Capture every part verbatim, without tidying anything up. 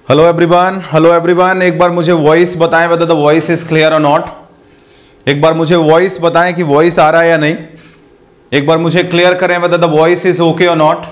Hello everyone, hello everyone. एक बार मुझे voice बताएं whether the voice is clear or not। एक बार मुझे वॉइस बताएं कि वॉइस आ रहा है या नहीं। एक बार मुझे क्लियर करें whether the voice is okay or not।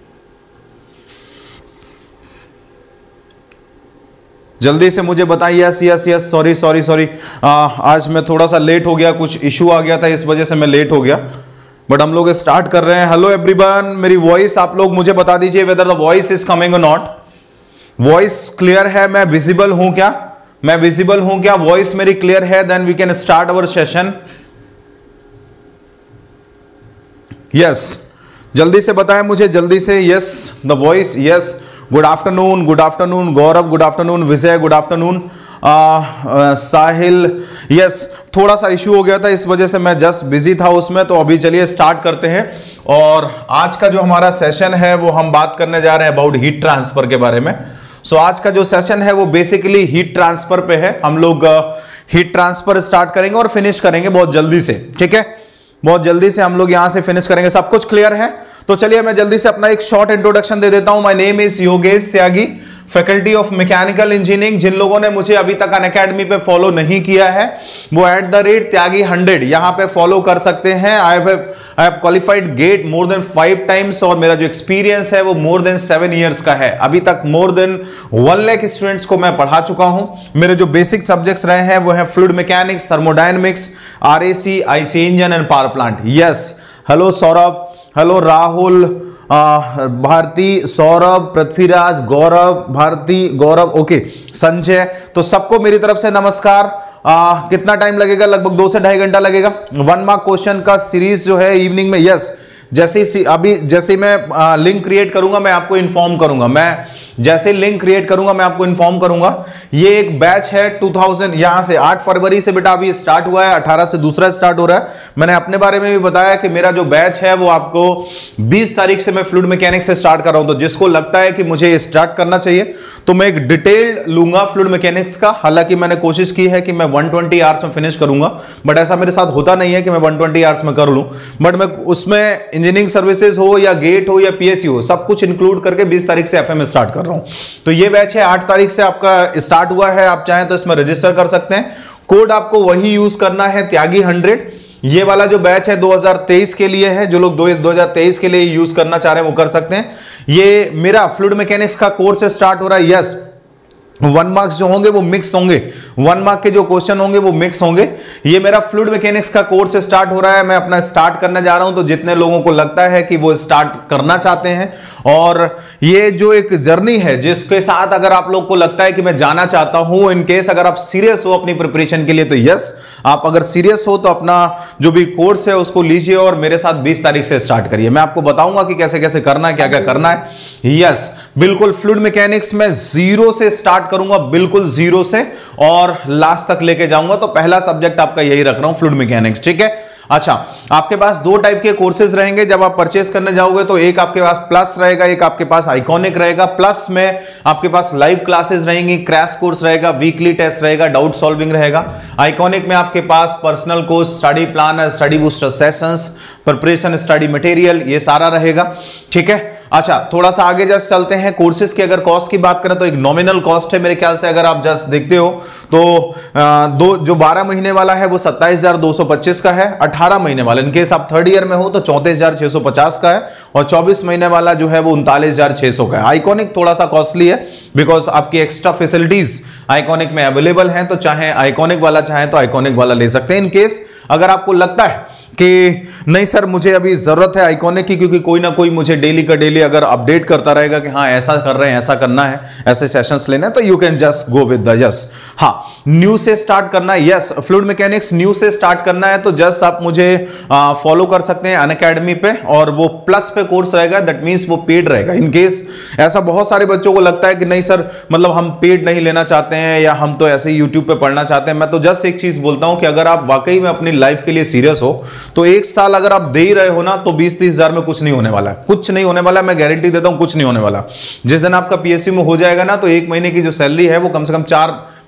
जल्दी से मुझे बताइए। Yes yes yes, sorry sorry sorry, आज मैं थोड़ा सा लेट हो गया, कुछ इशू आ गया था, इस वजह से मैं लेट हो गया, बट हम लोग स्टार्ट कर रहे हैं। हेलो एवरीवन, मेरी वॉइस आप लोग मुझे बता दीजिए whether the voice is coming or not। Voice clear है? मैं विजिबल हूं क्या? मैं विजिबल हूं क्या? वॉइस मेरी क्लियर है? Then we can start our session. Yes, जल्दी से बताएं मुझे, जल्दी से। Yes the voice, yes. Good afternoon, good afternoon Gaurav, good afternoon Vijay, good afternoon Sahil. Yes, थोड़ा सा इशू हो गया था, इस वजह से मैं जस्ट बिजी था उसमें। तो अभी चलिए स्टार्ट करते हैं। और आज का जो हमारा सेशन है वो हम बात करने जा रहे हैं अबाउट हीट ट्रांसफर के बारे में। सो so, आज का जो सेशन है वो बेसिकली हीट ट्रांसफर पे है। हम लोग हीट ट्रांसफर स्टार्ट करेंगे और फिनिश करेंगे बहुत जल्दी से, ठीक है? बहुत जल्दी से हम लोग यहां से फिनिश करेंगे। सब कुछ क्लियर है? तो चलिए मैं जल्दी से अपना एक शॉर्ट इंट्रोडक्शन दे देता हूं। My name is Yogesh Tyagi, faculty of mechanical engineering. जिन लोगों ने मुझे अभी तक अनअकैडमी पे फॉलो नहीं किया है वो at the rate Tyagi hundred यहां पे फॉलो कर सकते हैं। I have I have qualified GATE more than five times और मेरा जो एक्सपीरियंस है वो मोर देन सेवन इयर्स का है। अभी तक more than one lakh students को मैं पढ़ा चुका हूं। मेरे जो बेसिक सब्जेक्ट्स रहे हैं वो है fluid mechanics, thermodynamics, RAC, IC engine and power plant. Yes, hello Saurabh, hello Rahul, Bharti, Saurabh, Prithviraj, Gaurav, Bharti, Gaurav, okay, Sanjay. तो सबको मेरी तरफ से नमस्कार। आ, कितना टाइम लगेगा? लगभग दो से ढाई घंटा लगेगा। वन मार्क क्वेश्चन का सीरीज जो है इवनिंग में। यस, जैसे ही अभी जैसे मैं आ, लिंक क्रिएट करूंगा मैं आपको इन्फॉर्म करूंगा। मैं जैसे लिंक क्रिएट करूंगा मैं आपको इन्फॉर्म करूंगा। ये एक बैच है टू थाउजेंड, यहां से आठ फरवरी से बेटा अभी स्टार्ट हुआ है, अठारह से दूसरा स्टार्ट हो रहा है। मैंने अपने बारे में भी बताया कि मेरा जो बैच है वो आपको बीस तारीख से मैं फ्लूइड मैकेनिक्स से स्टार्ट कर रहा हूं। तो जिसको लगता है कि मुझे स्टार्ट करना चाहिए तो मैं एक डिटेल्ड लूंगा फ्लूइड मैकेनिक्स का। हालांकि मैंने कोशिश की है कि मैं वन ट्वेंटी आवर्स में फिनिश करूंगा, बट ऐसा मेरे साथ होता नहीं है कि मैं वन ट्वेंटी आवर्स में कर लूं। बट मैं उसमें इंजीनियरिंग सर्विसेज हो या गेट हो या पीएससी हो, सब कुछ इंक्लूड करके बीस तारीख से एफएम स्टार्ट कर रहा हूं। तो ये बैच है आठ तारीख से आपका स्टार्ट हुआ है। आप चाहें तो इसमें रजिस्टर कर सकते हैं। कोड आपको वही यूज करना है, त्यागी हंड्रेड। ये वाला जो बैच है दो हज़ार तेईस के लिए है। जो लोग दो हज़ार तेईस के लिए यूज करना चाह रहे हैं वो कर सकते हैं। ये मेरा फ्लूइड मैकेनिक्स का कोर्स स्टार्ट हो रहा है। यस, वन मार्क्स जो होंगे वो मिक्स होंगे, वन मार्क के जो क्वेश्चन होंगे वो मिक्स होंगे। ये मेरा फ्लूइड मैकेनिक्स का कोर्स स्टार्ट हो रहा है, मैं अपना स्टार्ट करने जा रहा हूं। तो जितने लोगों को लगता है कि वो स्टार्ट करना चाहते हैं और ये जो एक जर्नी है जिसके साथ अगर आप लोग को लगता है कि मैं जाना चाहता हूं, इन केस अगर आप सीरियस हो अपनी प्रिपरेशन के लिए तो यस, आप अगर सीरियस हो तो अपना जो भी कोर्स है उसको लीजिए और मेरे साथ बीस तारीख से स्टार्ट करिए। मैं आपको बताऊंगा कि कैसे कैसे करना है, क्या क्या करना है। यस, बिल्कुल फ्लूइड मैकेनिक्स में जीरो से स्टार्ट करूंगा, बिल्कुल जीरो से, और लास्ट तक लेके जाऊंगा। तो पहला सब्जेक्ट आपका यही रख रहा हूं, फ्लूइड मैकेनिक्स, ठीक है? अच्छा, आपके पास दो टाइप के कोर्सेज रहेंगे जब आप परचेस करने जाओगे। तो एक आपके पास प्लस रहेगा, एक आपके पास आइकॉनिक रहेगा। प्लस में आपके पास लाइव क्लासेस रहेंगी, क्रैश कोर्स रहेगा, वीकली टेस्ट रहेगा, डाउट सॉल्विंग रहेगा। आइकॉनिक में आपके पास personal course, study plan, study booster sessions, preparation study material, ये सारा रहेगा, ठीक है? अच्छा, थोड़ा सा आगे जस्ट चलते हैं। कोर्सेज की अगर कॉस्ट की बात करें तो एक नॉमिनल कॉस्ट है मेरे ख्याल से, अगर आप जस्ट देखते हो तो आ, दो जो बारह महीने वाला है वो सत्ताईस हजार दो सौ पच्चीस का है। अठारह महीने वाला इनकेस आप थर्ड ईयर में हो तो चौंतीस हजार छह सौ पचास का है, और चौबीस महीने वाला जो है वो उनतालीस हजार छह सौ का है। आइकॉनिक थोड़ा सा कॉस्टली है बिकॉज आपकी एक्स्ट्रा फैसिलिटीज आइकॉनिक में अवेलेबल हैं। तो चाहे आइकॉनिक वाला चाहे तो आइकॉनिक वाला ले सकते हैं। इनकेस अगर आपको लगता है कि नहीं सर मुझे अभी जरूरत है आइकॉनिक की, क्योंकि कोई ना कोई मुझे डेली का डेली अगर अपडेट करता रहेगा कि हाँ ऐसा कर रहे हैं, ऐसा करना है, ऐसे सेशंस लेना है, तो you can just go with the yes. हाँ, न्यू से स्टार्ट करना है। यस, फ्लूइड मैकेनिक्स न्यू से स्टार्ट करना है तो जस्ट आप मुझे फॉलो कर सकते हैं अनअकैडमी पे, और वो प्लस पे कोर्स रहेगा, दैट मींस वो पेड रहेगा। इनकेस ऐसा बहुत सारे बच्चों को लगता है कि नहीं सर मतलब हम पेड नहीं लेना चाहते हैं या हम तो ऐसे ही यूट्यूब पे पढ़ना चाहते हैं, मैं तो जस्ट एक चीज बोलता हूं कि अगर आप वाकई में अपनी लाइफ के लिए सीरियस हो तो एक साल अगर आप दे ही रहे हो ना तो बीस तीस हजार में कुछ नहीं होने वाला है, कुछ नहीं होने वाला, मैं गारंटी देता हूं कुछ नहीं होने वाला। जिस दिन आपका पीएससी में हो जाएगा ना तो एक महीने की जो सैलरी है वो कम से कम चार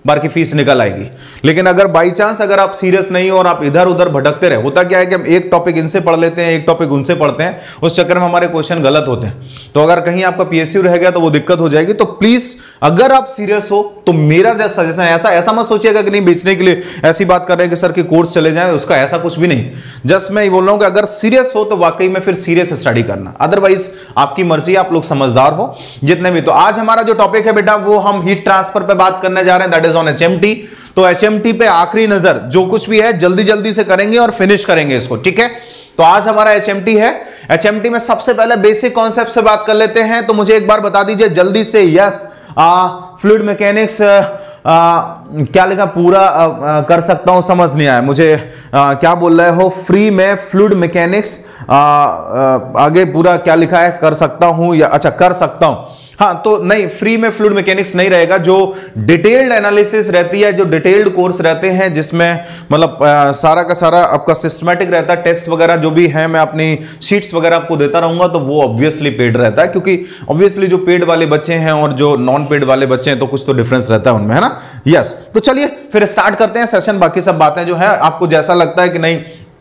बार की फीस निकल आएगी। लेकिन अगर बाई चांस अगर आप सीरियस नहीं हो और आप इधर उधर भटकते रहे, होता क्या है कि हम एक टॉपिक इनसे पढ़ लेते हैं, एक टॉपिक उनसे पढ़ते हैं, उस चक्कर में हमारे क्वेश्चन गलत होते हैं। तो अगर कहीं आपका पीएसयू रह गया तो वो दिक्कत हो जाएगी। तो प्लीज अगर आप सीरियस हो तो मेरा जैसा सजेशन, ऐसा ऐसा मत सोचिएगा कि नहीं बेचने के लिए ऐसी बात कर रहे हैं कि सर के कोर्स चले जाएं, उसका ऐसा कुछ भी नहीं। जस्ट मैं बोल रहा हूं कि अगर सीरियस हो तो वाकई में फिर सीरियस स्टडी करना, अदरवाइज आपकी मर्जी, आप लोग समझदार हो जितने भी। तो आज हमारा जो टॉपिक है बेटा वो हम हीट ट्रांसफर पे बात करने जा रहे हैं, दैट इज ऑन एचएमटी। तो एचएमटी पे आखिरी नजर, जो कुछ भी है जल्दी जल्दी से करेंगे और फिनिश करेंगे इसको, ठीक है। तो आज हमारा एचएमटी है। एचएमटी में सबसे पहले बेसिक कॉन्सेप्ट से बात कर लेते हैं। तो मुझे एक बार बता दीजिए जल्दी से, यस फ्लूइड मैकेनिक्स क्या लिखा पूरा आ, आ, कर सकता हूं, समझ नहीं आया मुझे, आ, क्या बोल रहे हो। फ्री में फ्लूइड मैकेनिक्स आगे पूरा क्या लिखा है, कर सकता हूं या अच्छा कर सकता हूं, हाँ तो नहीं, फ्री में फ्लूइड मैकेनिक्स नहीं रहेगा। जो डिटेल्ड एनालिसिस रहती है, जो डिटेल्ड कोर्स रहते हैं जिसमें मतलब सारा का सारा आपका सिस्टमैटिक रहता है, टेस्ट वगैरह जो भी है मैं अपनी शीट्स वगैरह आपको देता रहूंगा, तो वो ऑब्वियसली पेड रहता है। क्योंकि ऑब्वियसली जो पेड वाले बच्चे हैं और जो नॉन पेड वाले बच्चे हैं तो कुछ तो डिफरेंस रहता है उनमें, है ना। यस, तो चलिए फिर स्टार्ट करते हैं सेशन। बाकी सब बातें जो है आपको जैसा लगता है कि नहीं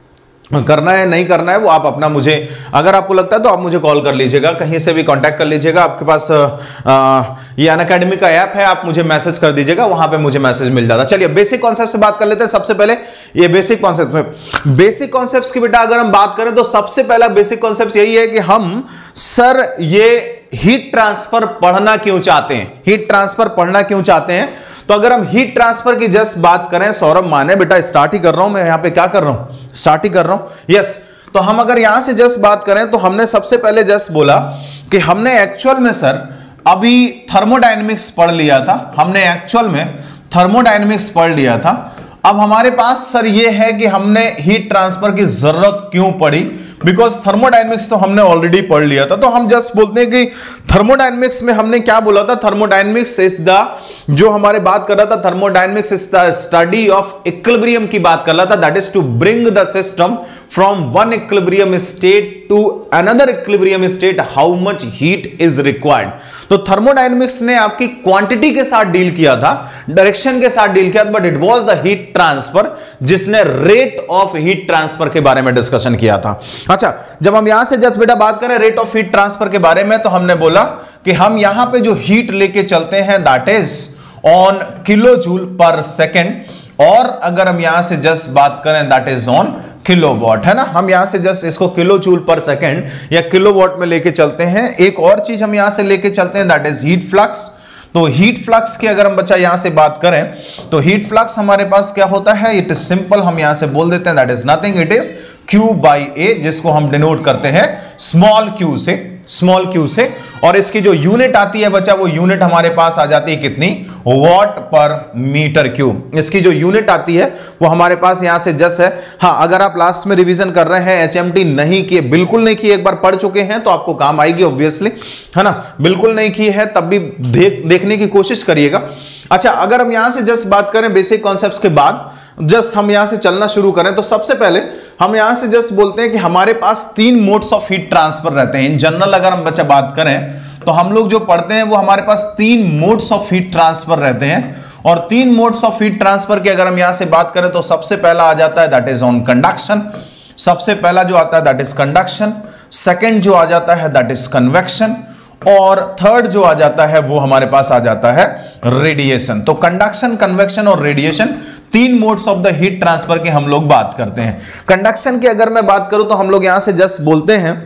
करना है नहीं करना है वो आप अपना, मुझे अगर आपको लगता है तो आप मुझे कॉल कर लीजिएगा, कहीं से भी कांटेक्ट कर लीजिएगा। आपके पास आ, ये अनअकैडमी का ऐप है, आप मुझे मैसेज कर दीजिएगा, वहां पे मुझे मैसेज मिल जाता है। चलिए बेसिक कॉन्सेप्ट से बात कर लेते हैं। सबसे पहले ये बेसिक कॉन्सेप्ट में बेसिक कॉन्सेप्ट्स की बेटा अगर हम बात करें तो सबसे पहला बेसिक कॉन्सेप्ट यही है कि हम सर ये हीट ट्रांसफर पढ़ना क्यों चाहते हैं, हीट ट्रांसफर पढ़ना क्यों चाहते हैं। तो अगर हम हीट ट्रांसफर की जस्ट बात करें, सौरभ माने बेटा स्टार्ट ही कर रहा हूं मैं, यहां पे क्या कर रहा हूं, स्टार्ट ही कर रहा हूं। यस, तो हम अगर यहां से जस्ट बात करें तो हमने सबसे पहले जस्ट बोला कि हमने एक्चुअल में सर अभी थर्मोडायनेमिक्स पढ़ लिया था, हमने एक्चुअल में थर्मोडायनेमिक्स पढ़ लिया था। अब हमारे पास सर ये है कि हमने हीट ट्रांसफर की जरूरत क्यों पड़ी, बिकॉज थर्मोडायनेमिक्स तो हमने ऑलरेडी पढ़ लिया था। तो हम जस्ट बोलते हैं कि थर्मोडायनेमिक्स में हमने क्या बोला था, थर्मोडायनेमिक्स इज द, जो हमारे बात कर रहा था, thermodynamics is the study of equilibrium की बात कर रहा था, that is to bring the system from one equilibrium state to another equilibrium state, how much heat is required. तो थर्मोडायनेमिक्स ने आपकी क्वांटिटी के साथ डील किया था, डायरेक्शन के साथ डील किया, but it was the heat transfer जिसने रेट ऑफ हीट ट्रांसफर के बारे में डिस्कशन किया था। अच्छा, जब हम यहां से जस्ट बेटा बात करें रेट ऑफ हीट ट्रांसफर के बारे में, तो हमने बोला कि हम यहां पे जो हीट लेके चलते हैं that is on kilo joule per second, और अगर हम यहां से जस्ट बात करें दैट इज ऑन किलोवाट, है ना। हम यहां से जस्ट इसको किलो जूल पर सेकेंड या किलोवाट में लेके चलते हैं। एक और चीज हम यहां से लेके चलते हैं दैट इज हीट फ्लक्स। तो हीट फ्लक्स की अगर हम बच्चा यहां से बात करें तो हीट फ्लक्स हमारे पास क्या होता है, इट इज सिंपल, हम यहां से बोल देते हैं that is nothing, it is Q by A, जिसको हम डिनोट करते हैं स्मॉल q से, स्मॉल q से। और इसकी जो यूनिट आती है बच्चा, वो यूनिट हमारे पास आ जाती है कितनी, वॉट पर मीटर क्यूब। इसकी जो यूनिट आती है वो हमारे पास यहां से जस्ट है। हाँ, अगर आप लास्ट में रिवीजन कर रहे हैं, एचएमटी नहीं किए, बिल्कुल नहीं किए, एक बार पढ़ चुके हैं तो आपको काम आएगी ऑब्वियसली, है ना। बिल्कुल नहीं की है तब भी देख देखने की कोशिश करिएगा। अच्छा, अगर हम यहां से जस्ट बात करें बेसिक कॉन्सेप्ट्स के बाद, जस्ट हम यहां से चलना शुरू करें, तो सबसे पहले हम यहां से जस्ट बोलते हैं कि हमारे पास तीन मोड्स ऑफ हीट ट्रांसफर रहते हैं। इन जनरल अगर हम बच्चा बात करें तो हम लोग जो पढ़ते हैं वो हमारे पास तीन मोड्स ऑफ हीट ट्रांसफर रहते हैं। और तीन मोड्स ऑफ हीट ट्रांसफर की अगर हम यहां से बात करें तो सबसे पहला आ जाता है दैट इज ऑन कंडक्शन। सबसे पहला जो आता है दैट इज कंडक्शन, सेकेंड जो आ जाता है दैट इज कन्वेक्शन, और थर्ड जो आ जाता है वो हमारे पास आ जाता है रेडिएशन। तो कंडक्शन, कन्वेक्शन और रेडिएशन, तीन modes of the heat transfer की हम लोग बात करते हैं। कंडक्शन की अगर मैं बात करूं तो हम लोग यहां से जस्ट बोलते हैं,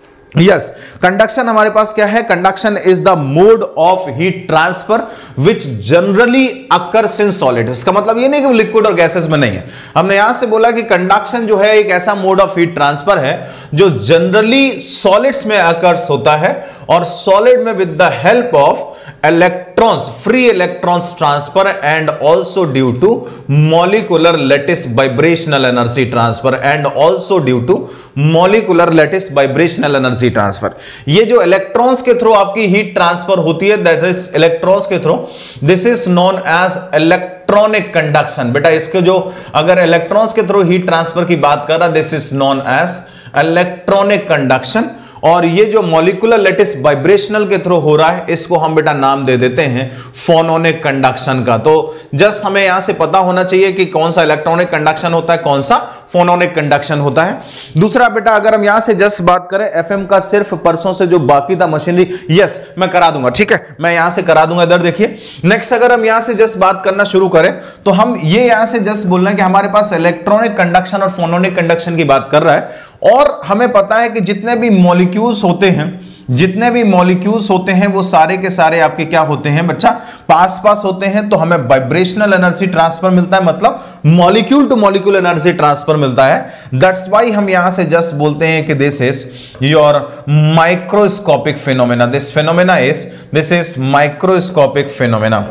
यस, कंडक्शन हमारे पास क्या है, conduction is the mode of heat transfer which generally occurs in solid. इसका मतलब ये नहीं कि लिक्विड और गैसेस में नहीं है। हमने यहां से बोला कि कंडक्शन जो है एक ऐसा मोड ऑफ हीट ट्रांसफर है जो जनरली सॉलिड्स में अकर्स होता है, और सॉलिड में with the help of electrons, free electrons transfer, and also due to molecular lattice vibrational energy transfer, and also due to molecular lattice vibrational energy transfer। ये जो electrons के through आपकी heat transfer होती है, that is electrons के through, this is known as electronic conduction. बेटा इसके जो अगर इलेक्ट्रॉन्स के थ्रू हीट ट्रांसफर की बात कर रहा, this is known as electronic conduction. और ये जो मॉलिक्यूलर लैटिस वाइब्रेशनल के थ्रू हो रहा है, इसको हम बेटा नाम दे देते हैं फोनोनिक कंडक्शन का। तो जस्ट हमें यहां से पता होना चाहिए कि कौन सा इलेक्ट्रॉनिक कंडक्शन होता है, कौन सा फोनोनिक कंडक्शन होता है। दूसरा बेटा अगर हम यहां से जस्ट बात करें एफएम का, सिर्फ परसों से जो बाकी था मशीनरी, यस मैं करा दूंगा, ठीक है, मैं यहां से करा दूंगा। इधर देखिए नेक्स्ट अगर हम यहां से जस्ट बात करना शुरू करें तो हम ये यहां से जस्ट बोलना है कि हमारे पास इलेक्ट्रॉनिक कंडक्शन और फोनोनिक कंडक्शन की बात कर रहा है, और हमें पता है कि जितने भी मॉलिक्यूल्स होते हैं, जितने भी मॉलिक्यूल्स होते हैं वो सारे के सारे आपके क्या होते हैं बच्चा, पास पास होते हैं। तो हमें वाइब्रेशनल एनर्जी ट्रांसफर मिलता है, मतलब molecule to molecule energy transfer मिलता है। दैट्स व्हाई हम यहां से जस्ट बोलते हैं कि this is your microscopic phenomena. This phenomena is this is microscopic phenomena.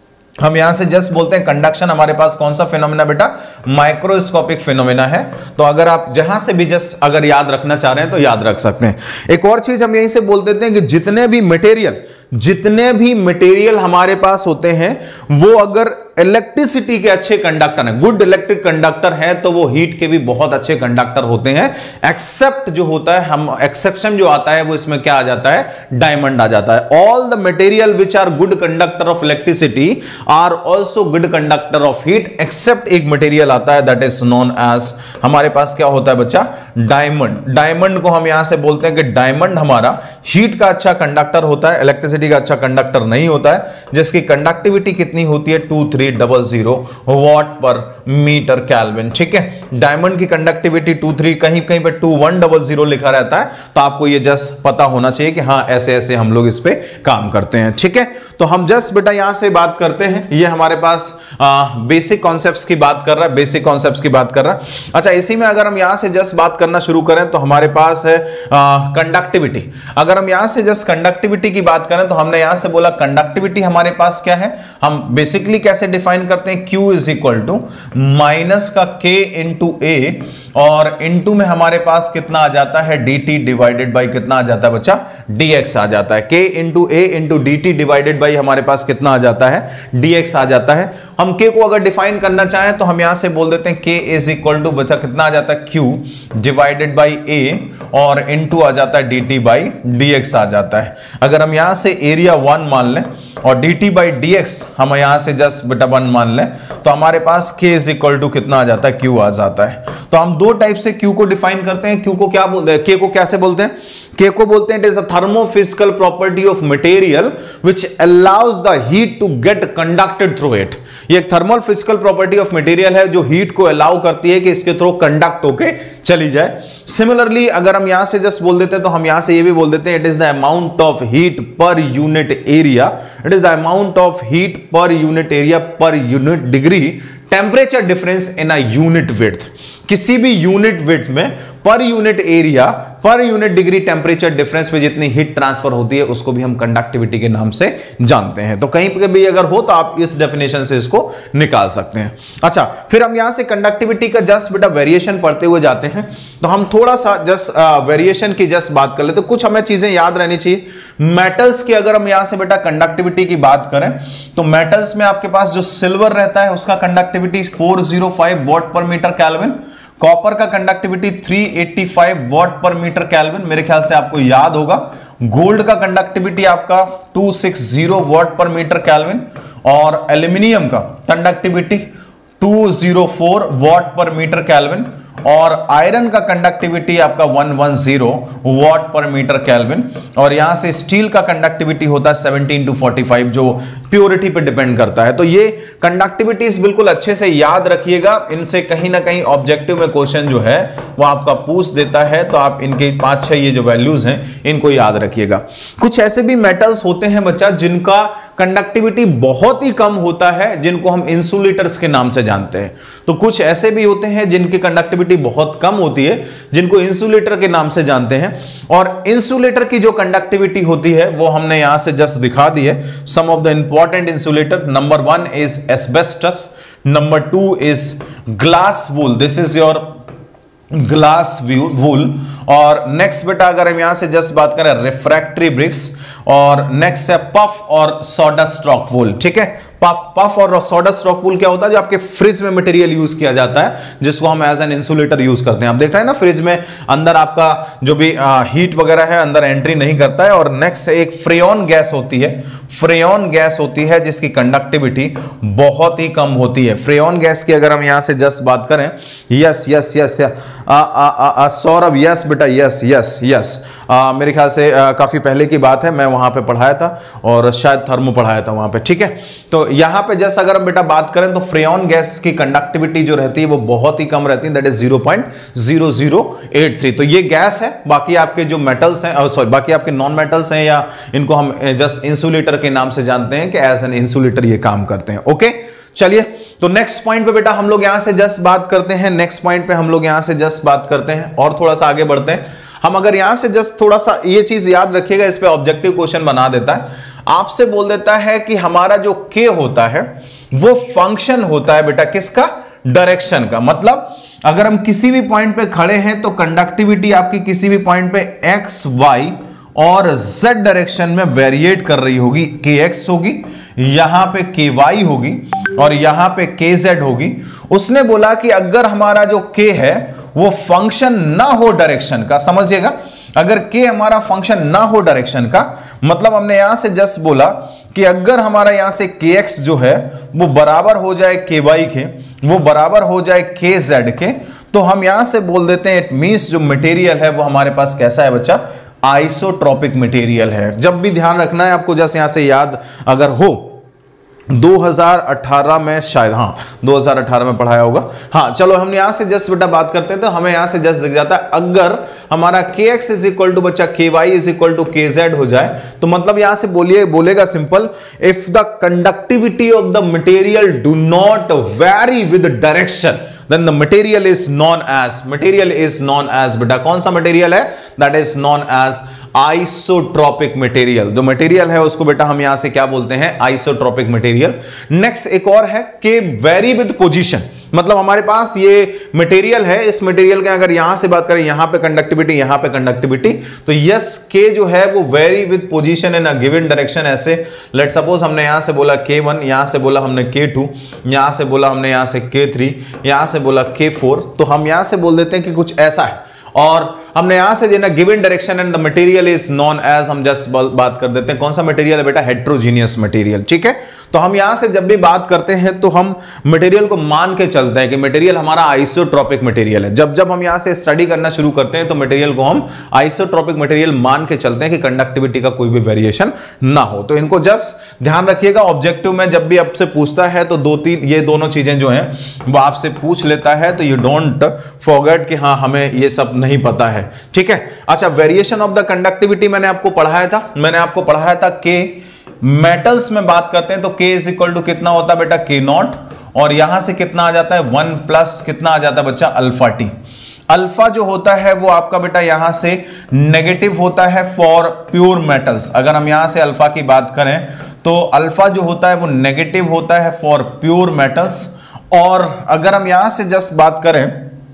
हम यहां से जस्ट बोलते हैं कंडक्शन हमारे पास कौन सा फिनोमेना बेटा, माइक्रोस्कोपिक फिनोमेना है। तो अगर आप जहां से भी जस्ट अगर याद रखना चाह रहे हैं तो याद रख सकते हैं। एक और चीज हम यहीं से बोल देते हैं कि जितने भी मटेरियल जितने भी मटेरियल हमारे पास होते हैं वो अगर इलेक्ट्रिसिटी के अच्छे कंडक्टर हैं, गुड इलेक्ट्रिक कंडक्टर है, तो वो हीट के भी बहुत अच्छे कंडक्टर होते हैं। एक्सेप्ट जो होता है, हम एक्सेप्शन जो आता है वो इसमें क्या आ जाता है, डायमंड आ जाता है। All the material which are good conductor of electricity are also good conductor of heat, except एक मटेरियल आता है दैट इज नोन एज, हमारे पास क्या होता है बच्चा, डायमंड। डायमंड को हम यहां से बोलते हैं कि डायमंड हमारा हीट का अच्छा कंडक्टर होता है, इलेक्ट्रिसिटी का अच्छा कंडक्टर नहीं होता है, जिसकी कंडक्टिविटी कितनी होती है, two three double zero watt per metre kelvin. ठीक है, डायमंड की कंडक्टिविटी टू थ्री, कहीं कहीं पे टू वन डबल जीरो लिखा रहता है, तो आपको ये जस्ट पता होना चाहिए कि हाँ ऐसे ऐसे हम लोग इस पे काम करते हैं। ठीक है, तो हम जस्ट बेटा यहां से बात करते हैं, ये हमारे पास बेसिक कॉन्सेप्ट्स की बात कर रहा है, बेसिक कॉन्सेप्ट्स की बात कर रहा है। अच्छा, इसी में अगर हम यहां से जस्ट बात करना शुरू करें तो हमारे पास है कंडक्टिविटी। अगर हम यहां से जस्ट कंडक्टिविटी की बात करें तो हमने यहां से बोला कंडक्टिविटी हमारे पास क्या है, हम बेसिकली कैसे डिफाइन करते हैं, Q is equal to minus का K इंटू ए, और इंटू में हमारे पास कितना आ जाता है, dt डिवाइडेड बाई कितना आ जाता है बच्चा, dx आ जाता है। K into A into D T divided by हमारे पास कितना आ जाता है, dx आ जाता है। हम K को अगर डिफाइन करना चाहें तो हम यहां से बोल देते हैं K इज इक्वल टू बच्चा कितना आ जाता है, Q डिवाइडेड बाई A, और इंटू आ जाता है dt बाई dx आ जाता है। अगर हम यहां से एरिया वन मान लें और dt बाई dx हम यहां से जस्ट बेटा वन मान लें, तो हमारे पास K इज इक्वल टू कितना आ जाता है, Q आ जाता है। तो हम दो टाइप से Q को डिफाइन करते हैं। Q को क्या बोलते हैं, K को कैसे बोलते हैं, K को बोलते हैं it is a thermophysical property of material which allows the heat to get conducted through it. ये एक thermal physical property of material है जो हीट को अलाउ करती है कि इसके थ्रू कंडक्ट होके चली जाए। सिमिलरली अगर हम यहां से जस्ट बोल देते हैं तो हम यहां से ये भी बोल देते हैं it is the amount of heat per unit area, it is the amount of heat per unit area per unit degree temperature difference in a unit width. किसी भी यूनिट विड्थ में per unit area per unit degree temperature difference पे जितनी heat transfer होती है उसको भी हम कंडक्टिविटी के नाम से जानते हैं। तो कहीं पे भी अगर हो तो आप इस डेफिनेशन से इसको निकाल सकते हैं। अच्छा, फिर हम यहां से कंडक्टिविटी का जस्ट बेटा वेरिएशन पढ़ते हुए जाते हैं, तो हम थोड़ा सा जस्ट वेरिएशन की जस्ट बात कर लेते हैं। कुछ हमें चीजें याद रहनी चाहिए। मेटल्स की अगर हम यहां से बेटा कंडक्टिविटी की बात करें तो मेटल्स में आपके पास जो सिल्वर रहता है उसका conductivity four zero five watt per metre kelvin, copper का conductivity three eighty five watt per metre kelvin, मेरे ख्याल से आपको याद होगा। गोल्ड का कंडक्टिविटी आपका two sixty watt per metre kelvin, और एल्यूमिनियम का conductivity two zero four watt per metre kelvin, और आयरन का कंडक्टिविटी आपका one ten watt per metre kelvin, और यहां से स्टील का कंडक्टिविटी होता है सेवनटीन टू फोर्टी फाइव जो प्योरिटी पे डिपेंड करता है। तो ये कंडक्टिविटीज बिल्कुल अच्छे से याद रखिएगा, इनसे कहीं ना कहीं ऑब्जेक्टिव में क्वेश्चन जो है वो आपका पूछ देता है, तो आप इनके पांच छह ये जो वैल्यूज हैं इनको याद रखिएगा। कुछ ऐसे भी मेटल्स होते हैं बच्चा जिनका कंडक्टिविटी बहुत ही कम होता है, जिनको हम इंसुलेटर्स के नाम से जानते हैं। तो कुछ ऐसे भी होते हैं जिनकी कंडक्टिविटी बहुत कम होती है, जिनको इंसुलेटर के नाम से जानते हैं। और इंसुलेटर की जो कंडक्टिविटी होती है वो हमने यहां से जस्ट दिखा दी है। Some of the important insulator, number one is asbestos, number two is glass wool, this is your glass wool. और नेक्स्ट बेटा अगर हम यहां से जस्ट बात करें रिफ्रैक्टरी ब्रिक्स, और नेक्स्ट है पफ और सॉडस्ट रॉक वूल। ठीक है, पफ पफ और सॉडस्ट रॉक वूल क्या होता है, जो आपके फ्रिज में मटेरियल यूज किया जाता है, जिसको हम एज एन इंसुलेटर यूज करते हैं। आप देख रहे हैं ना फ्रिज में अंदर आपका जो भी आ, हीट वगैरह है अंदर एंट्री नहीं करता है। और नेक्स्ट एक फ्रेयॉन गैस होती है, फ्रेयॉन गैस होती है जिसकी कंडक्टिविटी बहुत ही कम होती है। फ्रेयॉन गैस की अगर हम यहां से जस्ट बात करें, yes yes yes Saurabh, yes बेटा, यस यस यस मेरे ख्याल से आ, काफी पहले की बात है, मैं वहां पे पढ़ाया था और शायद थर्मो पढ़ाया था वहां पे। ठीक है, तो यहां पे जस्ट अगर हम बेटा बात करें तो फ्रेयॉन गैस की कंडक्टिविटी जो रहती है वो बहुत ही कम रहती है, that is zero point zero zero eight three. तो ये गैस है, बाकी आपके जो मेटल्स हैं, सॉरी बाकी आपके नॉन मेटल्स हैं, या इनको हम जस्ट इंसुलेटर के नाम से जानते हैं कि एज एन इंसुलेटर ये काम करते हैं। ओके, चलिए तो नेक्स्ट पॉइंट पे बेटा हम लोग यहां से जस्ट बात करते हैं। नेक्स्ट पॉइंट पे हम लोग यहां से जस्ट बात करते हैं और थोड़ा सा आगे बढ़ते हैं। हम अगर यहां से जस्ट थोड़ा सा ये चीज याद रखिएगा, इस पे ऑब्जेक्टिव क्वेश्चन बना देता है, आपसे बोल देता है कि हमारा जो के होता है वो फंक्शन होता है बेटा किसका, डायरेक्शन का। मतलब अगर हम किसी भी पॉइंट पे खड़े हैं तो कंडक्टिविटी आपकी किसी भी पॉइंट पे एक्स वाई और z डायरेक्शन में वेरिएट कर रही होगी। के एक्स होगी, यहां पे के वाई होगी और यहां पे के जेड होगी। उसने बोला कि अगर हमारा जो k है वो फंक्शन ना हो डायरेक्शन का, समझिएगा, अगर k हमारा फंक्शन ना हो डायरेक्शन का, मतलब हमने यहां से जस्ट बोला कि अगर हमारा यहां से kx जो है वो बराबर हो जाए ky के, वो बराबर हो जाए kz के, तो हम यहां से बोल देते हैं इट मींस जो मटेरियल है वो हमारे पास कैसा है बच्चा, आइसोट्रोपिक मटेरियल है। जब भी ध्यान रखना है आपको, जैसे यहां से याद अगर हो दो हज़ार अठारह में शायद, हाँ दो हज़ार अठारह में पढ़ाया होगा। हाँ चलो हम यहां से जस्ट बेटा बात करते हैं, तो हमें यहां से जस्ट दिख जाता है अगर हमारा के एक्स इज इक्वल टू बच्चा K Y is equal to K Z हो जाए, तो मतलब यहां से बोलिए बोलेगा simple, if the conductivity of the material do not vary with direction then the material is known as, material is known as बेटा कौन सा मटेरियल है, that is known as isotropic material. जो मटेरियल है उसको बेटा हम यहां से क्या बोलते हैं, आइसोट्रोपिक मटेरियल। नेक्स्ट एक और है के वेरी विद पोजीशन, मतलब हमारे पास ये मटेरियल है, इस मटेरियल के अगर यहां से बात करें, यहां पे कंडक्टिविटी, यहां पे कंडक्टिविटी, तो यस के जो है वो vary with position in a given direction. ऐसे लेट सपोज हमने यहां से बोला के वन, यहां से बोला हमने के टू, यहां से बोला हमने यहां से के थ्री, यहां से बोला के फोर, तो हम यहां से बोल देते हैं कि कुछ ऐसा है। और हमने यहां से देना given direction and the material is known as, हम जस्ट बात कर देते हैं कौन सा मटेरियल है बेटा, हेट्रोजीनियस मटेरियल। ठीक है, तो हम यहां से जब भी बात करते हैं तो हम मटेरियल को मान के चलते हैं कि मटेरियल हमारा आइसोट्रोपिक मटेरियल है। जब जब हम यहां से स्टडी करना शुरू करते हैं तो मटेरियल को हम आइसोट्रोपिक मटेरियल मान के चलते हैं कि कंडक्टिविटी का कोई भी वेरिएशन ना हो। तो इनको जस्ट ध्यान रखिएगा, ऑब्जेक्टिव में जब भी आपसे पूछता है तो दो तीन ये दोनों चीजें जो हैं वो आपसे पूछ लेता है, तो यू डोंट फॉरगेट कि हाँ हमें ये सब नहीं पता है। ठीक है, अच्छा वेरिएशन ऑफ द कंडक्टिविटी मैंने आपको पढ़ाया था, मैंने आपको पढ़ाया था के मेटल्स में बात करते हैं तो K इज इक्वल टू कितना होता है बेटा, के नॉट, और यहां से कितना आ जाता है वन प्लस कितना आ जाता है बच्चा, अल्फा टी। अल्फा जो होता है वो आपका बेटा यहां से नेगेटिव होता है फॉर प्योर मेटल्स। अगर हम यहां से अल्फा की बात करें तो अल्फा जो होता है वो नेगेटिव होता है फॉर प्योर मेटल्स। और अगर हम यहां से जस्ट बात करें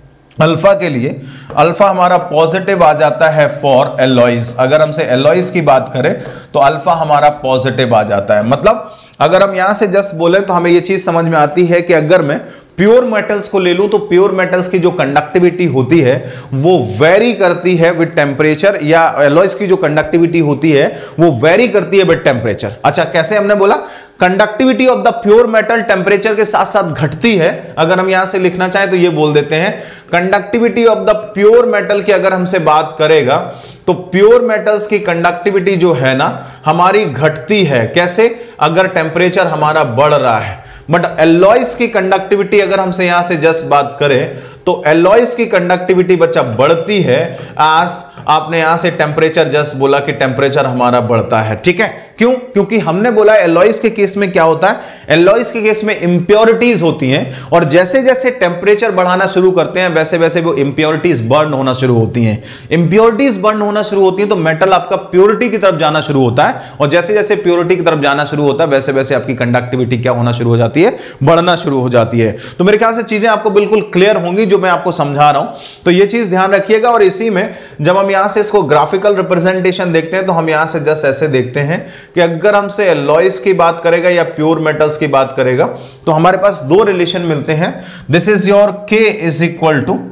अल्फा के लिए, अल्फा हमारा पॉजिटिव आ जाता है फॉर एलॉयज। अगर हमसे एलॉयज की बात करें तो अल्फा हमारा पॉजिटिव आ जाता है। मतलब अगर हम यहां से जस्ट बोले तो हमें यह चीज समझ में आती है कि अगर मैं प्योर मेटल्स को ले लूं तो प्योर मेटल्स की जो कंडक्टिविटी होती है वो वेरी करती है विद टेम्परेचर, या एलॉयज की जो कंडक्टिविटी होती है वो वेरी करती है विद टेम्परेचर। अच्छा कैसे, हमने बोला conductivity of the pure metal temperature के साथ साथ घटती है। अगर हम यहां से लिखना चाहें तो ये बोल देते हैं conductivity of the pure metal की अगर हमसे बात करेगा तो प्योर मेटल्स की कंडक्टिविटी जो है ना हमारी घटती है। कैसे, अगर टेम्परेचर हमारा बढ़ रहा है। बट एलॉयज की कंडक्टिविटी अगर हमसे यहां से जस्ट बात करें तो एलॉयज की कंडक्टिविटी बच्चा बढ़ती है आज आपने यहां से टेम्परेचर जस्ट बोला कि टेम्परेचर हमारा बढ़ता है। ठीक है, क्यों, क्योंकि हमने बोला एलॉयज के केस में क्या होता है, एलॉयज के केस में इंप्योरिटीज होती हैं और जैसे जैसे टेम्परेचर बढ़ाना शुरू करते हैं वैसे वैसे वो इंप्योरिटीज बर्न होना शुरू होती हैं। इंप्योरिटीज बर्न होना शुरू होती हैं तो मेटल आपका प्योरिटी की तरफ जाना शुरू होता है, और जैसे जैसे प्योरिटी की तरफ जाना शुरू होता है वैसे वैसे आपकी कंडक्टिविटी क्या होना शुरू हो जाती है, बढ़ना शुरू हो जाती है। तो मेरे ख्याल से चीजें आपको बिल्कुल क्लियर होंगी। जो मैं आपको समझा रहा हूं, तो ये चीज ध्यान रखिएगा। और इसी में जब हम यहां से इसको ग्राफिकल रिप्रेजेंटेशन देखते हैं तो हम यहां से जस्ट ऐसे देखते हैं कि अगर हमसे एलॉयज की बात करेगा या प्योर मेटल्स की बात करेगा तो हमारे पास दो रिलेशन मिलते हैं। This is your K is equal to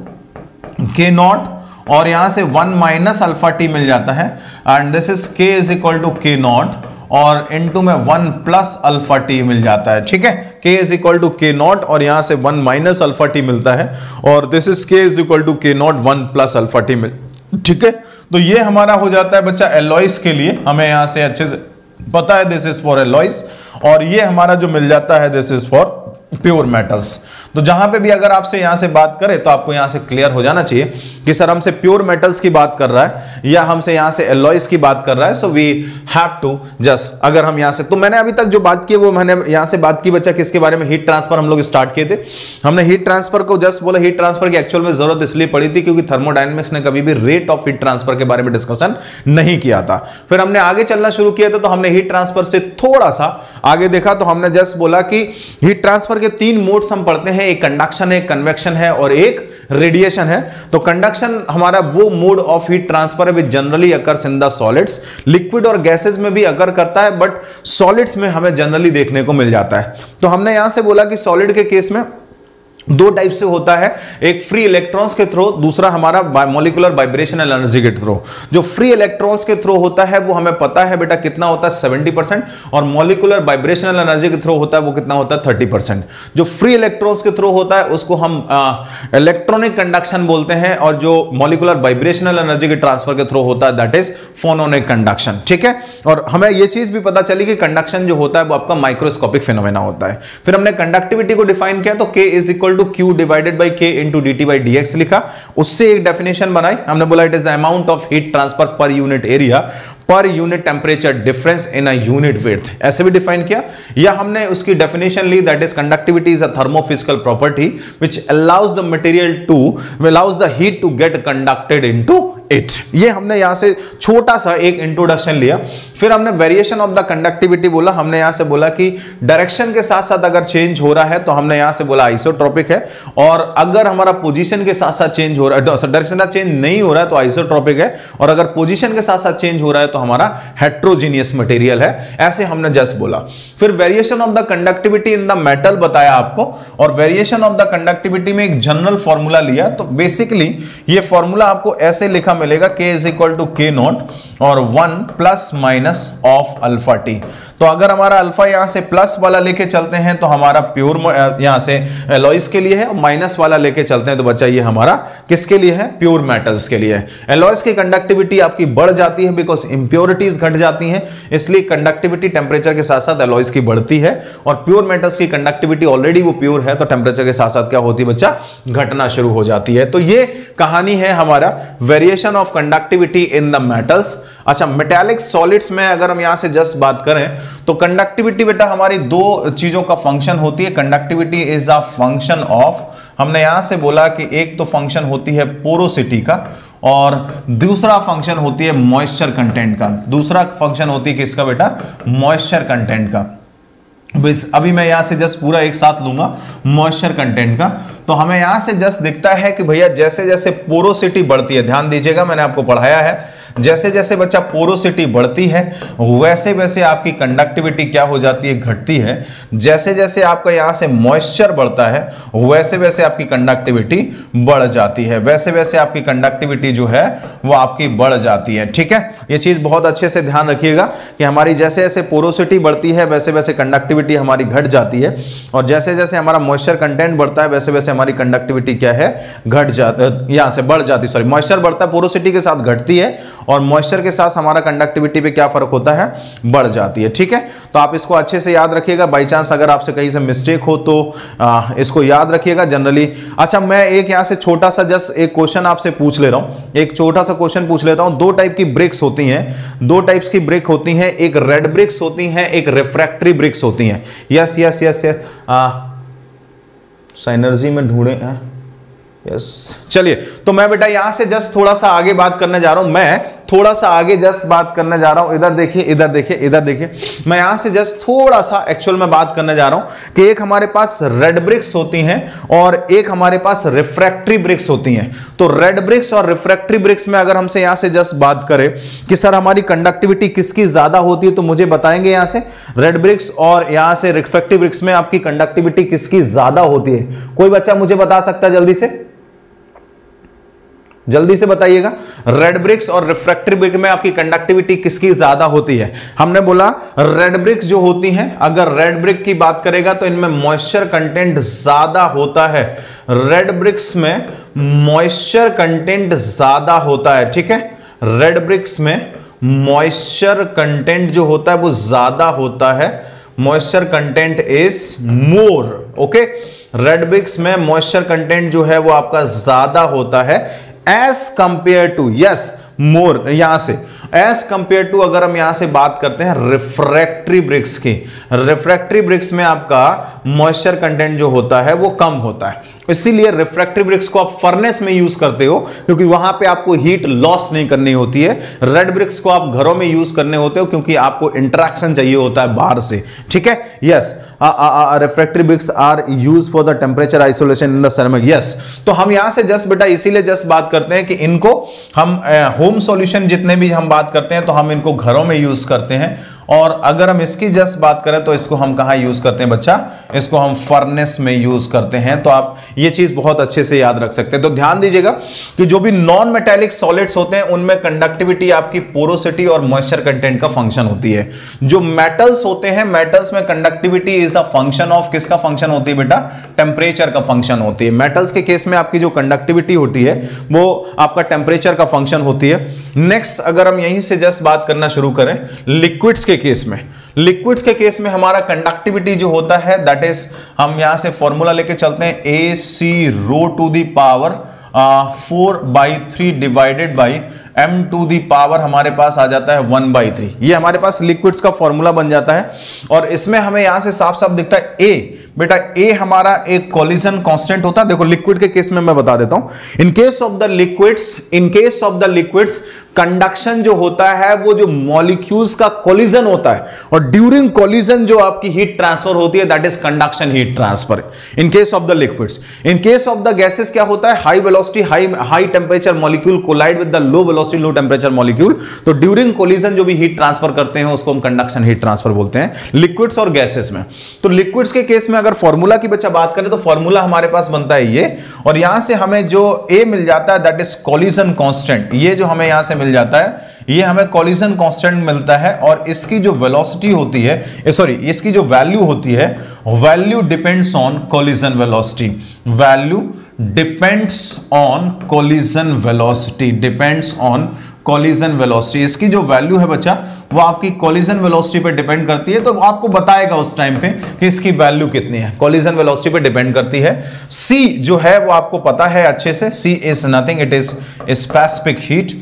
K not, और यहां से वन माइनस अल्फा टी मिल जाता है, and this is K is equal to K not, और इनटू में वन प्लस अल्फा टी मिल जाता है। ठीक है, K is equal to K not और यहां से वन माइनस अल्फा टी मिलता है, और this is K is equal to K not one plus alpha T मिल। ठीक है, तो ये हमारा हो जाता है बच्चा एलॉयज के लिए, हमें यहां से अच्छे से पता है दिस इज फॉर एलॉयज, और ये हमारा जो मिल जाता है this is for pure metals. तो जहां पे भी अगर आपसे यहां से बात करें तो आपको यहां से क्लियर हो जाना चाहिए कि सर हमसे प्योर मेटल्स की बात कर रहा है या हमसे यहां से एलॉयज की बात कर रहा है। So we have to just, अगर हम यहां से, तो मैंने अभी तक जो बात की वो मैंने यहां से बात की बच्चा किसके बारे में, हीट ट्रांसफर हम लोग स्टार्ट किए थे। हमने हीट ट्रांसफर को जस्ट बोला, हीट ट्रांसफर की एक्चुअल में जरूरत इसलिए पड़ी थी क्योंकि थर्मोडायनेमिक्स ने कभी भी रेट ऑफ हीट ट्रांसफर के बारे में डिस्कशन नहीं किया था। फिर हमने आगे चलना शुरू किया था तो हमने हीट ट्रांसफर से थोड़ा सा आगे देखा, तो हमने जस्ट बोला कि हीट ट्रांसफर के तीन मोड्स हम पढ़ते हैं, एक कंडक्शन है, कन्वेक्शन है और एक रेडिएशन है। तो कंडक्शन हमारा वो मोड ऑफ हीट ट्रांसफर है which generally occurs in the solids, liquid और गैसेस में भी अकर करता है बट सॉलिड्स में हमें जनरली देखने को मिल जाता है। तो हमने यहां से बोला कि सॉलिड के केस में दो टाइप से होता है, एक फ्री इलेक्ट्रॉन्स के थ्रू, दूसरा हमारा मॉलिक्यूलर वाइब्रेशनल एनर्जी के थ्रू। जो फ्री इलेक्ट्रॉन्स के थ्रू होता है वो हमें पता है बेटा कितना होता है सेवेंटी परसेंट, और मॉलिक्यूलर वाइब्रेशनल एनर्जी के थ्रू होता है वो कितना होता है थर्टी परसेंट। जो फ्री इलेक्ट्रॉन्स के थ्रू होता है उसको हम इलेक्ट्रॉनिक कंडक्शन बोलते हैं, और जो मॉलिक्यूलर वाइब्रेशनल एनर्जी के ट्रांसफर के थ्रू होता है दैट इज फोनोनिक कंडक्शन। ठीक है, और हमें यह चीज भी पता चली कि कंडक्शन जो होता है वो आपका माइक्रोस्कोपिक फिनोमेना होता है। फिर हमने कंडक्टिविटी को डिफाइन किया, तो K is equal to Q divided by K into D T by D X लिखा, उससे एक डेफिनेशन बनाई, हमने बोला it is the amount of heat transfer per unit area per unit temperature difference in a unit width, ऐसे भी define किया। या हमने उसकी डेफिनेशन ली that is conductivity is a thermophysical property which allows the material to allows the heat to get conducted into it. ये हमने यहां से छोटा सा एक इंट्रोडक्शन लिया। फिर हमने वेरिएशन ऑफ द कंडक्टिविटी बोला, हमने यहां से बोला कि डायरेक्शन के साथ साथ अगर चेंज हो रहा है तो हमने यहां से बोला आइसोट्रोपिक है, और अगर हमारा पोजीशन के साथ साथ चेंज हो रहा है, डायरेक्शन का चेंज नहीं हो रहा है तो आइसोट्रोपिक है, और अगर पोजीशन के साथ साथ चेंज हो रहा है तो हमारा हेट्रोजीनियस मटेरियल है, ऐसे हमने जस्ट बोला। फिर variation of the conductivity in the metal बताया आपको, और वेरिएशन ऑफ द कंडक्टिविटी में एक जनरल फॉर्मूला लिया। तो बेसिकली ये फॉर्मूला आपको ऐसे लिखा मिलेगा, K is equal to K not और one plus minus of alpha T. तो अगर हमारा अल्फा यहां से प्लस वाला लेके चलते हैं तो हमारा प्योर यहां से एलॉयज के लिए है, और माइनस वाला लेके चलते हैं तो बच्चा ये हमारा किसके लिए है, प्योर मेटल्स के लिए है। एलॉयज की कंडक्टिविटी आपकी बढ़ जाती है बिकॉज इंप्योरिटीज घट जाती हैं, इसलिए कंडक्टिविटी टेम्परेचर के साथ साथ एलॉयज की बढ़ती है, और प्योर मेटल्स की कंडक्टिविटी ऑलरेडी वो प्योर है तो टेम्परेचर के साथ साथ क्या होती है बच्चा, घटना शुरू हो जाती है। तो ये कहानी है हमारा variation of conductivity in the metals. अच्छा, मेटालिक सॉलिड्स में अगर हम यहां से जस्ट बात करें तो कंडक्टिविटी बेटा हमारी दो चीजों का फंक्शन होती है। Conductivity is a function of, हमने यहां से बोला कि एक तो फंक्शन होती है पोरोसिटी का, और दूसरा फंक्शन होती है मॉइस्चर कंटेंट का। दूसरा फंक्शन होती है किसका बेटा, मॉइस्चर कंटेंट का। अभी मैं यहां से जस्ट पूरा एक साथ लूंगा मॉइस्चर कंटेंट का। तो हमें यहां से जस्ट दिखता है कि भैया जैसे जैसे पोरोसिटी बढ़ती है, ध्यान दीजिएगा मैंने आपको पढ़ाया है, जैसे जैसे बच्चा पोरोसिटी बढ़ती है वैसे वैसे आपकी कंडक्टिविटी क्या हो जाती है, घटती है। जैसे जैसे आपका यहां से मॉइस्चर बढ़ता है वैसे वैसे आपकी कंडक्टिविटी बढ़ जाती है, वैसे वैसे आपकी कंडक्टिविटी जो है वो आपकी बढ़ जाती है। ठीक है, ये चीज बहुत अच्छे से ध्यान रखिएगा कि हमारी जैसे जैसे पोरोसिटी बढ़ती है वैसे वैसे कंडक्टिविटी हमारी घट जाती है, और जैसे जैसे हमारा मॉइस्चर कंटेंट बढ़ता है वैसे वैसे हमारी कंडक्टिविटी क्या है, घट जाती, यहां से बढ़ जाती, सॉरी मॉइस्चर बढ़ता है पोरोसिटी के साथ घटती है, और मॉइस्चर के साथ हमारा कंडक्टिविटी पे क्या फर्क होता है, बढ़ जाती है। ठीक है, तो आप इसको अच्छे से याद रखिएगा, बाई चांस अगर आपसे कहीं से मिस्टेक हो तो आ, इसको याद रखिएगा जनरली। अच्छा, मैं एक यहां से छोटा सा जस्ट एक क्वेश्चन आपसे पूछ ले रहा हूं, एक छोटा सा क्वेश्चन पूछ लेता हूं। दो टाइप की ब्रिक्स होती हैं, दो टाइप्स की ब्रिक होती हैं, एक रेड ब्रिक्स होती हैं, एक रिफ्रैक्टरी ब्रिक्स होती हैं। Yes yes yes yes synergy में ढूंढे हैं, यस। चलिए, तो मैं बेटा यहां से जस्ट थोड़ा सा आगे बात करने जा रहा हूं, मैं थोड़ा सा आगे जस्ट बात करने जा रहा हूं। इधर देखिए, इधर देखिए, इधर देखिए, मैं यहां से जस्ट थोड़ा सा एक्चुअल में बात करने जा रहा हूं कि एक हमारे पास रेड ब्रिक्स होती हैं और एक हमारे पास रिफ्रैक्टरी ब्रिक्स होती हैं। तो रेड ब्रिक्स और रिफ्रैक्टरी ब्रिक्स में अगर हमसे यहां से जस्ट बात करें कि सर हमारी कंडक्टिविटी किसकी ज्यादा होती है, तो मुझे बताएंगे यहां से रेड ब्रिक्स और यहां से रिफ्रैक्टरी ब्रिक्स में आपकी कंडक्टिविटी किसकी ज्यादा होती है। कोई बच्चा मुझे बता सकता है जल्दी से, जल्दी से बताइएगा, रेड ब्रिक्स और रिफ्रैक्टरी ब्रिक में आपकी कंडक्टिविटी किसकी ज्यादा होती है। हमने बोला रेड ब्रिक्स जो होती हैं, अगर रेड ब्रिक की बात करेगा तो इनमें मॉइस्चर कंटेंट ज्यादा होता है। रेड ब्रिक्स में मॉइस्चर कंटेंट ज्यादा होता है, ठीक है। रेड ब्रिक्स में मॉइस्चर कंटेंट जो होता है वो ज्यादा होता है, moisture content is more, okay. Red bricks में मॉइस्चर कंटेंट जो है वो आपका ज्यादा होता है as compare to, yes more, यहां से एज कंपेयर टू अगर हम यहां से बात करते हैं रिफ्रैक्टरी ब्रिक्स की, रिफ्रैक्टरी ब्रिक्स में आपका मॉइस्चर कंटेंट जो होता है वो कम होता है। इसीलिए रिफ्रैक्टरी ब्रिक्स को आप फर्नेस में यूज करते हो क्योंकि वहां पे आपको हीट लॉस नहीं करनी होती है। रेड ब्रिक्स को आप घरों में यूज करने होते हो क्योंकि आपको इंटरेक्शन चाहिए होता है बाहर से, ठीक है। Yes, refractory bricks are use for the temperature isolation in the ceramic, yes. तो हम यहां से जस्ट बेटा इसीलिए जस्ट बात करते हैं कि इनको हम होम सॉल्यूशन जितने भी हम बात करते हैं तो हम इनको घरों में यूज करते हैं। और अगर हम इसकी जस्ट बात करें तो इसको हम कहां यूज करते हैं बच्चा, इसको हम फर्नेस में यूज करते हैं। तो आप ये चीज बहुत अच्छे से याद रख सकते हैं। तो ध्यान दीजिएगा कि जो भी नॉन मेटेलिक सॉलिड्स होते हैं उनमें कंडक्टिविटी आपकी पोरोसिटी और मॉइस्चर कंटेंट का फंक्शन होती है। जो मेटल्स होते हैं, मेटल्स में conductivity is a function of, किसका फंक्शन होती है बेटा, टेम्परेचर का फंक्शन होती है। मेटल्स के केस में आपकी जो कंडक्टिविटी होती है वो आपका टेम्परेचर का फंक्शन होती है। नेक्स्ट अगर हम यहीं से जस्ट बात करना शुरू करें लिक्विड्स के केस में, लिक्विड्स के केस में हमारा कंडक्टिविटी जो होता है दैट इज, हम यहां से फॉर्मूला लेके चलते हैं, A C rho to the power four by three divided by M to the power हमारे पास आ जाता है वन बाई थ्री। ये हमारे पास लिक्विड्स का फॉर्मूला बन जाता है। और इसमें हमें यहां से साफ साफ दिखता है ए, बेटा ए हमारा एक कॉलिजन कांस्टेंट होता है। देखो लिक्विड के केस में मैं बता देता हूं, in case of the liquids, in case of the liquids conduction जो होता है वो जो मॉलिक्यूल्स का कोलिजन होता है और ड्यूरिंग कोलिजन जो आपकी हीट ट्रांसफर होती है that is conduction heat transfer in case of the liquids. In case of the gases क्या होता है, high velocity high high temperature molecule collide with the low velocity low temperature molecule. तो during collision जो भी heat transfer करते हैं उसको हम कंडक्शन हीट ट्रांसफर बोलते हैं लिक्विड्स और गैसेस में। तो लिक्विड्स के केस में अगर फॉर्मूला की बच्चा बात करें तो फॉर्मूला हमारे पास बनता है ये, और यहां से हमें जो ए मिल जाता है दैट इज कोलिजन कांस्टेंट। ये जो हमें यहां से मिल जाता है ये हमें कोलिजन कांस्टेंट मिलता है और इसकी जो वेलोसिटी होती है, सॉरी इसकी जो वैल्यू होती है, value depends on collision velocity, value depends on collision velocity, depends on collision velocity. इसकी जो वैल्यू है बच्चा वो आपकी कोलिजन वेलोसिटी पे डिपेंड करती है। तो आपको बताएगा उस टाइम पे कि इसकी वैल्यू कितनी है, कोलिजन वेलोसिटी पे डिपेंड करती है। सी जो है वो आपको पता है अच्छे से, C is nothing, it is specific heat.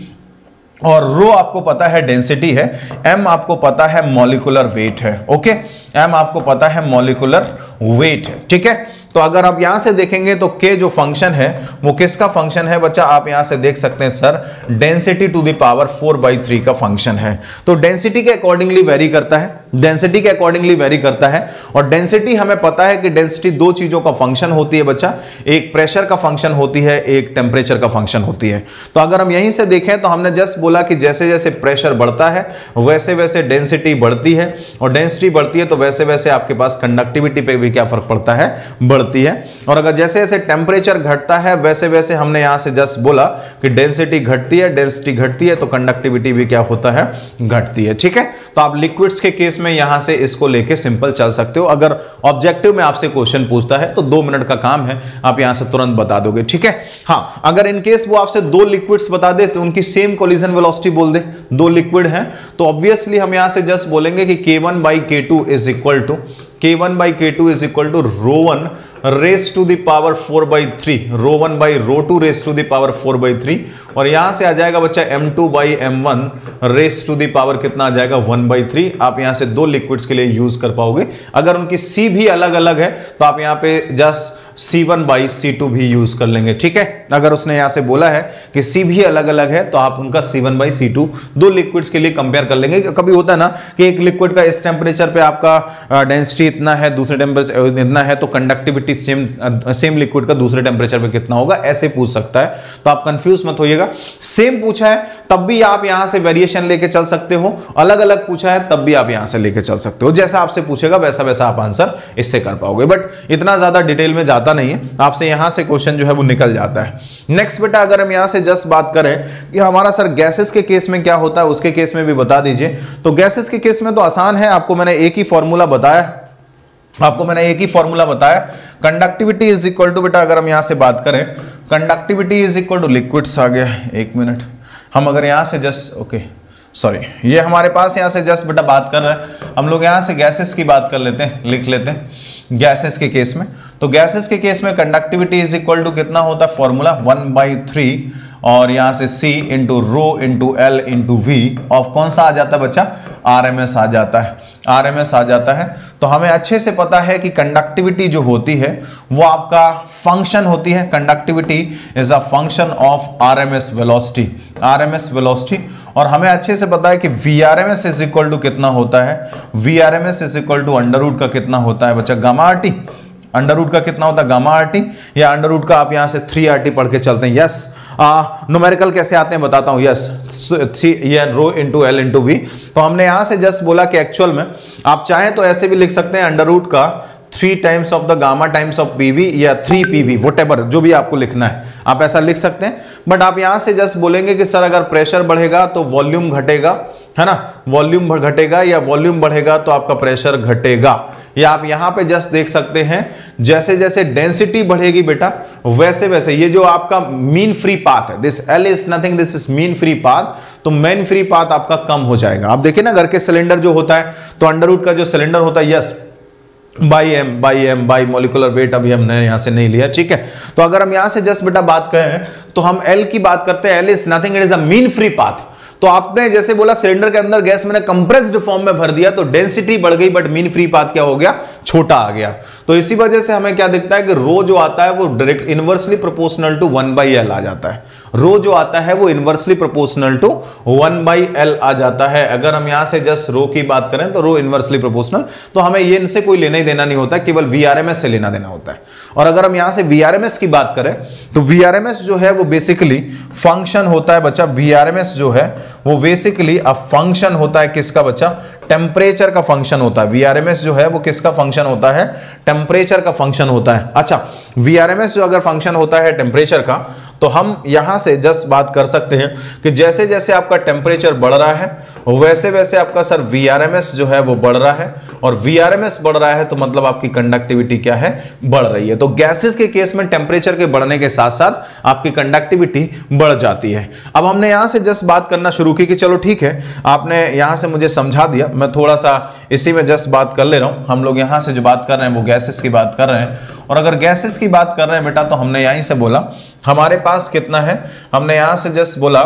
और रो आपको पता है डेंसिटी है, एम आपको पता है मॉलिक्यूलर वेट है, ओके, एम आपको पता है मॉलिक्यूलर वेट है, ठीक है। तो अगर आप यहां से देखेंगे तो के जो फंक्शन है वो किसका फंक्शन है बच्चा, आप यहां से देख सकते हैं sir density to the power four by three का फंक्शन है। तो डेंसिटी के अकॉर्डिंगली वेरी करता है, डेंसिटी के अकॉर्डिंगली वेरी करता है। और डेंसिटी हमें पता है कि डेंसिटी दो चीजों का फंक्शन होती है बच्चा, एक प्रेशर का फंक्शन होती है, एक टेम्परेचर का फंक्शन होती है। तो अगर हम यहीं से देखें तो हमने जस्ट बोला कि जैसे जैसे प्रेशर बढ़ता है वैसे वैसे डेंसिटी बढ़ती है, और डेंसिटी बढ़ती है तो वैसे वैसे आपके पास कंडक्टिविटी पे भी क्या फर्क पड़ता है, बढ़ती है। और अगर जैसे जैसे टेम्परेचर घटता है वैसे वैसे हमने यहां से जस्ट बोला कि डेंसिटी घटती है, डेंसिटी घटती है तो कंडक्टिविटी भी क्या होता है, घटती है, ठीक है। तो आप लिक्विड्स के केस में यहां से इसको लेके सिंपल चल सकते हो। अगर ऑब्जेक्टिव में आपसे क्वेश्चन पूछता है तो दो मिनट का काम है, आप यहां से तुरंत बता दोगे, ठीक है। हाँ, अगर इन केस वो आपसे दो लिक्विड्स बता दे तो उनकी सेम कोलिजन वेलोसिटी बोल दे, दो लिक्विड हैं, तो ऑब्वियसली हम यहां से जस्ट बोलेंगे कि के वन बाई के two is equal to K one by के two is equal to rho one raise to the power four by three, rho one by rho two raise to the power four by three, और यहां से आ जाएगा बच्चा M two by M one raise to the power कितना आ जाएगा, one by three. आप यहां से दो लिक्विड्स के लिए यूज कर पाओगे। अगर उनकी सी भी अलग अलग है तो आप यहां पे just C one by C two भी यूज कर लेंगे, ठीक है। अगर उसने यहां से बोला है कि सी भी अलग अलग है तो आप उनका C one by C two दो लिक्विड्स के लिए कंपेयर कर लेंगे। कभी होता है ना कि एक लिक्विड का इस टेम्परेचर पे आपका डेंसिटी इतना है, दूसरे टेम्परेचर इतना है, तो कंडक्टिविटी सेम सेम लिक्विड का दूसरे टेम्परेचर पे कितना होगा, ऐसे पूछ सकता है। तो आप कंफ्यूज मत होइएगा। सेम पूछा है तब भी आप यहां से वेरिएशन लेके चल सकते हो, अलग अलग पूछा है तब भी आप यहां से लेके चल सकते हो। जैसा आपसे पूछेगा वैसा वैसा आप आंसर इससे कर पाओगे, बट इतना ज्यादा डिटेल में जाता नहीं है, आपसे यहां से क्वेश्चन जो है वो निकल जाता है। नेक्स्ट बेटा, अगर हम यहां से जस्ट बात करें कि हमारा सर गैसेस के केस में क्या होता है, उसके केस में भी बता दीजिए। तो गैसेस के केस में तो आसान है, आपको मैंने एक ही फॉर्मूला बताया आपको मैंने एक ही फॉर्मूला बताया कंडक्टिविटी इज इक्वल टू, बेटा अगर हम यहां से बात करें conductivity is equal to liquids आ गया, एक मिनट, हम अगर यहां से जस्ट ओके सॉरी ये हमारे पास यहां से जस्ट बेटा बात कर रहे हैं हम लोग, यहां से गैसेस की बात कर लेते हैं, लिख लेते हैं गैसेस के केस में। तो गैसेस के केस में कंडक्टिविटी इज इक्वल टू कितना होता है, फॉर्मूला वन बाई थ्री और यहां से C into rho into L into V of कौन सा आ जाता है बच्चा, आर एम एस आ जाता है, आर एम एस आ जाता है। तो हमें अच्छे से पता है कि कंडक्टिविटी जो होती है वो आपका फंक्शन होती है, conductivity is a function of R M S velocity, R M S velocity. और हमें अच्छे से पता है कि V R M S is equal to कितना होता है, V R M S is equal to under root का कितना होता है बच्चा, gamma R T, under root का कितना होता है गामा आर टी, या अंडर रूट का आप यहां से थ्री आर टी पढ़ के चलते हैं। यस, न्यूमेरिकल कैसे आते हैं बताता हूं। यस, ये rho into L into V. तो हमने यहां से जस्ट बोला कि एक्चुअल में आप चाहें तो ऐसे भी लिख सकते हैं अंडर रूट का three times of the gamma times of PV या थ्री पीवी, वोटेवर जो भी आपको लिखना है आप ऐसा लिख सकते हैं। बट आप यहां से जस्ट बोलेंगे कि सर अगर प्रेशर बढ़ेगा तो वॉल्यूम घटेगा, है ना, वॉल्यूम घटेगा या वॉल्यूम बढ़ेगा तो आपका प्रेशर घटेगा। या आप यहां पे जस्ट देख सकते हैं जैसे जैसे डेंसिटी बढ़ेगी बेटा वैसे वैसे ये जो आपका मीन फ्री पाथ है, this L is nothing, this is mean free path, तो मेन फ्री पाथ आपका कम हो जाएगा। आप देखिए ना घर के सिलेंडर जो होता है तो अंडर रूट का जो सिलेंडर होता है, yes by M by M by molecular weight अभी हमने यहां से नहीं लिया, ठीक है। तो अगर हम यहां से जस्ट बेटा बात करें तो हम एल की बात करते हैं, L is nothing, it is the mean free path. तो आपने जैसे बोला सिलेंडर के अंदर गैस मैंने कंप्रेस्ड फॉर्म में भर दिया तो डेंसिटी बढ़ गई बट मीन फ्री पाथ क्या हो गया, छोटा आ गया। तो इसी वजह से हमें क्या दिखता है कि रो जो आता है वो direct inversely proportional to one by L आ जाता है, रो जो आता है वो inversely proportional to one by L आ जाता है। अगर हम यहां से जस्ट रो की बात करें तो रो इनवर्सली प्रोपोर्शनल, तो हमें ये इनसे कोई लेना ही देना नहीं होता, केवल वीआरएमएस से लेना देना होता है। और अगर हम यहां से वीआरएमएस की बात करें तो वीआरएमएस जो है वो बेसिकली फंक्शन होता है बच्चा, वीआरएमएस जो है वो बेसिकली अ फंक्शन होता है किसका बच्चा, टेम्परेचर का फंक्शन होता है। वीआरएमएस जो है वो किसका फंक्शन होता है, टेम्परेचर का फंक्शन होता है। अच्छा, वीआरएमएस जो अगर फंक्शन होता है टेम्परेचर का तो हम यहां से जस्ट बात कर सकते हैं कि जैसे जैसे आपका टेम्परेचर बढ़ रहा है वैसे वैसे आपका सर वीआरएमएस जो है वो बढ़ रहा है, और वीआरएमएस बढ़ रहा है तो मतलब आपकी कंडक्टिविटी क्या है, बढ़ रही है। तो गैसेस के केस में टेम्परेचर के बढ़ने के साथ साथ आपकी कंडक्टिविटी बढ़ जाती है। अब हमने यहां से जस्ट बात करना शुरू की कि चलो ठीक है, आपने यहां से मुझे समझा दिया, मैं थोड़ा सा इसी में जस्ट बात कर ले रहा हूं। हम लोग यहां से जो बात कर रहे हैं वो गैसेस की बात कर रहे हैं, और अगर गैसेस की बात कर रहे हैं बेटा तो हमने यहीं से बोला हमारे पास कितना है, हमने यहां से जस्ट बोला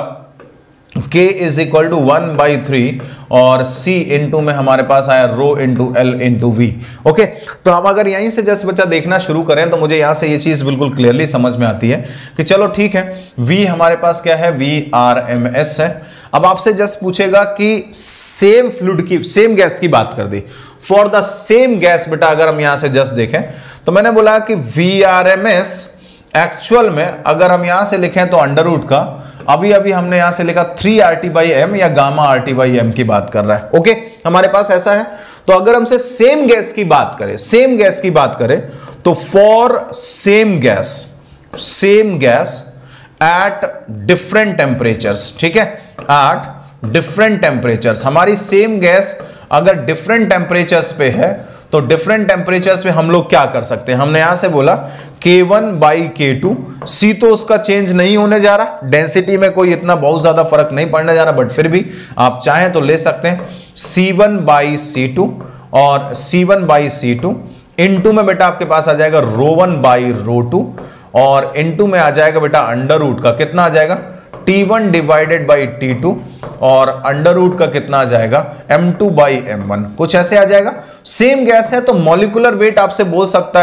K is equal to one by three और C इंटू में हमारे पास आया rho into L into V. Okay, तो हम अगर यहीं से जस्ट बच्चा देखना शुरू करें तो मुझे यहां से ये चीज बिल्कुल क्लियरली समझ में आती है कि चलो ठीक है, V हमारे पास क्या है, वी आर एम एस है। अब आपसे जस्ट पूछेगा कि सेम फ्लूइड की, सेम गैस की बात कर दी, फॉर द सेम गैस बेटा अगर हम यहां से जस्ट देखें तो मैंने बोला कि V R M S actual में अगर हम यहां से लिखें तो अंडर रूट का, अभी अभी हमने यहां से लिखा three R T by M या gamma R T by M की बात कर रहा है। ओके, हमारे पास ऐसा है। तो अगर हमसे सेम गैस की बात करें, सेम गैस की बात करें तो for same gas, same gas at different temperatures, ठीक है, एट डिफरेंट टेम्परेचर्स, हमारी सेम गैस अगर डिफरेंट टेम्परेचर्स पे है तो डिफरेंट टेम्परेचर्स पे हम लोग क्या कर सकते हैं, हमने यहां से बोला के वन बाई के टू, सी तो उसका चेंज नहीं होने जा रहा, डेंसिटी में कोई इतना बहुत ज्यादा फर्क नहीं पड़ने जा रहा, बट फिर भी आप चाहें तो ले सकते हैं C one by C two और C one by C two, into में बेटा आपके पास आ जाएगा rho one by rho two, और इनटू में आ जाएगा बेटा अंडर रूट का कितना आ जाएगा, T one divided by T two, और अंडर रूट का कितना आ जाएगा, M two by M one, कुछ ऐसे आ जाएगा। सेम गैस है तो मॉलिक्यूलर वेट आपसे बोल सकता है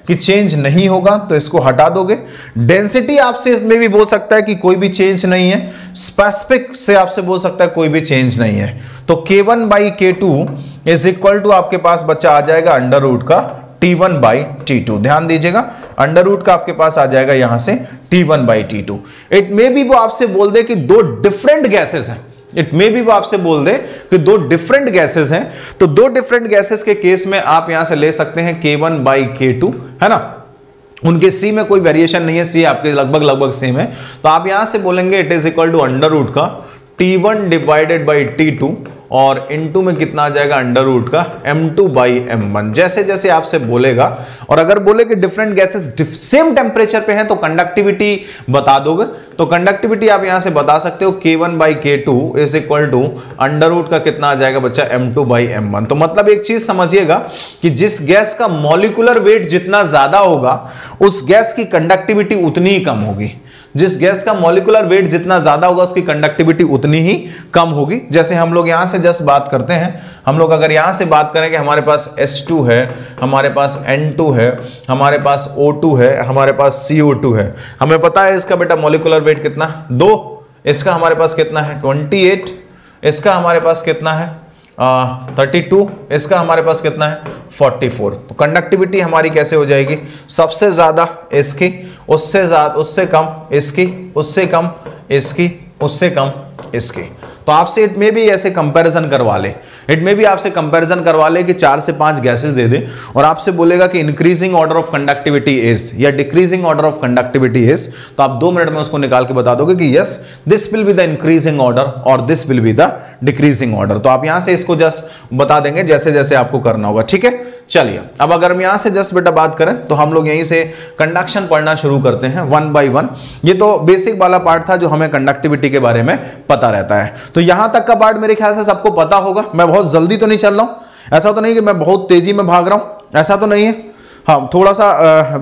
कि चेंज नहीं होगा तो इसको हटा दोगे। डेंसिटी आपसे इसमें भी बोल सकता है कि कोई भी चेंज नहीं है, स्पेसिफिक से आपसे बोल सकता है कोई भी चेंज नहीं है। तो के वन बाई के टू इज इक्वल टू आपके पास बच्चा आ जाएगा अंडर रूट का T one by T two. ध्यान दीजिएगा, अंडर रूट का आपके पास आ जाएगा यहां से T one by T two. It may be वो आपसे बोल दे कि दो डिफरेंट गैसेस हैं, इट मे बी वो आपसे बोल दे कि दो डिफरेंट गैसेस हैं, तो दो डिफरेंट गैसेस के केस में आप यहां से ले सकते हैं के वन बाई के टू, है ना। उनके सी में कोई वेरिएशन नहीं है, सी आपके लगभग लगभग सेम है, तो आप यहां से बोलेंगे it is equal to under root का T one divided by T two और इनटू में कितना आ जाएगा अंडर रूट का M two by M one. जैसे जैसे आपसे बोलेगा, और अगर बोले कि डिफरेंट गैसेस सेम टेम्परेचर पे हैं तो कंडक्टिविटी बता दोगे, तो कंडक्टिविटी आप यहां से बता सकते हो के वन बाई के two is equal to under root का कितना आ जाएगा बच्चा M two by M one. तो मतलब एक चीज समझिएगा कि जिस गैस का मॉलिक्यूलर वेट जितना ज्यादा होगा उस गैस की कंडक्टिविटी उतनी ही कम होगी, जिस गैस का मॉलिक्यूलर वेट जितना ज्यादा होगा उसकी कंडक्टिविटी उतनी ही कम होगी। जैसे हम लोग यहां से जस्ट बात करते हैं, हम लोग अगर यहां से बात करें कि हमारे पास एस टू है, हमारे पास एन टू है, हमारे पास ओ टू है, हमारे पास सी ओ टू है, हमें पता है इसका बेटा मॉलिक्यूलर वेट कितना, दो, इसका हमारे पास कितना है अट्ठाईस, इसका हमारे पास कितना है थर्टी टू, इसका हमारे पास कितना है फोर्टी फोर। तो कंडक्टिविटी हमारी कैसे हो जाएगी, सबसे ज्यादा इसकी, उससे ज्यादा उससे कम इसकी, उससे कम इसकी, उससे कम इसकी। तो आपसे इट में भी ऐसे कंपैरिजन करवा ले, इट में भी आपसे कंपैरिजन करवा ले कि चार से पांच गैसेस दे दे और आपसे बोलेगा कि increasing order of conductivity is या decreasing order of conductivity is, तो आप दो मिनट में उसको निकाल के बता दोगे कि yes this will be the increasing order और this will be the decreasing order. तो आप यहां से इसको जस्ट बता देंगे जैसे जैसे आपको करना होगा, ठीक है। चलिए अब अगर हम यहां से जस्ट बेटा बात करें तो हम लोग यहीं से कंडक्शन पढ़ना शुरू करते हैं वन बाय वन। ये तो बेसिक वाला पार्ट था जो हमें कंडक्टिविटी के बारे में पता रहता है। तो यहां तक का पार्ट मेरे ख्याल से सबको पता होगा। मैं बहुत जल्दी तो नहीं चल रहा हूं, ऐसा तो नहीं कि मैं बहुत तेजी में भाग रहा हूं, ऐसा तो नहीं है। हाँ, थोड़ा सा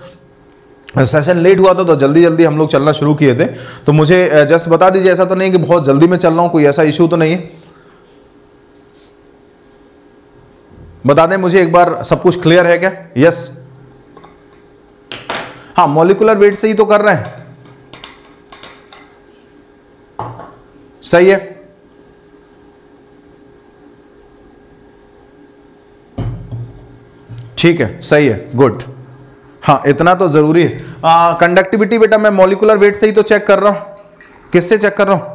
जस्ट सेशन लेट हुआ था तो जल्दी जल्दी हम लोग चलना शुरू किए थे, तो मुझे जस्ट बता दीजिए, ऐसा तो नहीं कि बहुत जल्दी में चल रहा हूं, कोई ऐसा इशू तो नहीं है। बता दें मुझे एक बार, सब कुछ क्लियर है क्या? यस, हाँ, मॉलिक्यूलर वेट से ही तो कर रहे हैं, सही है। ठीक है, सही है, गुड। हाँ, इतना तो जरूरी है। कंडक्टिविटी बेटा मैं मॉलिक्यूलर वेट से ही तो चेक कर रहा हूं। किससे चेक कर रहा हूं?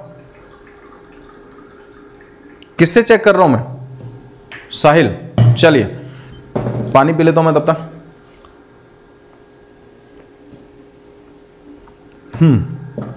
किससे चेक कर रहा हूं मैं? साहिल, चलिए पानी पी लेता हूं मैं तब तक। हम्म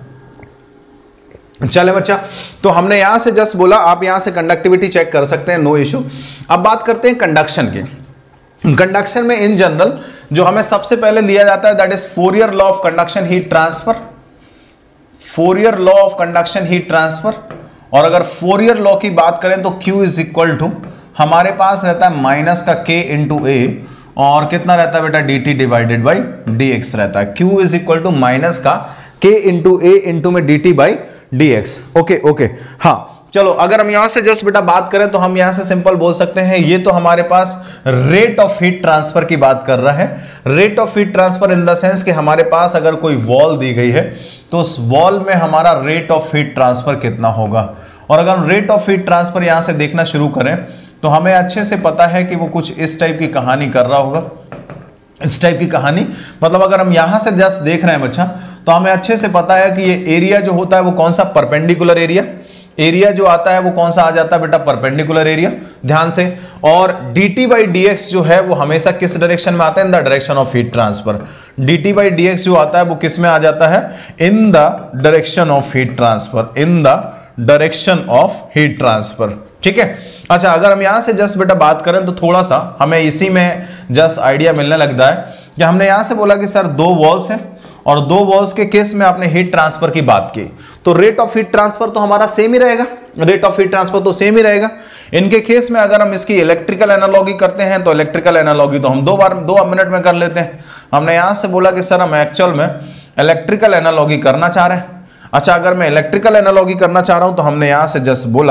चले बच्चा, तो हमने यहां से जस्ट बोला आप यहां से कंडक्टिविटी चेक कर सकते हैं, नो इशू। अब बात करते हैं कंडक्शन की। कंडक्शन में इन जनरल जो हमें सबसे पहले दिया जाता है that is Fourier law of conduction heat transfer. Fourier law of conduction heat transfer, और अगर फोरियर लॉ की बात करें तो Q इज इक्वल टू हमारे पास रहता है माइनस का K इंटू ए, और कितना रहता है बेटा D T divided by D X रहता है। Q is equal to minus का K इंटू ए इंटू में D T by D X. Okay okay, हाँ चलो, अगर हम यहां से जस्ट बेटा बात करें तो हम यहां से सिंपल बोल सकते हैं ये तो हमारे पास रेट ऑफ हीट ट्रांसफर की बात कर रहा है। Rate of heat transfer in the sense कि हमारे पास अगर कोई वॉल दी गई है तो उस वॉल में हमारा रेट ऑफ हीट ट्रांसफर कितना होगा। और अगर हम रेट ऑफ हीट ट्रांसफर यहां से देखना शुरू करें तो हमें अच्छे से पता है कि वो कुछ इस टाइप की कहानी कर रहा होगा। इस टाइप की कहानी मतलब अगर हम यहां से जस्ट देख रहे हैं बच्चा तो हमें अच्छे से पता है कि ये एरिया जो होता है वो कौन सा, परपेंडिकुलर एरिया। एरिया जो आता है वो कौन सा आ जाता है बेटा, परपेंडिकुलर एरिया, ध्यान से। और dt बाई डी एक्स जो है वो हमेशा किस डायरेक्शन में आता है, in the direction of heat transfer. dt by D X जो आता है वो किस में आ जाता है, in the direction of heat transfer, in the direction of heat transfer. ठीक है, अच्छा अगर हम यहां से जस्ट बेटा बात करें तो थोड़ा सा हमें इसी में जस्ट आइडिया मिलने लगता है कि हमने यहां से बोला कि सर दो वॉल्स हैं और दो वॉल्स के केस में आपने हीट ट्रांसफर की बात की, तो रेट ऑफ हीट ट्रांसफर तो हमारा सेम ही रहेगा, रेट ऑफ हीट ट्रांसफर तो सेम ही रहेगा। इनके केस में अगर हम इसकी इलेक्ट्रिकल एनालॉजी करते हैं तो इलेक्ट्रिकल एनालॉजी तो हम दो बार दो मिनट में कर लेते हैं। हमने यहां से बोला कि सर हम एक्चुअल में इलेक्ट्रिकल एनालॉजी करना चाह रहे हैं। अच्छा, अगर मैं इलेक्ट्रिकल एनालॉजी करना चाह रहा हूं तो हमने यहां से जस्ट बोला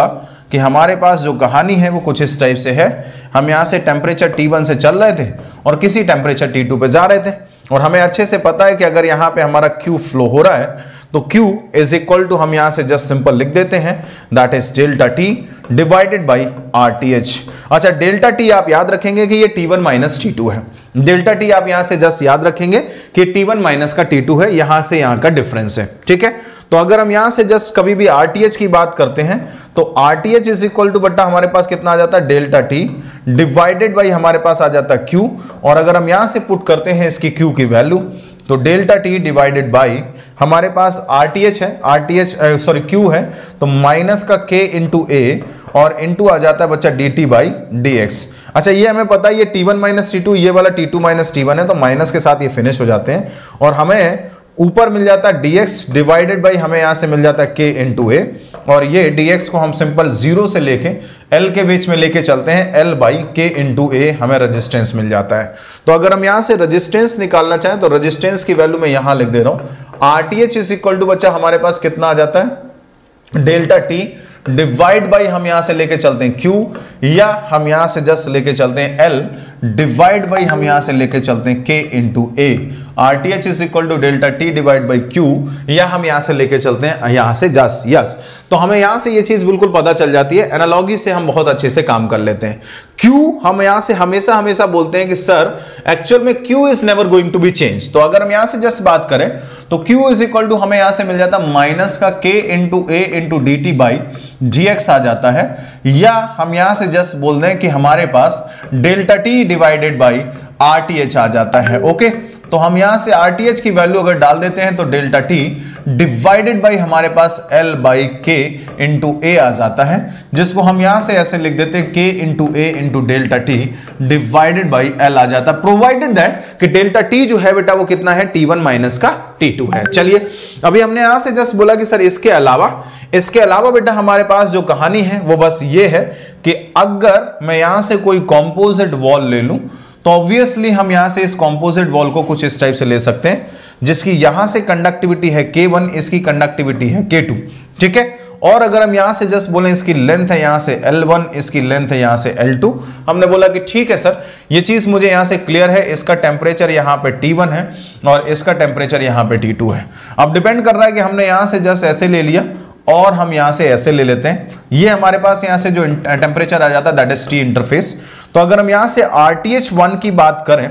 कि हमारे पास जो कहानी है वो कुछ इस टाइप से है। हम यहाँ से टेम्परेचर टी वन से चल रहे थे और किसी टेम्परेचर टी टू पे जा रहे थे, और हमें अच्छे से पता है कि अगर यहाँ पे हमारा Q फ्लो हो रहा है तो Q इज इक्वल टू, हम यहाँ से जस्ट सिंपल लिख देते हैं, that is delta T divided by R T H. अच्छा, डेल्टा टी आप याद रखेंगे कि ये T one minus T two है। डेल्टा टी आप यहाँ से जस्ट याद रखेंगे कि टी वन माइनस का टी टू है, यहाँ से यहाँ का डिफरेंस है, ठीक है। तो अगर हम यहां से जस्ट कभी भी आरटीएच की बात करते हैं तो आरटीएच इज इक्वल टू बट्टा हमारे पास कितना आ जाता है, डेल्टा टी डिवाइडेड बाई हमारे पास आ जाता है क्यू, और अगर हम यहां से पुट करते हैं इसकी क्यू की वैल्यू तो डेल्टा टी डिवाइडेड बाई हमारे पास आरटीएच है, आरटीएच सॉरी क्यू है, तो माइनस का के इंटू ए और इंटू आ जाता है बच्चा D T by D X. अच्छा, ये हमें पता है ये T one minus T two, ये वाला T two minus T one है, तो माइनस के साथ ये फिनिश हो जाते हैं और हमें ऊपर मिल जाता है dx डिवाइडेड बाई हमें यहां से मिल जाता है k इंटू ए, और ये dx को हम सिंपल जीरो से लेके l के बीच में लेके चलते हैं, l by K into A हमें रेजिस्टेंस मिल जाता है। तो अगर हम यहां से रेजिस्टेंस निकालना चाहें तो रेजिस्टेंस की वैल्यू मैं यहां लिख दे रहा हूं, R T H is equal to बच्चा हमारे पास कितना आ जाता है, डेल्टा टी डिवाइड बाई हम यहां से लेके चलते हैं Q, या हम यहां से जस्ट लेके चलते हैं L डिवाइड बाई हम यहां से लेके चलते हैं K into A. R T H is equal to delta T divide by Q, या हम यहां से लेके चलते हैं यहां से जस्ट यस। तो हमें यहां से ये चीज बिल्कुल पता चल जाती है, एनालॉजी से हम बहुत अच्छे से काम कर लेते हैं। क्यू हम यहां से हमेशा हमेशा बोलते हैं कि सर एक्चुअल में Q is never going to be change. तो अगर हम यहां से जस्ट बात करें तो क्यू इज इक्वल टू हमें यहां से मिल जाता माइनस का K into A into D T by G X आ जाता है, या हम यहां से जस्ट बोल दें कि हमारे पास delta T divided by R T H आ जाता है। ओके, तो हम यहां से आर टी एच की वैल्यू अगर डाल देते हैं तो डेल्टा टी डिवाइडेड बाई हमारे पास L by K into A आ जाता है, जिसको हम यहां से ऐसे लिख देते हैं K into A into delta T divided by L आ जाता है, प्रोवाइडेड दैट कि डेल्टा टी जो है बेटा वो कितना है, टी वन माइनस का टी टू है। चलिए, अभी हमने यहां से जस्ट बोला कि सर इसके अलावा इसके अलावा बेटा हमारे पास जो कहानी है वो बस ये है कि अगर मैं यहां से कोई कॉम्पोजिट वॉल ले लूं तो ऑब्वियसली हम यहां से इस कॉम्पोजिट वॉल को कुछ इस टाइप से ले सकते हैं, जिसकी यहां से कंडक्टिविटी है के वन, इसकी कंडक्टिविटी है के टू, ठीक है। और अगर हम यहां से जस्ट बोलें इसकी लेंथ है यहां से एल वन, इसकी लेंथ है यहां से एल टू, हमने बोला कि ठीक है सर ये चीज मुझे यहां से क्लियर है, इसका टेम्परेचर यहां पे टी वन है और इसका टेम्परेचर यहां पे टी टू है। अब डिपेंड कर रहा है कि हमने यहां से जस्ट ऐसे ले लिया और हम यहां से ऐसे ले लेते हैं, ये हमारे पास यहां से जो टेम्परेचर आ जाता है दैट इज टी इंटरफेस। तो अगर हम यहां से आर टी एच वन की बात करें,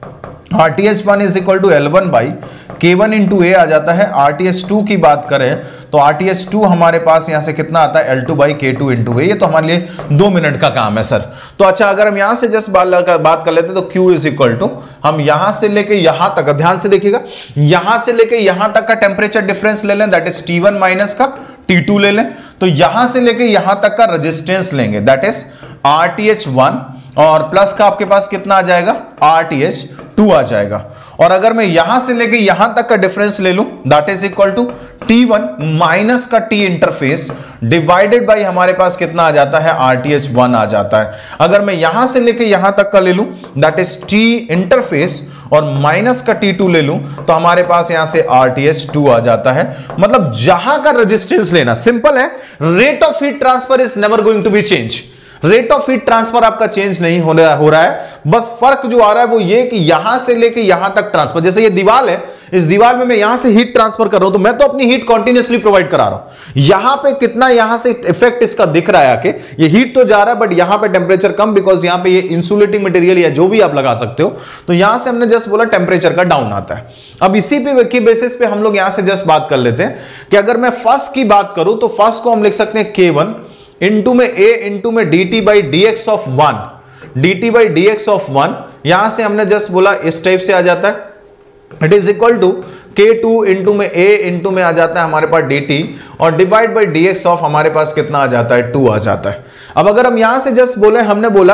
R T H one is equal to L one by के वन इंटू ए आ जाता है। आर टी एच टू की बात करें तो आर टी एच टू हमारे पास यहां से कितना आता है, एल टू बाई के टू इंटू ए। ये तो हमारे लिए दो मिनट का काम है सर। तो अच्छा, अगर हम यहां से जस्ट बात कर लेते हैं तो Q इज इक्वल टू हम यहां से लेके यहां तक, ध्यान से देखिएगा, यहां से लेके यहां तक का टेम्परेचर डिफरेंस ले लें, that is T one minus का टी टू ले लें, तो यहां से लेके यहां तक का रेजिस्टेंस लेंगे, that is R T H one, और प्लस का आपके पास कितना आ जाएगा, आर टी एच टू आ जाएगा। और अगर मैं यहां से लेके यहां तक का डिफरेंस ले लूं that is equal to T one minus का टी इंटरफेस डिवाइडेड बाई हमारे पास कितना आ जाता है, आर टी एच वन आ जाता है। अगर मैं यहां से लेके यहां तक का ले लूं दैट इज टी इंटरफेस और माइनस का टी टू ले लूं तो हमारे पास यहां से आर टी एच टू आ जाता है। मतलब जहां का रेजिस्टेंस लेना सिंपल है, rate of heat transfer is never going to be change. Rate of heat transfer आपका चेंज नहीं हो रहा हो रहा है, बस फर्क जो आ रहा है वो ये कि यहां से लेके यहां तक ट्रांसफर, जैसे ये दीवार है, इस दीवार में मैं यहां से हीट ट्रांसफर कर रहा हूं तो मैं तो अपनी हीट कंटीन्यूअसली प्रोवाइड करा रहा हूं। यहां पे कितना यहां से इफेक्ट इसका दिख रहा है कि ये हीट तो जा रहा है बट यहां पे टेम्परेचर कम, बिकॉज यहां पे ये इंसुलेटिंग मटेरियल या जो भी आप लगा सकते हो, तो यहां से हमने जस्ट बोला टेम्परेचर का डाउन आता है। अब इसी पे की बेसिस पे हम लोग यहां से जस्ट बात कर लेते हैं कि अगर मैं फर्स्ट की बात करूं तो फर्स्ट को हम लिख सकते हैं के वन इंटू में ए इंटू में D T by D X of one, D T by D X of one, यहां से हमने जस्ट बोला इस टाइप से आ जाता है, it is equal to k two into में ए इंटू में आ जाता है हमारे पास dt और divide by D X of हमारे पास कितना आ जाता है, टू आ जाता है। अब अगर हम यहां से जस्ट बोले, हमने बोला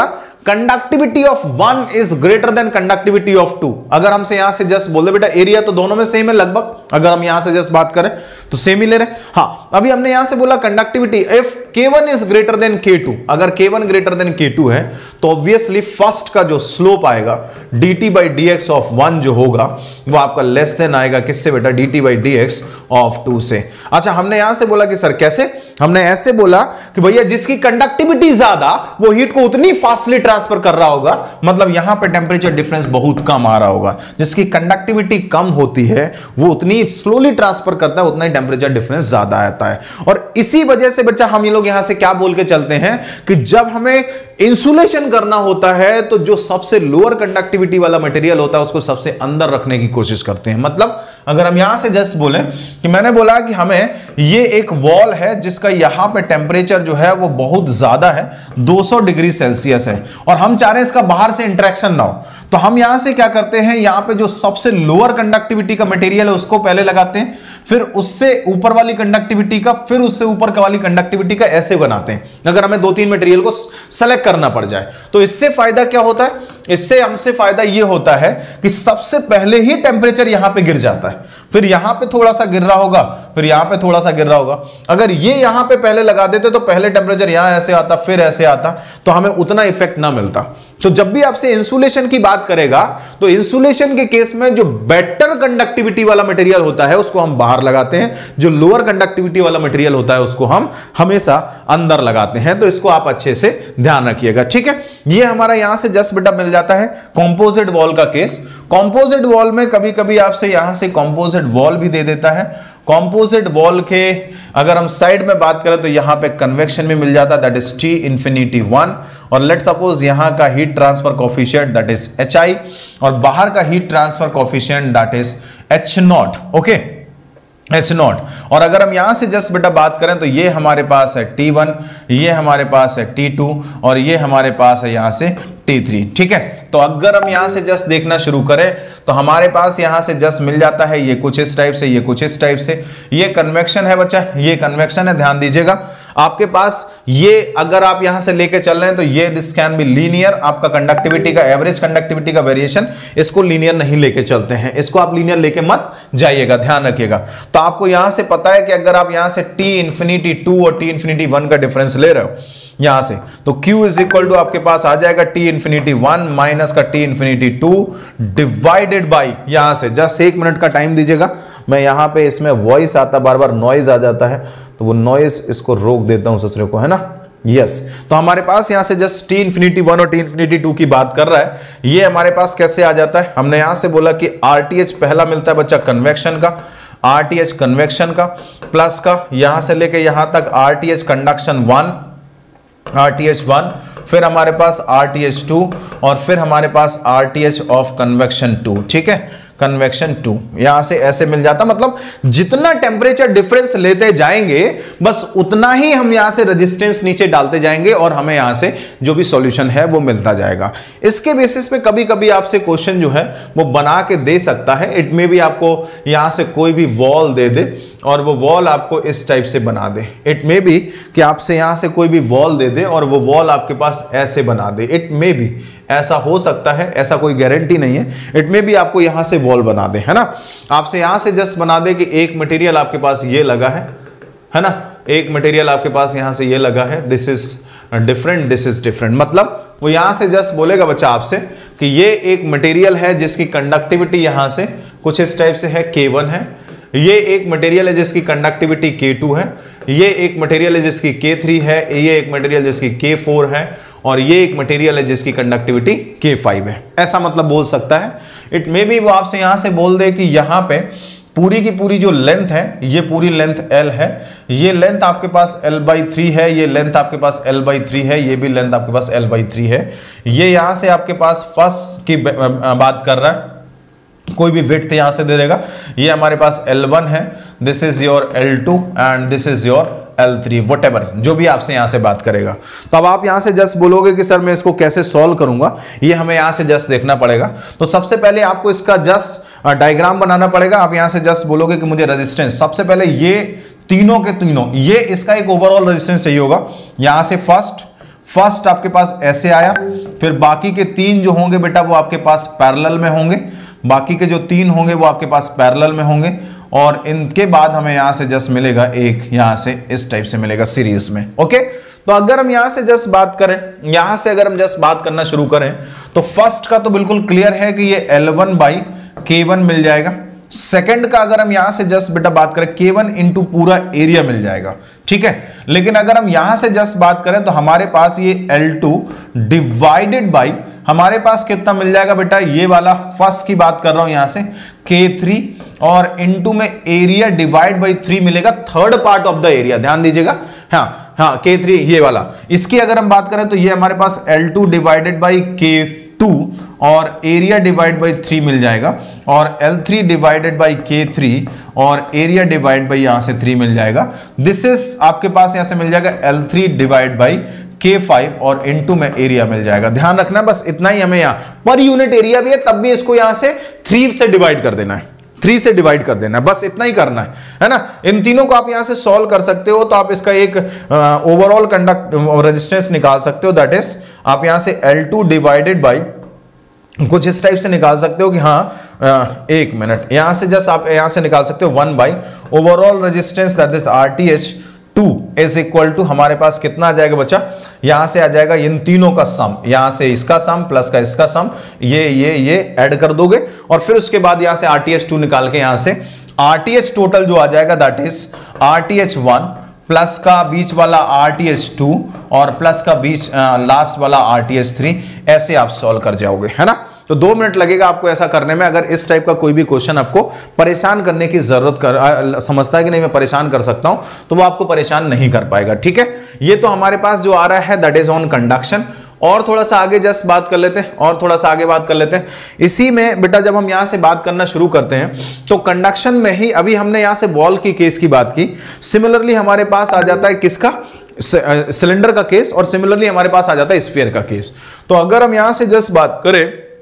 conductivity of one is greater than conductivity of two. अगर हमसे यहां से जस्ट बोल दे बेटा एरिया तो दोनों में सेम है लगभग, अगर हम यहां से जस्ट बात करें तो सेम ही ले रहे हैं। हाँ, अभी हमने यहां से बोला conductivity if k one is greater than k two, अगर k one greater than k two है तो ऑब्वियसली फर्स्ट का जो स्लोप आएगा dt by D X of one जो होगा वो आपका लेस देन आएगा किससे बेटा, dt by D X of two से। अच्छा, हमने यहां से बोला कि सर कैसे, हमने ऐसे बोला कि भैया जिसकी कंडक्टिविटी ज्यादा वो हीट को उतनी फास्टली ट्रांसफर कर रहा होगा, मतलब यहां पे टेंपरेचर डिफरेंस बहुत कम आ रहा होगा। जिसकी कंडक्टिविटी कम होती है वो उतनी स्लोली ट्रांसफर करता है, उतना ही टेंपरेचर डिफरेंस ज्यादा आता है। और इसी वजह से बच्चा हम ये लोग यहां से क्या बोल के चलते हैं कि जब हमें इंसुलेशन करना होता है तो जो सबसे लोअर कंडक्टिविटी वाला मटेरियल होता है उसको सबसे अंदर रखने की कोशिश करते हैं। मतलब अगर हम यहां से जस्ट बोले कि मैंने बोला कि हमें ये एक वॉल है जिसका यहां पे टेंपरेचर जो है वो बहुत ज्यादा है, दो सौ डिग्री सेल्सियस है, और हम चाह रहे हैं इसका बाहर से इंटरेक्शन ना हो, तो हम यहां से क्या करते हैं, यहां पे जो सबसे लोअर कंडक्टिविटी का मटेरियल है उसको पहले लगाते हैं, फिर उससे ऊपर वाली कंडक्टिविटी का, फिर उससे ऊपर वाली कंडक्टिविटी का, ऐसे बनाते हैं। अगर हमें दो तीन मटेरियल को सेलेक्ट करना पड़ जाए तो इससे फायदा क्या होता है, इससे हमसे फायदा यह होता है कि सबसे पहले ही टेंपरेचर यहां पे गिर जाता है, फिर यहां पे थोड़ा सा गिर रहा होगा, फिर यहां पे थोड़ा सा गिर रहा होगा। अगर ये यहां पे पहले लगा देते तो पहले टेंपरेचर यहां ऐसे आता, फिर ऐसे आता, तो हमें उतना इफेक्ट ना मिलता। तो जब भी आपसे इंसुलेशन की बात करेगा तो इंसुलेशन के केस में जो बेटर कंडक्टिविटी वाला मटेरियल होता है उसको हम बाहर लगाते हैं, जो लोअर कंडक्टिविटी वाला मटेरियल होता है उसको हम हमेशा अंदर लगाते हैं। तो इसको आप अच्छे से ध्यान रखिएगा, ठीक है। ये हमारा यहां से जस्ट बेटा मिल जाता है कंपोजिट वॉल का केस। कंपोजिट वॉल में कभी कभी आपसे यहां से कंपोजिट वॉल भी दे देता है। कंपोजिट वॉल के अगर हम साइड में बात करें तो यहां पे कन्वेक्शन में मिल जाता है, that is T infinity one, और लेट सपोज यहां का heat transfer coefficient that is H I, और बाहर का heat transfer coefficient that is H not, okay, H not. और अगर हम यहां से जस्ट बेटा बात करें तो ये हमारे पास है टी वन, ये हमारे पास है टी टू, और ये हमारे पास है यहां से टी थ्री, ठीक है। तो अगर हम यहां से जस्ट देखना शुरू करें तो हमारे पास यहां से जस्ट मिल जाता है ये कुछ इस टाइप से, ये कुछ इस टाइप से। ये कन्वेक्शन है बच्चा, ये कन्वेक्शन है, ध्यान दीजिएगा। आपके पास ये अगर आप यहां से लेके चल रहे हैं तो ये दिस कैन बी लीनियर, आपका कंडक्टिविटी का एवरेज कंडक्टिविटी का वेरिएशन, इसको लीनियर नहीं लेके चलते हैं, इसको आप लीनियर लेके मत जाइएगा, ध्यान रखिएगा। तो आपको यहां से पता है कि अगर आप यहां से टी इंफिनिटी टू और टी इंफिनिटी वन का डिफरेंस ले रहे हो यहां से, तो Q इज इक्वल टू आपके पास आ जाएगा टी इंफिनिटी वन माइनस का T infinity two divided by, यहां से जस्ट एक मिनट का टाइम दीजिएगा, मैं यहां पे इसमें वॉइस आता, बार बार नॉइज आ जाता है, तो वो नॉइज इसको रोक देता हूं ससुरे को, है ना। Yes yes. तो हमारे पास यहां से जस्ट टी इंफिनिटी वन और टी इंफिनिटी टू की बात कर रहा है, ये हमारे पास कैसे आ जाता है, हमने यहां से बोला कि आरटीएच पहला मिलता है बच्चा कन्वेक्शन का, आरटीएच कन्वेक्शन का प्लस का, यहां से लेके यहां तक RTH conduction one, RTH one, फिर हमारे पास आरटीएच टू, और फिर हमारे पास आरटीएच ऑफ कन्वेक्शन टू, ठीक है, कन्वेक्शन टू। यहां से ऐसे मिल जाता, मतलब जितना टेम्परेचर डिफरेंस लेते जाएंगे बस उतना ही हम यहां से रेजिस्टेंस नीचे डालते जाएंगे और हमें यहां से जो भी सॉल्यूशन है वो मिलता जाएगा। इसके बेसिस पे कभी कभी आपसे क्वेश्चन जो है वो बना के दे सकता है, इट में भी आपको यहां से कोई भी वॉल दे दे और वो वॉल आपको इस टाइप से बना दे, इट में भी कि आपसे यहां से कोई भी वॉल दे दे और वो वॉल आपके पास ऐसे बना दे, इट में भी ऐसा हो सकता है, ऐसा कोई गारंटी नहीं है, इट में भी आपको यहां से वॉल बना दे, है ना। आपसे यहां से जस्ट बना दे कि एक मटेरियल आपके पास ये लगा है है ना, एक मटेरियल आपके पास यहां से ये लगा है, this is different, this is different, मतलब वो यहां से जस्ट बोलेगा बच्चा आपसे कि ये एक मटेरियल है जिसकी कंडक्टिविटी यहां से कुछ इस टाइप से है, के वन है, ये एक मटेरियल है जिसकी कंडक्टिविटी के टू है, ये एक मटेरियल है जिसकी के थ्री है, ये एक मटेरियल जिसकी के फोर है, और ये एक मटेरियल है जिसकी कंडक्टिविटी के फाइव है। ऐसा मतलब बोल सकता है। इट मे बी वो आपसे यहां से बोल दे कि यहां पे पूरी की पूरी जो लेंथ है ये पूरी लेंथ L है, ये लेंथ आपके पास L बाई थ्री है, ये लेंथ आपके पास L बाई थ्री है, ये भी लेंथ आपके पास L बाई थ्री है। ये यहां से आपके पास फर्स्ट की बात कर रहा है, कोई भी विड्थ यहां से दे देगा, ये हमारे पास L वन है, this is your L two and this is your L three, whatever जो भी आपसे यहां से बात करेगा। तो अब आप यहां से जस्ट बोलोगे कि सर मैं इसको कैसे सॉल्व करूंगा, ये हमें यहां से जस्ट देखना पड़ेगा। तो सबसे पहले आपको इसका जस्ट डायग्राम बनाना पड़ेगा। आप यहां से जस्ट बोलोगे कि मुझे रेजिस्टेंस, सबसे पहले ये तीनों के तीनों, ये इसका एक ओवरऑल रेजिस्टेंस चाहिए होगा। यहां से फर्स्ट फर्स्ट आपके पास ऐसे आया, फिर बाकी के तीन जो होंगे बेटा वो आपके पास पैरेलल में होंगे, बाकी के जो तीन होंगे वो आपके पास पैरेलल में होंगे, और इनके बाद हमें यहां से जस्ट मिलेगा एक, यहां से इस टाइप से मिलेगा सीरीज में। ओके, तो अगर हम यहां से जस्ट बात करें, यहां से अगर हम जस्ट बात करना शुरू करें तो फर्स्ट का तो बिल्कुल क्लियर है कि ये एल वन बाई के वन मिल जाएगा। सेकंड का अगर हम यहां से जस्ट बेटा बात करें, के वन इंटू पूरा एरिया मिल जाएगा, ठीक है। लेकिन अगर हम यहां से जस्ट बात करें तो हमारे पास ये एल टू डिवाइडेड बाई हमारे पास कितना मिल जाएगा बेटा, ये वाला फर्स्ट की बात कर रहा हूं यहां से के थ्री, और इनटू में एरिया डिवाइड बाई थ्री मिलेगा, third part of the area, ध्यान दीजिएगा। हाँ हाँ के थ्री ये वाला, इसकी अगर हम बात करें तो ये हमारे पास एल टू डिवाइडेड बाई के टू और एरिया डिवाइड बाई थ्री मिल जाएगा, और L three divided by k three और एरिया डिवाइड बाई यहां से थ्री मिल जाएगा। दिस इज आपके पास यहां से मिल जाएगा L three divide by k five और इनटू में एरिया मिल जाएगा। ध्यान रखना बस इतना ही, हमें यहां पर यूनिट एरिया भी है तब भी इसको यहां से थ्री से डिवाइड कर देना है, थ्री से डिवाइड कर देना है, बस इतना ही करना है, है ना। इन तीनों को आप यहां से सॉल्व कर सकते हो, तो आप इसका एक ओवरऑल कंडक्ट रेजिस्टेंस निकाल सकते हो, दैट इज आप यहां से एल टू डिवाइडेड बाई कुछ इस टाइप से निकाल सकते हो कि हाँ आ, एक मिनट, यहां से जस्ट आप यहां से निकाल सकते हो one by overall resistance that is R T H two is equal to हमारे पास कितना आ जाएगा बच्चा, यहां से आ जाएगा इन तीनों का सम, यहां से इसका सम प्लस का इसका सम, ये ये ये ऐड कर दोगे, और फिर उसके बाद यहां से आर टी एच टू निकाल के यहां से आर टी एच टोटल जो आ जाएगा that is R T H one plus का बीच वाला आर टी एच टू और प्लस का बीच लास्ट वाला आर टी एच थ्री, ऐसे आप सॉल्व कर जाओगे, है ना। तो दो मिनट लगेगा आपको ऐसा करने में। अगर इस टाइप का कोई भी क्वेश्चन आपको परेशान करने की जरूरत कर आ, समझता है कि नहीं मैं परेशान कर सकता हूं, तो वो आपको परेशान नहीं कर पाएगा, ठीक है। ये तो हमारे पास जो आ रहा है दैट इज ऑन कंडक्शन। और थोड़ा सा आगे जस्ट बात कर लेते हैं, और थोड़ा सा आगे बात कर लेते हैं। इसी में बेटा जब हम यहां से बात करना शुरू करते हैं तो कंडक्शन में ही, अभी हमने यहां से बॉल की केस की बात की, सिमिलरली हमारे पास आ जाता है किसका, सिलेंडर का केस, और सिमिलरली हमारे पास आ जाता है स्फीयर का केस। तो अगर हम यहां से जस्ट बात करें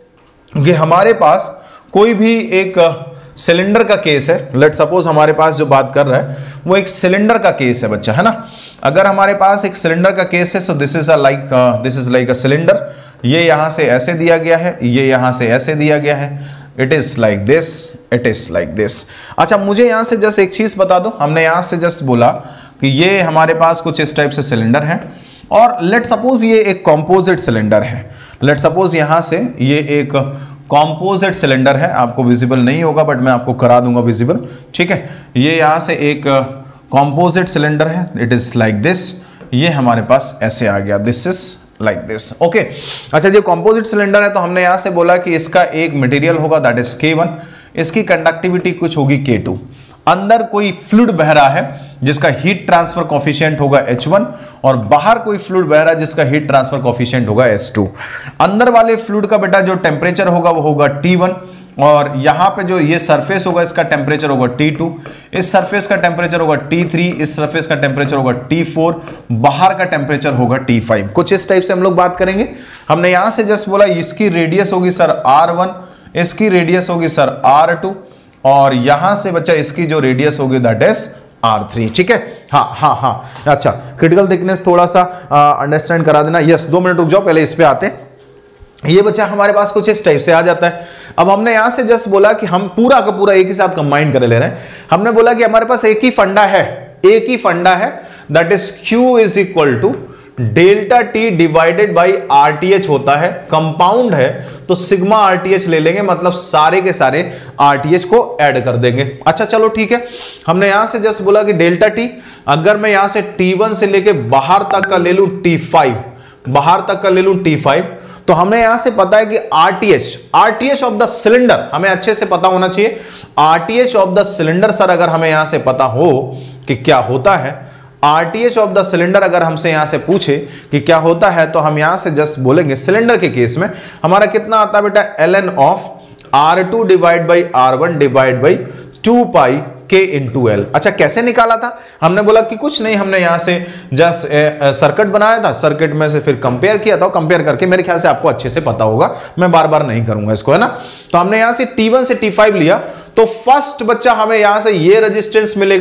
कि हमारे पास कोई भी एक सिलेंडर का केस है, लेट सपोज हमारे पास जो बात कर रहा है वो एक सिलेंडर का केस है बच्चा, है ना। अगर हमारे पास एक सिलेंडर का केस है, so this is a like this is like a cylinder, ये यहां से ऐसे दिया गया है, ये यहां से ऐसे दिया गया है, it is like this, it is like this. अच्छा मुझे यहां से जस्ट एक चीज बता दो, हमने यहां से जस्ट बोला कि ये हमारे पास कुछ इस टाइप से सिलेंडर है, और लेट सपोज ये एक कॉम्पोजिट सिलेंडर है, लेट सपोज यहां से ये एक कॉम्पोजिट सिलेंडर है, आपको विजिबल नहीं होगा बट मैं आपको करा दूंगा विजिबल, ठीक है। ये यहां से एक कॉम्पोजिट सिलेंडर है, इट इज लाइक दिस, ये हमारे पास ऐसे आ गया, this is like this, okay. अच्छा ये कॉम्पोजिट सिलेंडर है, तो हमने यहां से बोला कि इसका एक मटेरियल होगा दैट इज के वन, इसकी कंडक्टिविटी कुछ होगी के टू, अंदर कोई फ्लूइड बह रहा है जिसका हीट ट्रांसफर कोफिशिएंट होगा एच वन, और बाहर कोई फ्लूइड बह रहा है जिसका हीट ट्रांसफर कोफिशिएंट होगा एच टू। अंदर वाले फ्लूइड का बेटा जो टेम्परेचर होगा वो होगा टी वन, और यहां पे जो ये सरफेस होगा इसका टेम्परेचर होगा टी टू, इस सरफेस का टेम्परेचर होगा टी थ्री, इस सरफेस का टेम्परेचर होगा टी फोर, बाहर का टेम्परेचर होगा टी फाइव। कुछ इस टाइप से हम लोग बात करेंगे। हमने यहां से जस्ट बोला इसकी रेडियस होगी सर आर वन, इसकी रेडियस होगी सर आर टू, और यहां से बच्चा इसकी जो रेडियस होगी दैट इज आर थ्री, ठीक है। हाँ हाँ हाँ अच्छा, क्रिटिकल थिकनेस थोड़ा सा अंडरस्टैंड करा देना। यस दो मिनट रुक जाओ, पहले इस पे आते हैं। ये बच्चा हमारे पास कुछ इस टाइप से आ जाता है। अब हमने यहां से जस्ट बोला कि हम पूरा का पूरा एक ही साथ कंबाइन कर ले रहे हैं। हमने बोला कि हमारे पास एक ही फंडा है, एक ही फंडा है, that is Q is equal to delta T divided by RTH होता है। कंपाउंड है तो सिग्मा आरटीएच ले लेंगे, मतलब सारे के सारे आरटीएच को ऐड कर देंगे। अच्छा चलो ठीक है, हमने यहां से जस्ट बोला कि डेल्टा टी, अगर मैं यहां से टी वन से लेके बाहर तक का ले लूं टी फाइव, बाहर तक का ले लूं टी फाइव, तो हमें यहां से पता है कि RTH, RTH of the cylinder हमें अच्छे से पता होना चाहिए। RTH of the cylinder sir अगर हमें यहां से पता हो कि क्या होता है, आरटीएच ऑफ द सिलेंडर अगर हमसे यहां से पूछे कि क्या होता है, तो हम यहां से जस्ट बोलेंगे सिलेंडर के केस में हमारा कितना आता है बेटा, L N of R two divide by R one divide by two pi k into L. अच्छा कैसे निकाला था, हमने बोला कि कुछ नहीं, हमने यहां से जस्ट सर्किट बनाया था, सर्किट में से फिर कंपेयर किया था, कंपेयर करके मेरे ख्याल से आपको अच्छे से पता होगा, मैं बार बार नहीं करूंगा इसको, है ना। तो हमने यहां से टी वन से टी फाइव लिया, तो फर्स्ट बच्चा हमें यहां से ये रेजिस्टेंस मिलेगा,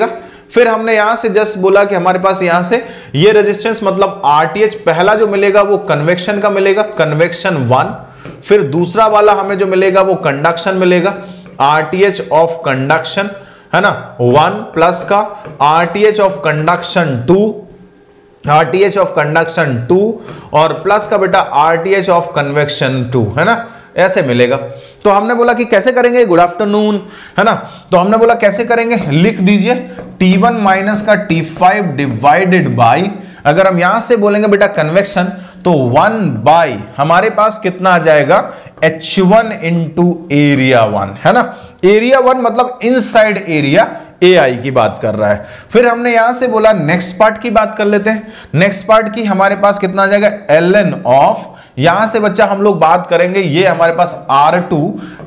फिर हमने यहां से जस्ट बोला कि हमारे पास यहां से ये रेजिस्टेंस मतलब आरटीएच पहला जो मिलेगा वो कन्वेक्शन का मिलेगा, कन्वेक्शन वन। फिर दूसरा वाला हमें जो मिलेगा वो कंडक्शन मिलेगा, आरटीएच ऑफ कंडक्शन, है ना, वन प्लस का RTH of conduction two, RTH of conduction two और प्लस का बेटा आरटीएच ऑफ कन्वेक्शन टू, है ना, ऐसे मिलेगा। तो हमने बोला कि कैसे करेंगे, गुड आफ्टरनून, है ना, तो हमने बोला कैसे करेंगे, लिख दीजिए टी वन माइनस का टी फाइव डिवाइडेड बाई, अगर हम यहां से बोलेंगे बेटा कन्वेक्शन तो वन बाई हमारे पास कितना आ जाएगा, H one into area one, है ना, एरिया वन मतलब इनसाइड एरिया ए आई की बात कर रहा है। फिर हमने यहां से बोला नेक्स्ट पार्ट की बात कर लेते हैं। नेक्स्ट पार्ट की हमारे पास कितना आ जाएगा, एल एन ऑफ, यहां से बच्चा हम लोग बात करेंगे, ये हमारे पास R two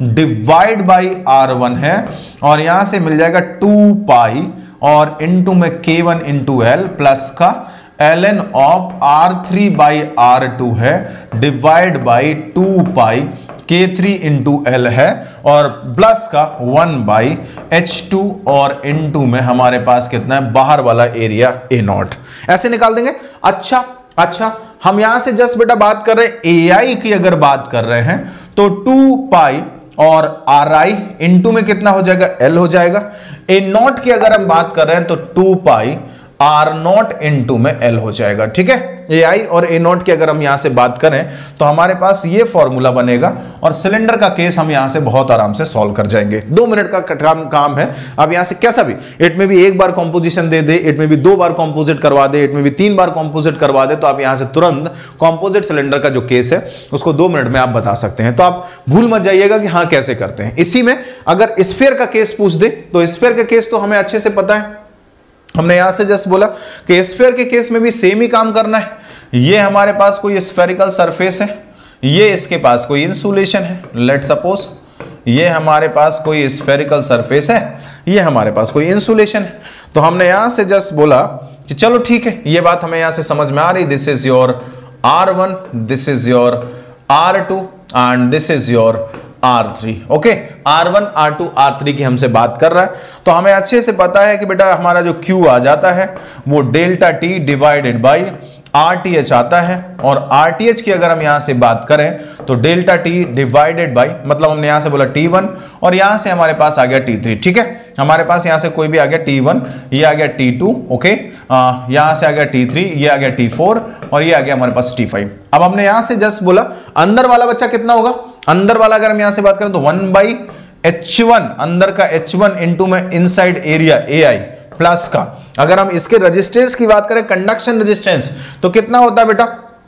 divide by R one है और यहां से मिल जाएगा टू पाई और इनटू में k one into L plus का L N of R three by R two है divide by two pi k three into L है और प्लस का वन बाई एच टू और इनटू में हमारे पास कितना है, बाहर वाला एरिया ए नॉट, ऐसे निकाल देंगे। अच्छा अच्छा हम यहां से जस्ट बेटा बात कर रहे हैं ए आई की, अगर बात कर रहे हैं तो टू पाई और आर आई इंटू में कितना हो जाएगा, एल हो जाएगा। ए नॉट की अगर हम बात कर रहे हैं तो two pi R not into में एल हो जाएगा, ठीक है। ए आई और ए नॉट की अगर हम यहां से बात करें तो हमारे पास ये फॉर्मूला बनेगा और सिलेंडर का केस हम यहां से बहुत आराम से सॉल्व कर जाएंगे। दो मिनट का काम काम है। अब यहां से कैसा भी, इट में भी एक बार कॉम्पोजिशन दे दे, इट में भी दो बार कॉम्पोजिट करवा दे, इट में भी तीन बार कॉम्पोजिट करवा दे, तो आप यहां से तुरंत कॉम्पोजिट सिलेंडर का जो केस है उसको दो मिनट में आप बता सकते हैं। तो आप भूल मत जाइएगा कि हाँ कैसे करते हैं। इसी में अगर स्फीयर का केस पूछ दे तो स्फीयर का केस तो हमें अच्छे से पता है, हमने यहां से जस्ट बोला कि स्फीयर के केस में भी सेम ही काम करना है। ये हमारे पास कोई स्फेरिकल सरफेस है, ये इसके पास कोई इंसुलेशन है, लेट सपोज ये हमारे पास कोई स्फेरिकल सरफेस है, ये हमारे पास कोई इंसुलेशन है। तो हमने यहां से जस्ट बोला कि चलो ठीक है, ये बात हमें यहां से समझ में आ रही, this is your R one, this is your R two and this is your R three, okay. R one, R two, R three की हमसे बात कर रहा है तो हमें अच्छे से पता है कि बेटा हमारा जो Q आ जाता है वो delta T divided by R T H आता है और आर टी एच की अगर हम यहां से बात करें तो डेल्टा टी डिवाइडेड बाई, मतलब हमने यहां से बोला टी वन और यहां से हमारे पास आ गया टी थ्री, ठीक है। हमारे पास यहां से कोई भी आ गया टी वन, ये आ गया टी टू, ओके, यहां से आ गया टी थ्री, ये आ गया टी फोर और ये आ गया हमारे पास टी फाइव। अब हमने यहां से जस्ट बोला अंदर वाला बच्चा कितना होगा, अंदर वाला अगर हम यहां से बात करें तो वन बाई एच वन, अंदर का एच वन इंटू में inside area A I plus का, अगर हम इसके रेजिस्टेंस की बात करें कंडक्शन रेजिस्टेंस तो कितना होता है बेटा,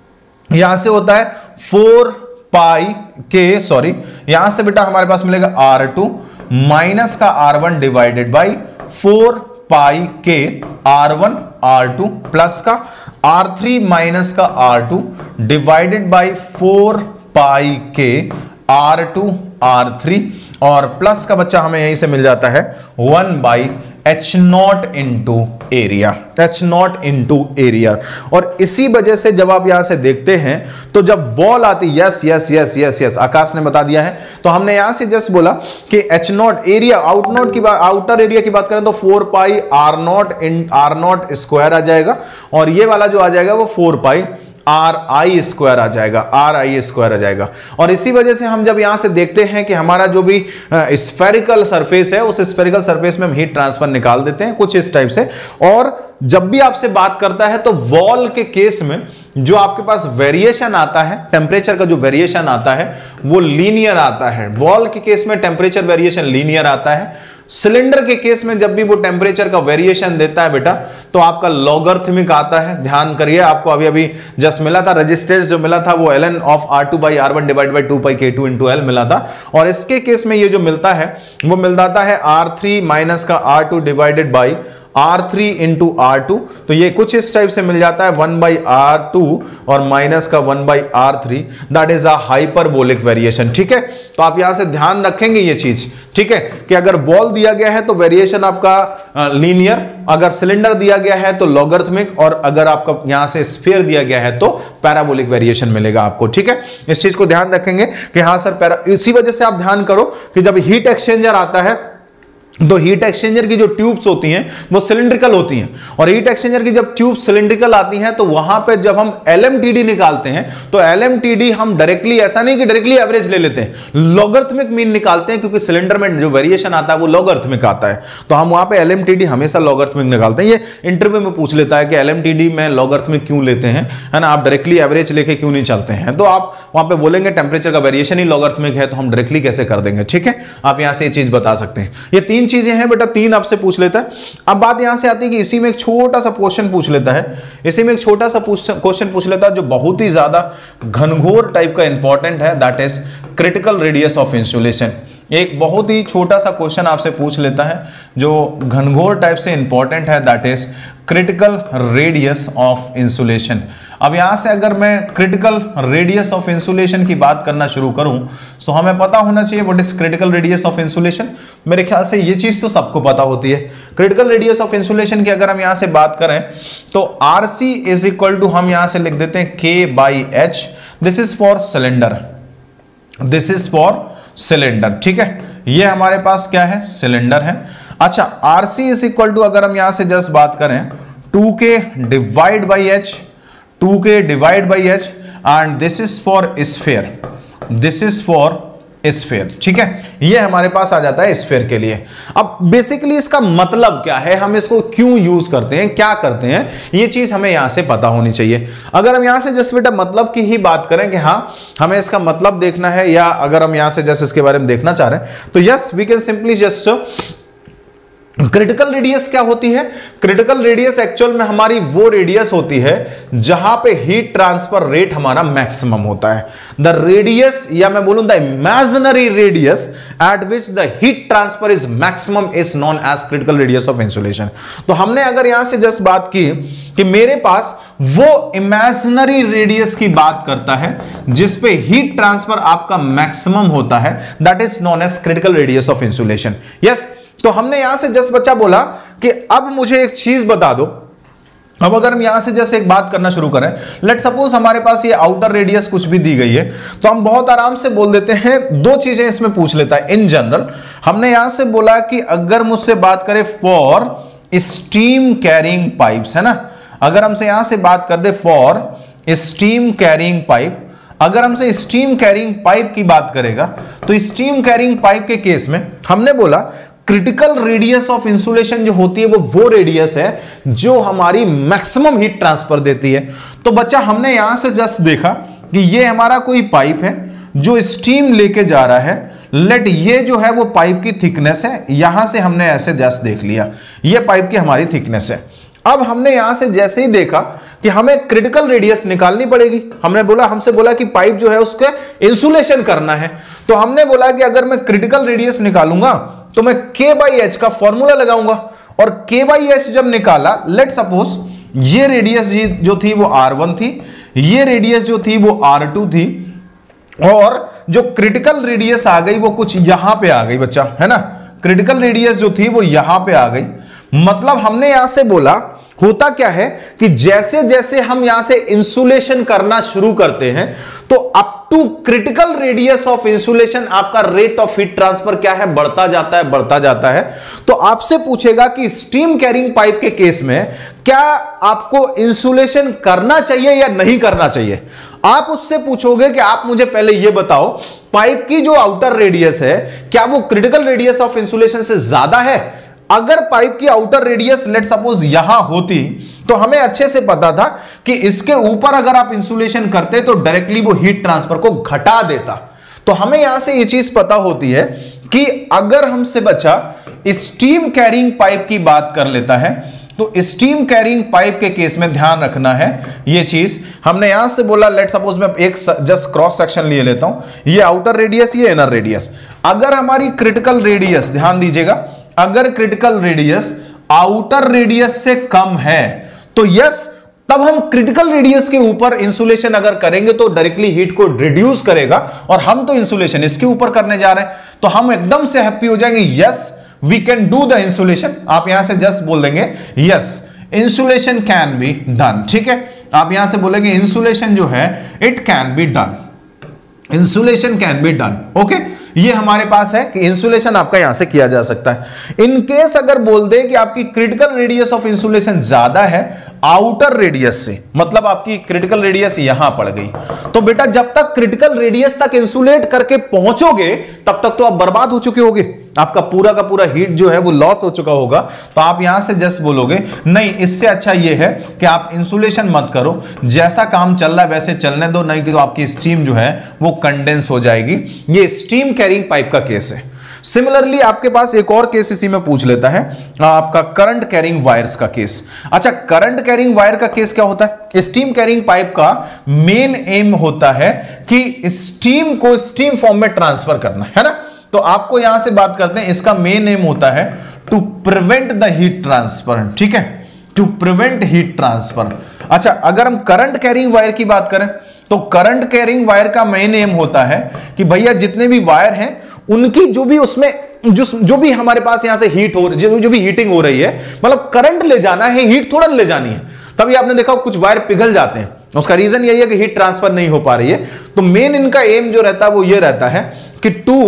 यहां से होता है फोर पाई के, सॉरी यहां से बेटा हमारे पास मिलेगा आर टू माइनस का R one divided by four pi k R one R two plus का आर थ्री माइनस का R two divided by four pi k R two R three और प्लस का बच्चा हमें यहीं से मिल जाता है one by H not into area, H not into area. और इसी वजह से जब आप यहां से देखते हैं तो जब वॉल आती, yes yes yes yes yes Akash ने बता दिया है, तो हमने यहां से जस्ट बोला कि H not area, out not की बात, आउटर एरिया की बात करें तो four pi R not in R not square आ जाएगा और ये वाला जो आ जाएगा वो four pi R I square आ जाएगा, आर आई स्क्वायर आ जाएगा। और इसी वजह से हम जब यहां से देखते हैं कि हमारा जो भी स्फेरिकल सरफेस है उस स्फेरिकल सरफेस में हम हीट ट्रांसफर निकाल देते हैं कुछ इस टाइप से। और जब भी आपसे बात करता है तो वॉल के केस में जो आपके पास वेरिएशन आता है, टेम्परेचर का जो वेरिएशन आता है वो लीनियर आता है। वॉल के केस में टेम्परेचर वेरिएशन लीनियर आता है। सिलेंडर के केस में जब भी वो टेम्परेचर का वेरिएशन देता है बेटा तो आपका लॉगरिथमिक आता है। ध्यान करिए, आपको अभी अभी जस्ट मिला था रेजिस्टेंस जो मिला था वो ln of R two by R one divide by two pi k two into L मिला था और इसके केस में ये जो मिलता है वो मिल जाता है आर थ्री माइनस का R two divided by R three into R two. तो ये कुछ इस टाइप से मिल जाता है वन बाई आर टू और माइनस का one by R three, that is a hyperbolic variation. ठीक है, तो आप यहां से ध्यान रखेंगे ये चीज, ठीक है, कि अगर वॉल दिया गया है तो वेरिएशन आपका लीनियर, अगर सिलेंडर दिया गया है तो लॉगरिथमिक और अगर आपका यहां से स्फीयर दिया गया है तो पैराबोलिक वेरिएशन मिलेगा आपको। ठीक है, इस चीज को ध्यान रखेंगे कि हाँ सर पैरा, इसी वजह से आप ध्यान करो कि जब हीट एक्सचेंजर आता है तो हीट एक्सचेंजर की जो ट्यूब्स होती हैं वो सिलिंड्रिकल होती हैं, और हीट एक्सचेंजर की जब ट्यूब सिलिंड्रिकल आती हैं तो वहां पे जब हम एलएमटीडी निकालते हैं तो एलएमटीडी हम डायरेक्टली, ऐसा नहीं कि डायरेक्टली एवरेज ले लेते हैं, लॉगरिथमिक मीन निकालते हैं, क्योंकि सिलेंडर में जो वेरिएशन आता है वो लॉगरिथमिक आता है, तो हम वहां पे एलएमटीडी हमेशा लॉगरिथमिक निकालते हैं। ये इंटरव्यू में पूछ लेता है कि एलएमटीडी में लॉगरिथमिक क्यों लेते हैं, है ना, आप डायरेक्टली एवरेज लेके क्यों नहीं चलते हैं, तो आप वहां पे बोलेंगे टेंपरेचर का वेरिएशन ही लॉगरिथमिक है तो हम डायरेक्टली कैसे कर देंगे। ठीक है, आप यहां से ये चीज बता सकते हैं। ये तीन चीजें हैं बेटा, तीन आपसे पूछ लेता है। अब बात यहां से आती है कि इसी में एक छोटा सा क्वेश्चन पूछ लेता है, इसी में एक छोटा सा क्वेश्चन पूछ लेता है जो बहुत ही ज्यादा घनघोर टाइप का इंपॉर्टेंट है, that is critical radius of insulation. एक बहुत ही छोटा सा क्वेश्चन आपसे पूछ लेता है जो घनघोर टाइप से इंपॉर्टेंट है, that is critical radius of insulation. अब यहां से अगर मैं क्रिटिकल रेडियस ऑफ इंसुलेशन की बात करना शुरू करूं तो हमें पता होना चाहिए what is critical radius of insulation. मेरे ख्याल से ये चीज तो सबको पता होती है। क्रिटिकल रेडियस ऑफ इंसुलेशन की अगर हम यहां से बात करें तो R C is equal to, हम यहां से लिख देते हैं k by H. This is for cylinder, this is for cylinder. ठीक है, ये हमारे पास क्या है, सिलेंडर है। अच्छा, R C is equal to, अगर हम यहां से जस्ट बात करें, two k divide by H, two k divide by H, and this is for sphere, this is for sphere. ठीक है, ये हमारे पास आ जाता है स्फीयर के लिए। अब बेसिकली इसका मतलब क्या है, हम इसको क्यों यूज करते हैं, क्या करते हैं, ये चीज हमें यहां से पता होनी चाहिए। अगर हम यहां से जस्ट बेटा मतलब की ही बात करें कि हाँ हमें इसका मतलब देखना है, या अगर हम यहां से जस्ट इसके बारे में देखना चाह रहे हैं तो yes we can simply just, critical radius क्या होती है, क्रिटिकल रेडियस एक्चुअल में हमारी वो रेडियस होती है जहां पे हीट ट्रांसफर रेट हमारा मैक्सिमम होता है। द रेडियस, या मैं बोलूं the imaginary radius at which the heat transfer is maximum is known as critical radius of insulation. तो हमने अगर यहां से जस्ट बात की कि मेरे पास वो इमेजिनरी रेडियस की बात करता है जिसपे हीट ट्रांसफर आपका मैक्सिमम होता है, that is known as critical radius of insulation. Yes, तो हमने यहां से जस्ट बच्चा बोला कि अब मुझे एक चीज बता दो। अब अगर हम यहां से जस्ट एक बात करना शुरू करें, लेट सपोज हमारे पास ये आउटर रेडियस कुछ भी दी गई है, तो हम बहुत आराम से बोल देते हैं, दो चीजें इसमें पूछ लेता है इन जनरल। हमने यहां से बोला कि अगर मुझसे बात करें फॉर स्टीम कैरिंग पाइप्स, है ना, अगर हमसे यहां से बात कर दे फॉर स्टीम कैरिंग पाइप, अगर हमसे स्टीम कैरिंग पाइप की बात करेगा तो स्टीम कैरिंग पाइप के केस में हमने बोला क्रिटिकल रेडियस ऑफ इंसुलेशन जो होती है वो वो रेडियस है जो हमारी मैक्सिमम हीट ट्रांसफर देती है। तो बच्चा हमने यहां से जस्ट देखा कि ये हमारा कोई पाइप है जो स्टीम लेके जा रहा है, लेट ये जो है वो पाइप की थिकनेस है, यहां से हमने ऐसे जस्ट देख लिया ये पाइप की हमारी थिकनेस है। अब हमने यहां से जैसे ही देखा कि हमें क्रिटिकल रेडियस निकालनी पड़ेगी, हमने बोला हमसे बोला कि पाइप जो है उसके इंसुलेशन करना है, तो हमने बोला कि अगर मैं क्रिटिकल रेडियस निकालूंगा तो मैं K बाई एच का फॉर्मूला लगाऊंगा, और K बाई एच जब निकाला, लेट सपोज ये रेडियस जो थी वो आर वन थी, ये रेडियस जो थी वो आर टू थी, और जो क्रिटिकल रेडियस आ गई वो कुछ यहां पे आ गई बच्चा, है ना, क्रिटिकल रेडियस जो थी वो यहां पे आ गई। मतलब हमने यहां से बोला होता क्या है कि जैसे जैसे हम यहां से इंसुलेशन करना शुरू करते हैं तो up to critical radius of insulation आपका रेट ऑफ हीट ट्रांसफर क्या है, बढ़ता जाता है बढ़ता जाता है। तो आपसे पूछेगा कि स्टीम कैरिंग पाइप के केस में क्या आपको इंसुलेशन करना चाहिए या नहीं करना चाहिए। आप उससे पूछोगे कि आप मुझे पहले यह बताओ पाइप की जो आउटर रेडियस है क्या वो क्रिटिकल रेडियस ऑफ इंसुलेशन से ज्यादा है। अगर पाइप की आउटर रेडियस लेट सपोज यहां होती तो हमें अच्छे से पता था कि इसके ऊपर अगर आप इंसुलेशन करते तो डायरेक्टली वो हीट ट्रांसफर को घटा देता। तो हमें यहां से ये चीज पता होती है कि अगर हमसे बच्चा स्टीम कैरिंग पाइप की बात कर लेता है तो स्टीम कैरिंग पाइप के केस में ध्यान रखना है ये चीज। हमने यहां से बोला लेट सपोज मैं एक जस्ट क्रॉस सेक्शन लिए लेता हूं, ये आउटर रेडियस ये इनर रेडियस। अगर हमारी क्रिटिकल रेडियस ध्यान दीजिएगा, अगर क्रिटिकल रेडियस आउटर रेडियस से कम है तो यस तब हम क्रिटिकल रेडियस के ऊपर इंसुलेशन अगर करेंगे तो डायरेक्टली हीट को रिड्यूस करेगा, और हम तो इंसुलेशन इसके ऊपर करने जा रहे हैं तो हम एकदम से हैप्पी हो जाएंगे, yes we can do the insulation. आप यहां से जस्ट बोल देंगे yes insulation can be done. ठीक है, आप यहां से बोलेंगे इंसुलेशन जो है it can be done, insulation can be done. Okay, ये हमारे पास है कि इंसुलेशन आपका यहां से किया जा सकता है। इन केस अगर बोल दे कि आपकी क्रिटिकल रेडियस ऑफ इंसुलेशन ज्यादा है आउटर रेडियस से, मतलब आपकी क्रिटिकल रेडियस यहां पड़ गई, तो बेटा जब तक क्रिटिकल रेडियस तक इंसुलेट करके पहुंचोगे तब तक तो आप बर्बाद हो चुके होगे, आपका पूरा का पूरा हीट जो है वो लॉस हो चुका होगा। तो आप यहां से जस्ट बोलोगे नहीं, इससे अच्छा ये है कि आप इंसुलेशन मत करो, जैसा काम चल रहा है वैसे चलने दो, नहीं कि तो आपकी स्टीम जो है वो कंडेंस हो जाएगी। ये स्टीम कैरिंग पाइप का केस है। सिमिलरली आपके पास एक और केस इसी में पूछ लेता है, आपका करंट कैरिंग वायर्स का केस। अच्छा, करंट कैरिंग वायर का केस क्या होता है? स्टीम कैरिंग पाइप का मेन एम होता है कि स्टीम को स्टीम फॉर्म में ट्रांसफर करना है ना। तो आपको यहां से बात करते हैं, इसका मेन एम होता है to prevent the heat transfer, ठीक है, टू प्रिवेंट हीट ट्रांसफर। अच्छा, अगर हम करंट कैरिंग वायर की बात करें तो करंट कैरिंग वायर का मेन एम होता है कि भैया जितने भी वायर हैं उनकी जो भी उसमें जो जो भी हमारे पास यहां से हीट हो जो, जो भी हीटिंग हो रही है, मतलब करंट ले जाना है, हीट थोड़ा ले जानी है। तभी आपने देखा कुछ वायर पिघल जाते हैं, उसका रीजन यही है कि हीट ट्रांसफर नहीं हो पा रही है। तो मेन इनका एम जो रहता है वो ये रहता है कि टू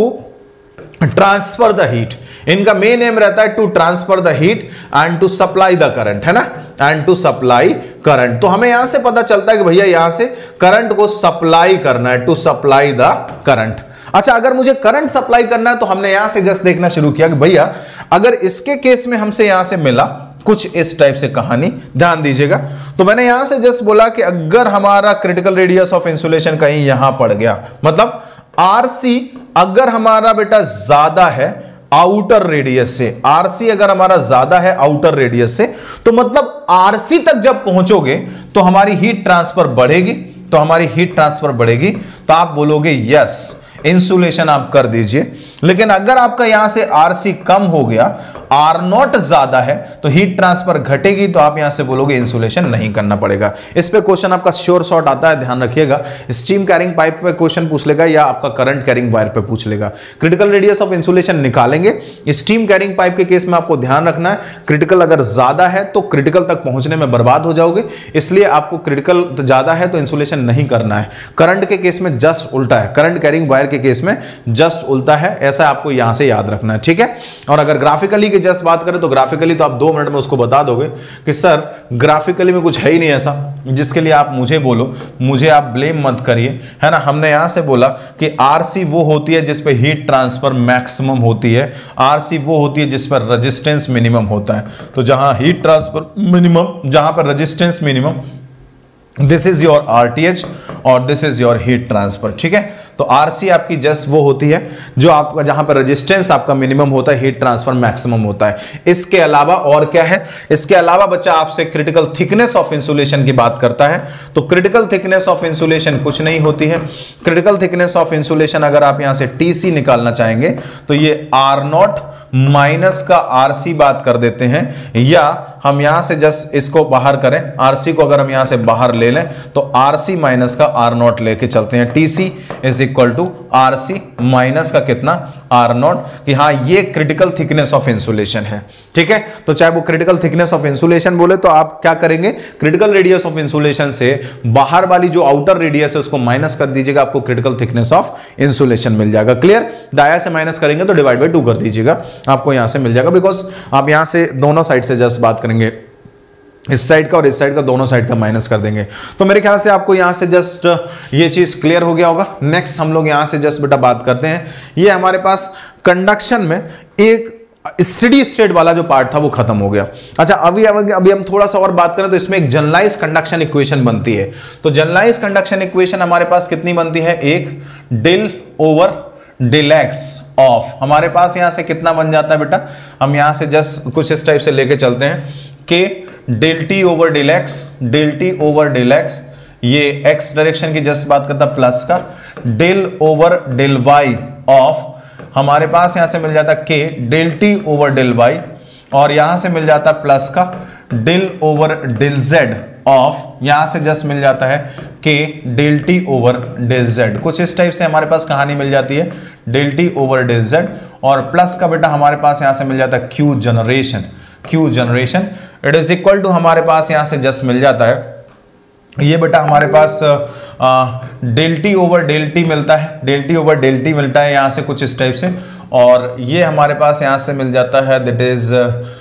ट्रांसफर द हीट, इनका मेन एम रहता है to transfer the heat and to supply the current, है ना, एंड टू सप्लाई करंट। तो हमें यहां से पता चलता है कि भैया यहां से करंट को सप्लाई करना है, टू सप्लाई द करंट। अच्छा, अगर मुझे करंट सप्लाई करना है तो हमने यहां से जस्ट देखना शुरू किया कि भैया अगर इसके केस में हमसे यहां से मिला कुछ इस टाइप से कहानी, ध्यान दीजिएगा। तो मैंने यहां से जस्ट बोला कि अगर हमारा क्रिटिकल रेडियस ऑफ इंसुलेशन कहीं यहां पड़ गया, मतलब आरसी अगर हमारा बेटा ज्यादा है आउटर रेडियस से, आरसी अगर हमारा ज्यादा है आउटर रेडियस से, तो मतलब आरसी तक जब पहुंचोगे तो हमारी हीट ट्रांसफर बढ़ेगी, तो हमारी हीट ट्रांसफर बढ़ेगी, तो आप बोलोगे यस इंसुलेशन आप कर दीजिए। लेकिन अगर आपका यहां से आरसी कम हो गया, आर नॉट ज्यादा है, तो हीट ट्रांसफर घटेगी, तो आप यहां से बोलोगे इंसुलेशन नहीं करना पड़ेगा। इस पे क्वेश्चन आपका श्योर शॉर्ट आता है, ध्यान रखिएगा। स्टीम कैरिंग पाइप पे क्वेश्चन पूछ लेगा या आपका करंट कैरिंग वायर पे पूछ लेगा। क्रिटिकल रेडियस ऑफ इंसुलेशन निकालेंगे। स्टीम कैरिंग पाइप के केस में आपको ध्यान रखना है, क्रिटिकल अगर ज्यादा है तो क्रिटिकल तक पहुंचने में बर्बाद हो जाओगे, इसलिए आपको क्रिटिकल ज्यादा है तो इंसुलेशन नहीं करना है। करंट के केस में जस्ट उल्टा है, करंट कैरिंग वायर के केस में जस्ट उल्टा है, ऐसा आपको यहां से याद रखना है, ठीक है। और अगर ग्राफिकली की जस्ट बात करें तो ग्राफिकली तो आप दो मिनट में उसको बता दोगे कि सर ग्राफिकली में कुछ है ही नहीं ऐसा जिसके लिए आप मुझे बोलो, मुझे आप ब्लेम मत करिए, है ना। हमने यहां से बोला कि आरसी वो होती है जिस पे हीट ट्रांसफर मैक्सिमम होती है, आरसी वो होती है जिस पर रेजिस्टेंस मिनिमम होता है। तो जहां हीट ट्रांसफर मिनिमम, जहां पर resistance minimum, this is your RTH और this is your heat transfer, ठीक है। तो आरसी आपकी जस्ट वो होती है जो आपका जहां पर रेजिस्टेंस आपका मिनिमम होता है, हीट ट्रांसफर मैक्सिमम होता है। इसके अलावा और क्या है? इसके अलावा बच्चा आपसे क्रिटिकल थिकनेस ऑफ इंसुलेशन की बात करता है, तो क्रिटिकल थिकनेस ऑफ इंसुलेशन कुछ नहीं होती है। क्रिटिकल थिकनेस ऑफ इंसुलेशन अगर आप यहां से टीसी निकालना चाहेंगे तो ये आर नॉट माइनस का आरसी बात कर देते हैं, या हम यहां से जस्ट इसको बाहर करें, आरसी को अगर हम यहां से बाहर ले लें तो आरसी माइनस का आर नॉट लेके चलते हैं। TC is equal to RC minus का कितना, आर नॉट, कि हाँ ये क्रिटिकल थिकनेस ऑफ इंसुलेशन है, ठीक है। तो चाहे वो क्रिटिकल थिकनेस ऑफ इंसुलेशन बोले तो आप क्या करेंगे, क्रिटिकल रेडियस ऑफ इंसुलेशन से बाहर वाली जो आउटर रेडियस है उसको माइनस कर दीजिएगा, आपको क्रिटिकल थिकनेस ऑफ इंसुलेशन मिल जाएगा। क्लियर? दाया से माइनस करेंगे तो डिवाइड बाई टू कर दीजिएगा, आपको यहां से मिल जाएगा, बिकॉज आप यहां से दोनों साइड से जस्ट बात करेंगे, इस साइड का और इस साइड का, दोनों साइड का माइनस कर देंगे। तो मेरे ख्याल से आपको यहां से जस्ट ये चीज क्लियर हो गया होगा। नेक्स्ट हम लोग यहां से जस्ट बेटा बात करते हैं, ये हमारे पास कंडक्शन में एक स्टेडी स्टेट वाला जो पार्ट था वो खत्म हो गया। अच्छा, अभी अभी हम थोड़ा सा और बात करें तो इसमें एक जनरलाइज कंडक्शन इक्वेशन बनती है। तो जनरलाइज कंडक्शन इक्वेशन हमारे पास कितनी बनती है, एक del over del X of, हमारे पास यहां से कितना बन जाता है बेटा, हम यहां से जस्ट कुछ इस टाइप से लेके चलते हैं कि del T over del X, del T over del X, ये एक्स डायरेक्शन की जस्ट बात करता प्लस का, del over del Y of, हमारे पास यहां से मिल जाता के del T over del Y, और यहां से मिल जाता प्लस का del over del Z of, यहां से जस्ट मिल जाता है के del T over del Z. कुछ इस टाइप से हमारे पास कहानी मिल जाती है, del T over del Z, और प्लस का बेटा हमारे पास यहां से मिल जाता है Q generation, Q generation it is equal to हमारे पास यहां से जस्ट मिल जाता है ये बेटा हमारे पास del T over del T मिलता है, del T over del T मिलता है यहाँ से कुछ इस टाइप से, और ये हमारे पास यहाँ से मिल जाता है that is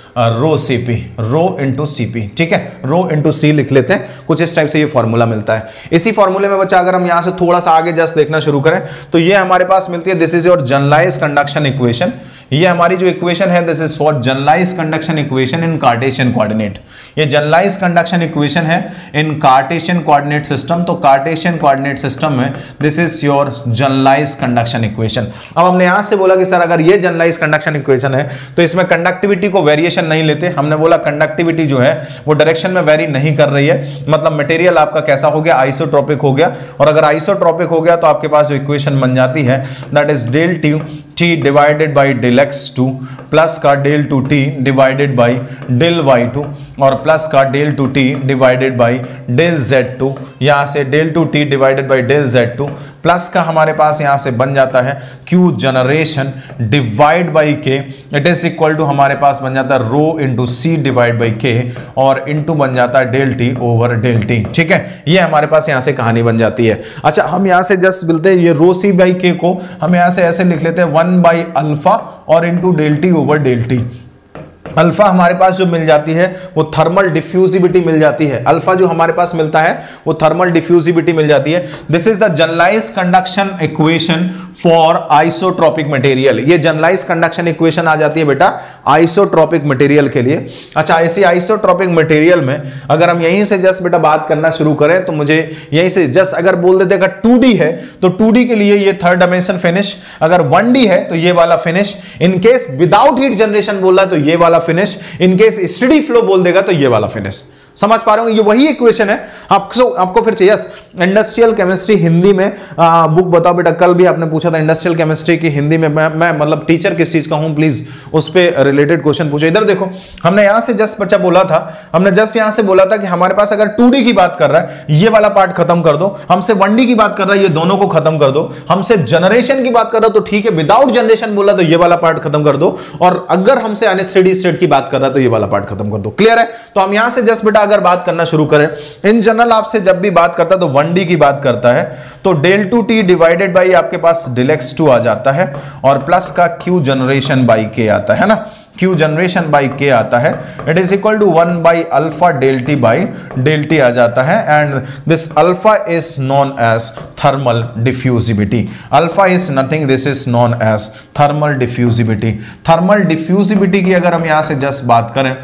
rho C P, rho into C P, ठीक है, रो इंटू सी लिख लेते हैं, कुछ इस टाइप से ये फॉर्मूला मिलता है। इसी फॉर्मूले में बच्चा अगर हम यहाँ से थोड़ा सा आगे जस्ट देखना शुरू करें तो ये हमारे पास मिलती है, this is your generalised conduction equation. ये हमारी जो इक्वेशन है this is for generalised conduction equation in cartesian coordinate. ये जनरलाइज्ड कंडक्शन इक्वेशन है इन कार्टेशियन कोऑर्डिनेट सिस्टम। तो कार्टेशियन कोऑर्डिनेट सिस्टम में this is your generalised conduction equation. अब हमने यहां से बोला कि सर अगर ये जनरलाइज्ड कंडक्शन इक्वेशन है तो इसमें कंडक्टिविटी को वेरिएशन नहीं लेते। हमने बोला कंडक्टिविटी जो है वो डायरेक्शन में वेरी नहीं कर रही है, मतलब मटेरियल आपका कैसा हो गया, आइसोट्रोपिक हो गया। और अगर आइसोट्रोपिक हो गया तो आपके पास जो इक्वेशन बन जाती है that is del T T divided by del X two plus का del two T divided by del Y two और प्लस का del two T divided by del Z two, यहां से del two T divided by del Z two plus का हमारे पास यहां से बन जाता है Q generation divide by K, it is equal to हमारे पास बन जाता है rho into C divide by K और इंटू बन जाता है del T over del T. ठीक है, ये हमारे पास यहां से कहानी बन जाती है। अच्छा, हम यहां से जस्ट मिलते हैं ये रो सी बाई के को हम यहां से ऐसे लिख लेते हैं वन बाई अल्फा और into del T over del T. Alpha हमारे पास जो मिल जाती है वो थर्मल डिफ्यूजिबिलिटी मिल जाती है। अल्फा जो हमारे पास मिलता है वो थर्मल डिफ्यूजिबिलिटी मिल जाती है। This is the generalised conduction equation for isotropic material. ये जनरलाइज्ड कंडक्शन इक्वेशन आ जाती है बेटा आइसोट्रोपिक मटेरियल के लिए। अच्छा, ऐसी आइसोट्रोपिक मटेरियल में अगर हम यहीं से जस्ट बेटा बात करना शुरू करें तो मुझे यहीं से जस्ट अगर बोल देते अगर टू डी है तो टू डी के लिए ये थर्ड डायमेंशन फिनिश, अगर वन डी है तो ये वाला finish, in case without heat generation बोल रहा है तो ये वाला finish, in case steady flow बोल देगा तो ये वाला फिनिश। समझ पा रहे हो, ये वही इक्वेशन है। आपको आपको फिर से यस इंडस्ट्रियल केमिस्ट्री हिंदी में आ, बुक बताओ बेटा। कल भी आपने पूछा था इंडस्ट्रियल केमिस्ट्री की हिंदी में, मैं, मैं मतलब टीचर किस चीज का हूं प्लीज उस पे रिलेटेड क्वेश्चन पूछो। इधर देखो, हमने यहां से जस्ट बच्चा बोला था, हमने जस्ट यहां से बोला था कि हमारे पास अगर टू डी की बात कर रहा है ये वाला पार्ट खत्म कर दो, हमसे वन डी की बात कर रहा है ये दोनों को खत्म कर दो, हमसे जनरेशन की बात कर रहा हो तो ठीक है, विदाउट जनरेशन बोला तो ये वाला पार्ट खत्म कर दो, और अगर हमसे अनस्टेडी स्टेट की बात कर रहा है तो ये वाला पार्ट खत्म कर दो। क्लियर है? तो हम यहां से जस्ट बेटा अगर बात करना शुरू करें, इन जनरल आपसे जब भी बात करता है तो वन डी की बात करता है तो del two T divided by आपके पास डेल एक्स टू आ जाता है और प्लस का क्यू जनरेशन बाई के आता है ना, क्यू जनरेशन बाई के आता है, it is equal to one by alpha del T by del T आ जाता है। And this alpha is known as thermal diffusibility. Alpha is nothing, this is known as thermal diffusibility. Thermal diffusibility की अगर हम यहां से just बात करें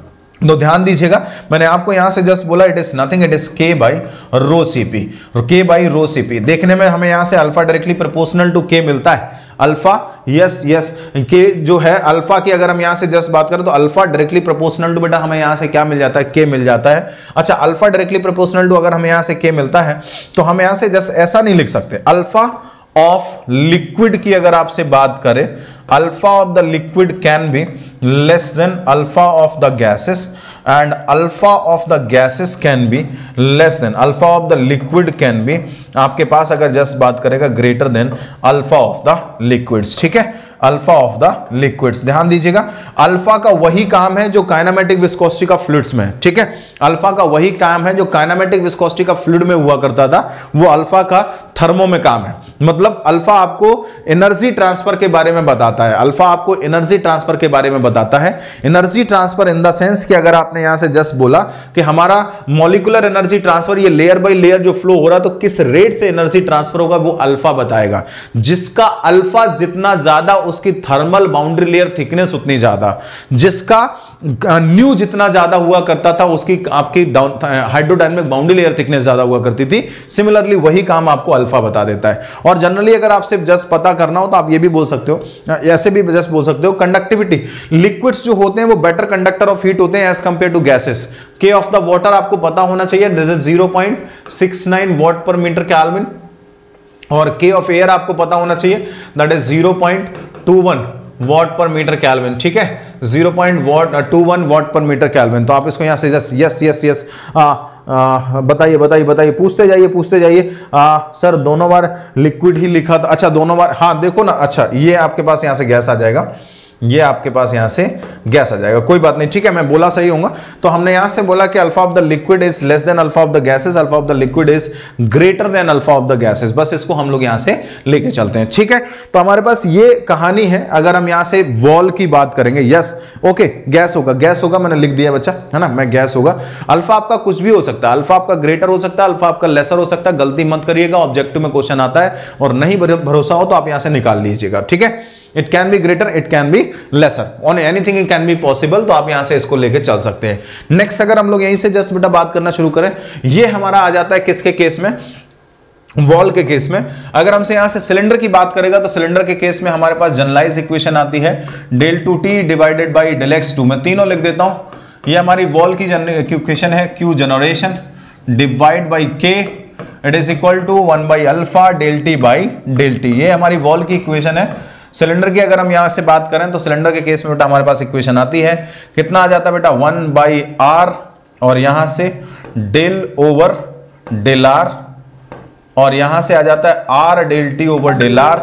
तो ध्यान दीजिएगा, मैंने आपको यहां से जस्ट बोला it is nothing, it is K by rho C P, K by rho C P. देखने में हमें यहां से अल्फा डायरेक्टली प्रोपोर्शनल टू के मिलता है, अल्फा यस यस के जो है अल्फा की अगर हम यहां से जस्ट बात करें तो अल्फा डायरेक्टली प्रोपोर्शनल टू बेटा हमें यहां से क्या मिल जाता है, के मिल जाता है। अच्छा, अल्फा डायरेक्टली प्रोपोर्शनल टू अगर हमें यहां से के मिलता है तो हम यहां से जस्ट ऐसा नहीं लिख सकते, अल्फा ऑफ लिक्विड की अगर आपसे बात करें, alpha of the liquid can be less than alpha of the gases and alpha of the gases can be less than alpha of the liquid can be आपके पास अगर जस्ट बात करेगा greater than alpha of the liquids। ठीक है, alpha of the liquids. ध्यान दीजिएगा, alpha का वही काम है जो काइनेमेटिक विस्कोसिटी का फ्लूइड्स में है। ठीक है, अल्फा का वही काम है जो काइनेमेटिक विस्कोसिटी का फ्लूइड में हुआ करता था, वो अल्फा का थर्मो में काम है। मतलब अल्फा आपको एनर्जी ट्रांसफर के बारे में बताता है, अल्फा आपको एनर्जी ट्रांसफर के बारे में बताता है। Energy transfer in the sense कि अगर आपने यहां से जस्ट बोला कि हमारा मॉलिक्यूलर एनर्जी ट्रांसफर ये लेयर बाय लेयर जो फ्लो हो रहा है तो किस रेट से एनर्जी ट्रांसफर होगा वो अल्फा बताएगा। जिसका अल्फा जितना ज्यादा उसकी थर्मल बाउंड्री लेयर थिकनेस उतनी ज्यादा, जिसका न्यू जितना ज्यादा हुआ करता था उसकी आपकी हाइड्रोडायनामिक बाउंड्री लेयर थिकनेस ज्यादा हुआ करती थी। सिमिलरली वही काम आपको अल्फा बता देता है। और जनरली अगर आपसे जस्ट पता करना हो तो आप ये भी बोल सकते हो, ऐसे भी जस्ट बोल सकते हो, कंडक्टिविटी लिक्विड्स जो होते हैं वो बेटर कंडक्टर ऑफ हीट होते हैं as compare to gases. K of the water आपको पता होना चाहिए, this is zero point six nine watt per metre kelvin, और के ऑफ एयर आपको पता होना चाहिए that is zero point two one watt per metre kelvin. ठीक है, zero point two one watt per metre kelvin. तो आप इसको यहां से जस्ट यस यस यस बताइए बताइए बताइए, पूछते जाइए पूछते जाइए। सर दोनों बार लिक्विड ही लिखा था, अच्छा दोनों बार, हाँ देखो ना, अच्छा ये आपके पास यहां से गैस आ जाएगा, ये आपके पास यहां से गैस आ जाएगा, कोई बात नहीं, ठीक है, मैं बोला सही होऊंगा। तो हमने यहां से बोला कि alpha of the liquid is less than alpha of the gases, alpha of the liquid is greater than alpha of the gases. बस इसको हम लोग यहां से लेके चलते हैं, ठीक है। तो हमारे पास ये कहानी है। अगर हम यहां से वॉल की बात करेंगे, यस ओके, गैस होगा, गैस होगा, मैंने लिख दिया बच्चा, है ना, मैं गैस होगा। अल्फा आपका कुछ भी हो सकता है, अल्फा आपका ग्रेटर हो सकता है, अल्फा आपका लेसर हो सकता है। गलती मत करिएगा, ऑब्जेक्टिव में क्वेश्चन आता है और नहीं भरोसा हो तो आप यहां से निकाल लीजिएगा, ठीक है। It can be greater, it can be lesser, on anything it can be possible. तो आप यहां से इसको लेके चल सकते हैं। नेक्स्ट अगर हम लोग यहीं से जस्ट बेटा बात करना शुरू करें, ये हमारा आ जाता है किसके केस में, वॉल के केस में। अगर हमसे यहां से सिलेंडर की बात करेगा तो सिलेंडर के केस में हमारे पास जनरलाइज इक्वेशन आती है del two T divided by del X two. मैं तीनों लिख देता हूं। ये हमारी वॉल की इक्वेशन है, Q generation divide by K it is equal to one by alpha del T by del T. ये हमारी वॉल की इक्वेशन है। सिलेंडर की अगर हम यहां से बात करें तो सिलेंडर के केस में बेटा हमारे पास इक्वेशन आती है, कितना आ जाता है बेटा, वन बाई आर और यहां से डेल ओवर डेल आर और यहां से आ जाता है R del T over del R,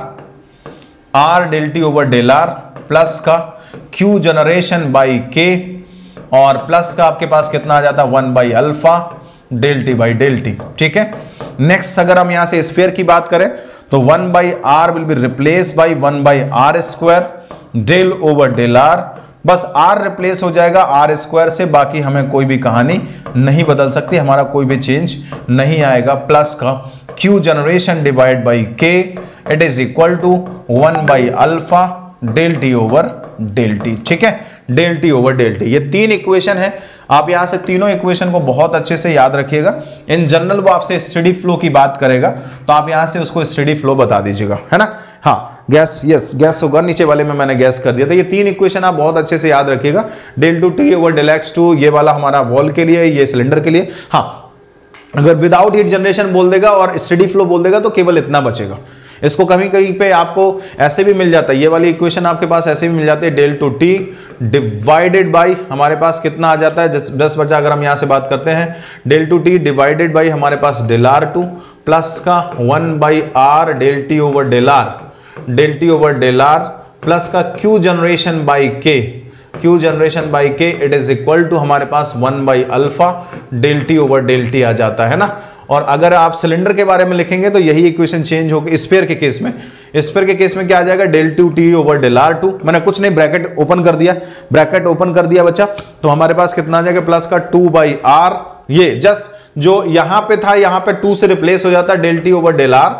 R del T over del R plus का क्यू जनरेशन बाई के और प्लस का आपके पास कितना आ जाता है, one by alpha del T by del T, ठीक है। नेक्स्ट अगर हम यहां से स्फीयर की बात करें तो one by R will be replace by one by R square del over del R. बस आर रिप्लेस हो जाएगा आर स्क्वायर से, बाकी हमें कोई भी कहानी नहीं बदल सकती, हमारा कोई भी चेंज नहीं आएगा। प्लस का Q generation divide by K it is equal to one by alpha del T over del T, ठीक है, del T over del T. ये तीन इक्वेशन है। आप यहां से तीनों इक्वेशन को बहुत अच्छे से याद रखिएगा। इन जनरल वो आपसे स्टडी फ्लो की बात करेगा तो आप यहां से उसको स्टडी फ्लो बता दीजिएगा, है ना। हाँ गैस, यस गैस होगा, नीचे वाले में मैंने गैस कर दिया था। ये तीन इक्वेशन आप बहुत अच्छे से याद रखिएगा, del two T over del X two, ये वाला हमारा वॉल के लिए, ये सिलेंडर के लिए। हाँ अगर विदाउट हीट जनरेशन बोल देगा और स्टडी फ्लो बोल देगा तो केवल इतना बचेगा। इसको कहीं कहीं पे आपको ऐसे भी मिल जाता है, ये वाली इक्वेशन आपके पास ऐसे भी मिल जाती है, del two T divided by हमारे पास कितना आ जाता है, दस बचा अगर हम यहां से बात करते हैं, del two T divided by हमारे पास डेल आर टू प्लस का one by R del T over del R, del T over del R plus का Q generation by K, Q generation by K it is equal to हमारे पास one by alpha del T over del T आ जाता है ना। और अगर आप सिलेंडर के बारे में लिखेंगे तो यही इक्वेशन चेंज होगी। स्फीयर के केस में, स्फीयर के केस में क्या आ जाएगा, del two T over del R two. मैंने कुछ नहीं, ब्रैकेट ओपन कर दिया, ब्रैकेट ओपन कर दिया बच्चा, तो हमारे पास कितना आ जाएगा, प्लस का टू बाई आर, ये जस्ट जो यहां पे था यहां पे टू से रिप्लेस हो जाता है, del T over del R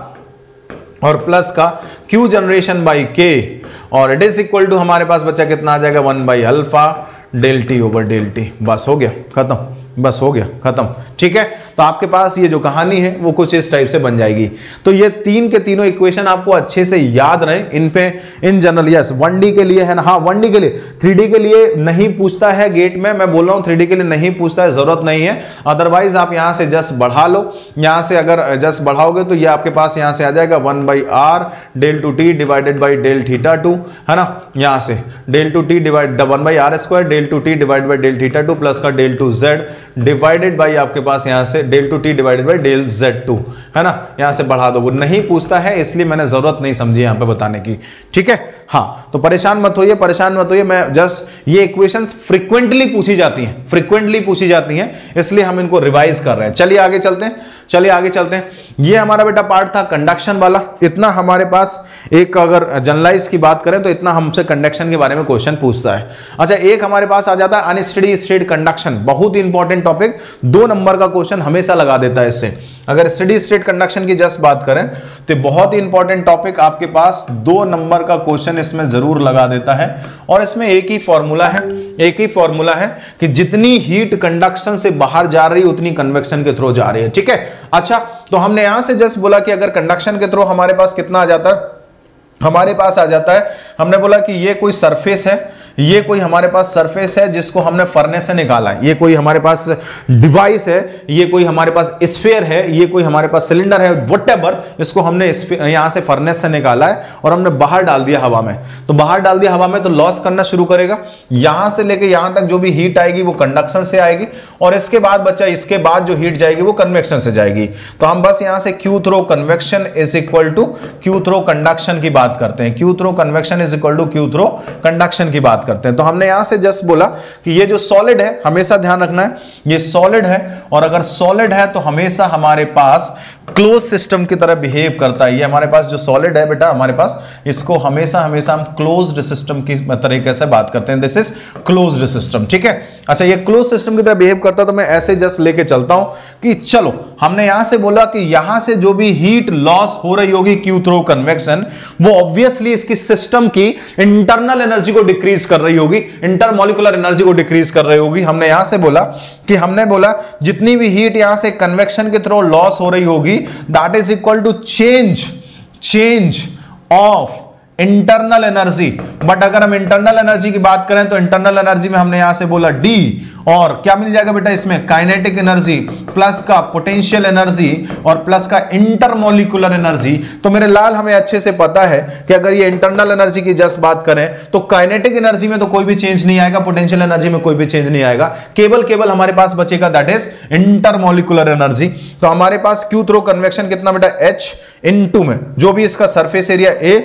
और प्लस का क्यू जनरेशन बाई के और इट इज इक्वल टू हमारे पास बच्चा कितना आ जाएगा, one by alpha del T over del T. बस हो गया खत्म, बस हो गया खत्म, ठीक है। तो आपके पास ये जो कहानी है वो कुछ इस टाइप से बन जाएगी। तो ये तीन के तीनों इक्वेशन आपको अच्छे से याद रहे, इन पे in general, yes one D के लिए है ना, हाँ वन डी के लिए, थ्री डी के लिए नहीं पूछता है गेट में, मैं बोल रहा हूँ थ्री डी के लिए नहीं पूछता है, जरूरत नहीं है। अदरवाइज आप यहां से जस्ट बढ़ा लो, यहां से अगर जस्ट बढ़ाओगे तो ये आपके पास यहां से आ जाएगा one by R del two T divided by del theta two, है ना, यहां से del two T divide one by R square del two T divide by del theta two plus का del two Z divided by आपके पास यहां से del two T divided by del Z two, है ना, यहां से बढ़ा दो। वो नहीं पूछता है इसलिए मैंने जरूरत नहीं समझी यहां पे बताने की, ठीक है। हाँ तो परेशान मत होइए, परेशान मत होइए, मैं जस्ट ये इक्वेशंस फ्रीक्वेंटली पूछी जाती हैं, फ्रीक्वेंटली पूछी जाती हैं, इसलिए हम इनको रिवाइज कर रहे हैं। चलिए आगे चलते हैं, चलिए आगे चलते हैं। ये हमारा बेटा पार्ट था कंडक्शन वाला। इतना हमारे पास एक, अगर जनरलाइज की बात करें तो इतना हमसे कंडक्शन के बारे में क्वेश्चन पूछता है। अच्छा एक हमारे पास आ जाता है अनस्टेडी स्टेट कंडक्शन, बहुत ही इंपॉर्टेंट टॉपिक, दो नंबर का क्वेश्चन हमेशा लगा देता है इससे। अगर स्टेडी स्टेट कंडक्शन की जस्ट बात करें तो बहुत ही इंपॉर्टेंट टॉपिक, आपके पास दो नंबर का क्वेश्चन इसमें जरूर लगा देता है। और इसमें एक ही फॉर्मूला है, एक ही फॉर्मूला है कि जितनी हीट कंडक्शन से बाहर जा रही है उतनी कन्वेक्शन के थ्रू जा रही है, ठीक है। अच्छा तो हमने यहां से जस्ट बोला कि अगर कंडक्शन के थ्रू हमारे पास कितना आ जाता है, हमारे पास आ जाता है, हमने बोला कि ये कोई सरफेस है, ये कोई हमारे पास सरफेस है जिसको हमने फर्नेस से निकाला है, ये कोई हमारे पास डिवाइस है, ये कोई हमारे पास स्फीयर है, ये कोई हमारे पास सिलेंडर है, व्हाटएवर, इसको हमने यहां से फर्नेस से निकाला है और हमने बाहर डाल दिया हवा में। तो बाहर डाल दिया हवा में तो लॉस करना शुरू करेगा, यहां से लेके यहां तक जो भी हीट आएगी वो कंडक्शन से आएगी, और इसके बाद बच्चा इसके बाद जो हीट जाएगी वो कन्वेक्शन से जाएगी। तो हम बस यहां से Q through convection is equal to Q through conduction की बात करते हैं, Q through convection is equal to Q through conduction की बात करते हैं। तो हमने यहां से जस्ट बोला कि ये जो सॉलिड है, हमेशा ध्यान रखना है ये सॉलिड है, और अगर सॉलिड है तो हमेशा हमारे पास क्लोज सिस्टम की तरह बिहेव करता है। ये हमारे पास जो सॉलिड है बेटा, हमारे पास इसको हमेशा हमेशा हम क्लोज्ड सिस्टम की तरीके से बात करते हैं, दिस इज क्लोज्ड सिस्टम, ठीक है। अच्छा, ये क्लोज सिस्टम की तरह बिहेव करता है, तो मैं ऐसे जस्ट लेके चलता हूं कि चलो हमने यहां से बोला कि यहां से जो भी हीट लॉस हो रही होगी Q थ्रो कन्वेक्शन, वो ऑब्वियसली इसकी सिस्टम की इंटरनल एनर्जी को डिक्रीज कर रही होगी, इंटरमॉलिक्यूलर एनर्जी को डिक्रीज कर रही होगी। हमने यहां से बोला कि हमने बोला जितनी भी हीट यहां से कन्वेक्शन के थ्रू लॉस हो रही होगी, that is equal to change change of internal energy. But अगर हम इंटरनल एनर्जी की बात करें तो इंटरनल एनर्जी में हमने यहां से बोला D, और क्या मिल जाएगा बेटा इसमें, काइनेटिक एनर्जी प्लस का पोटेंशियल एनर्जी और प्लस का इंटरमॉलिक्यूलर एनर्जी। तो मेरे लाल हमें अच्छे से पता है कि अगर ये इंटरनल एनर्जी की जस्ट बात करें तो काइनेटिक एनर्जी में तो कोई भी चेंज नहीं आएगा, पोटेंशियल एनर्जी में कोई भी चेंज नहीं आएगा, केवल केवल हमारे पास बचेगा दैट इज इंटरमॉलिक्यूलर एनर्जी। तो हमारे पास Q थ्रो कन्वेक्शन कितना बेटा, H इनटू में जो भी इसका सरफेस एरिया A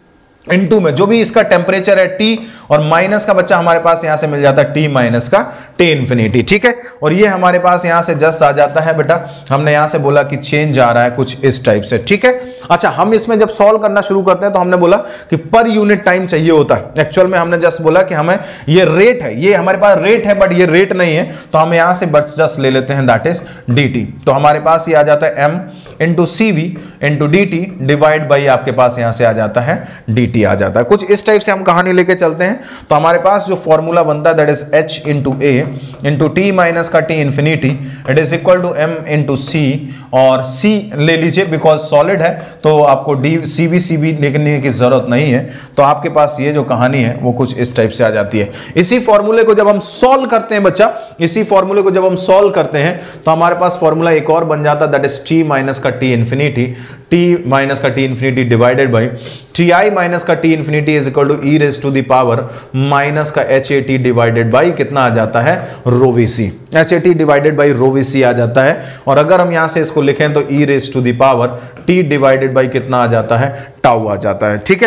इनटू में जो भी इसका टेम्परेचर है T, और माइनस का बच्चा हमारे पास यहां से मिल जाता है T माइनस का T इंफिनिटी, ठीक है। और ये हमारे पास यहां से जस्ट आ जाता है बेटा, हमने यहां से बोला कि चेंज आ रहा है कुछ इस टाइप से, ठीक है। अच्छा, हम इसमें जब सॉल्व करना शुरू करते हैं तो हमने बोला कि पर यूनिट टाइम चाहिए होता है। एक्चुअल में हमने जस्ट बोला कि हमें ये रेट है, ये हमारे पास रेट है बट ये रेट नहीं है, तो हम यहां से बस जस्ट ले लेते हैं दैट इज dt। तो हमारे पास ये आ जाता है m into C V into D T divide by आपके पास यहां से आ जाता है dt आ जाता है। कुछ इस टाइप से हम कहानी लेके चलते हैं। तो हमारे पास जो फॉर्मूला बनता है that is h into A into T minus का t infinity it is equal to m into C, और c ले लीजिए बिकॉज सॉलिड है तो आपको D C B C B लिखने की जरूरत नहीं है। तो आपके पास ये जो कहानी है वो कुछ इस टाइप से आ जाती है। इसी फॉर्मूले को जब हम सॉल्व करते हैं बच्चा, इसी फॉर्मूले को जब हम सॉल्व करते हैं तो हमारे पास फॉर्मूला एक और बन जाता है दैट इज t माइनस का t इंफिनिटी, t माइनस का t infinity divided by ti minus का t infinity is equal to e raise to the power minus का hat डिवाइडेड बाई कितना आ जाता है, rho V C, hat divided by rho V C आ जाता है। और अगर हम यहां से इसको लिखें तो e raise to the power t divided by कितना आ जाता है, टाउ आ जाता है, ठीक है,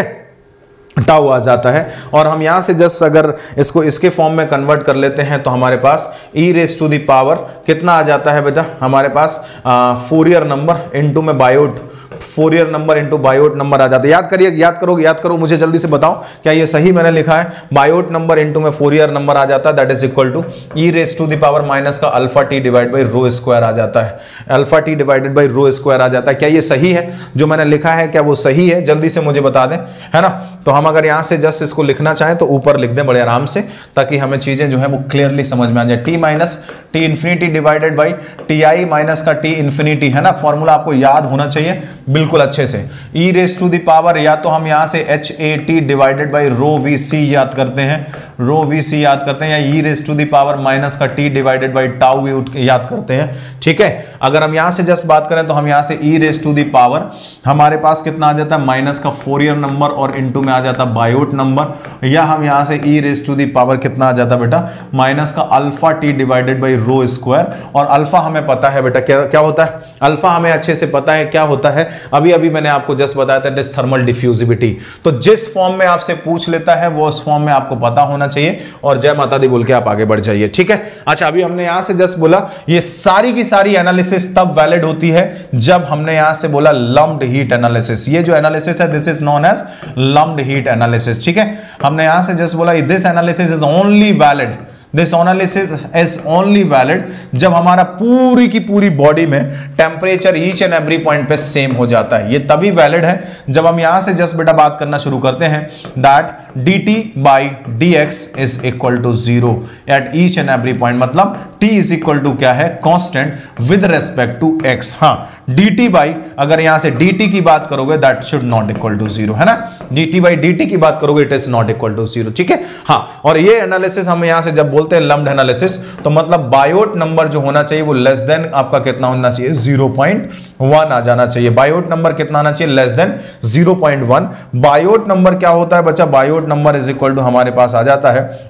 टाउ आ जाता है। और हम यहां से जस्ट अगर इसको इसके फॉर्म में कन्वर्ट कर लेते हैं तो हमारे पास e raise to the power कितना आ जाता है बेटा, हमारे पास फोरियर नंबर इनटू में Biot, Fourier number into Biot number आ जाता है। याद करिए, याद करो याद करो मुझे जल्दी से बताओ क्या ये सही मैंने लिखा है। बायोट नंबर इनटू में फोरियर नंबर आ जाता है that is equal to e raise to the power minus का alpha T divide by rho square आ जाता है, alpha T divided by rho square आ जाता है। क्या ये सही है जो मैंने लिखा है, क्या वो सही है, जल्दी से मुझे बता दें, है ना। तो हम अगर यहां से जस्ट इसको लिखना चाहें तो ऊपर लिख दें बड़े आराम से, ताकि हमें चीजें जो है वो क्लियरली समझ में आ जाए। T minus T infinity divided by T I minus का टी इंफिनिटी, है ना, फॉर्मूला आपको याद होना चाहिए बिल्कुल अच्छे से। e raise to the power या तो हम यहां से H A T divided by rho V C याद करते हैं, रो वी सी याद करते हैं, या e raise to the power minus का t डिवाइडेड बाई टाउ याद करते हैं, ठीक है। अगर हम यहां से जस्ट बात करें तो हम यहां से e raise to the power हमारे पास कितना आ जाता है, माइनस का फोरियर नंबर और इनटू में आ जाता है बायोट नंबर, या हम यहां से e raise to the power कितना आ जाता है बेटा, माइनस का alpha t divided by rho square. और अल्फा हमें पता है बेटा क्या क्या होता है, अल्फा हमें अच्छे से पता है क्या होता है, अभी अभी मैंने आपको जस्ट बताया था दिस थर्मल डिफ्यूजिविटी। तो जिस फॉर्म में आपसे पूछ लेता है वो उस फॉर्म में आपको पता होना चाहिए, और जय माता दी बोल के आप आगे बढ़ जाइए, ठीक है। अच्छा, अभी हमने यहां से जस्ट बोला ये सारी की सारी एनालिसिस तब वैलिड होती है जब हमने यहां से बोला लम्प्ड हीट एनालिसिस। ये जो एनालिसिस है this is known as lumped heat analysis, ठीक है। हमने यहां से जस्ट बोला this analysis is only valid, this analysis is only valid जब हमारा पूरी की पूरी बॉडी में temperature each and every point पे सेम हो जाता है। ये तभी वैलिड है जब हम यहां से जस्ट बेटा बात करना शुरू करते हैं that dt by D X is equal to zero at each and every point, मतलब t इज इक्वल टू क्या है, constant with respect to x। हाँ, डी टी बाई, अगर यहां से डी टी की बात करोगे that should not equal to zero, है ना, D T by D T की बात करोगे it is not equal to zero, ठीक है। हाँ, और ये एनालिसिस हम यहां से जब बोलते हैं लम्प्ड एनालिसिस, तो मतलब बायोट नंबर जो होना चाहिए वो लेस देन आपका कितना होना चाहिए, ज़ीरो पॉइंट वन आ जाना चाहिए। बायोट नंबर कितना आना चाहिए, less than zero point one. Biot number क्या होता है बच्चा, Biot number is equal to हमारे पास आ जाता है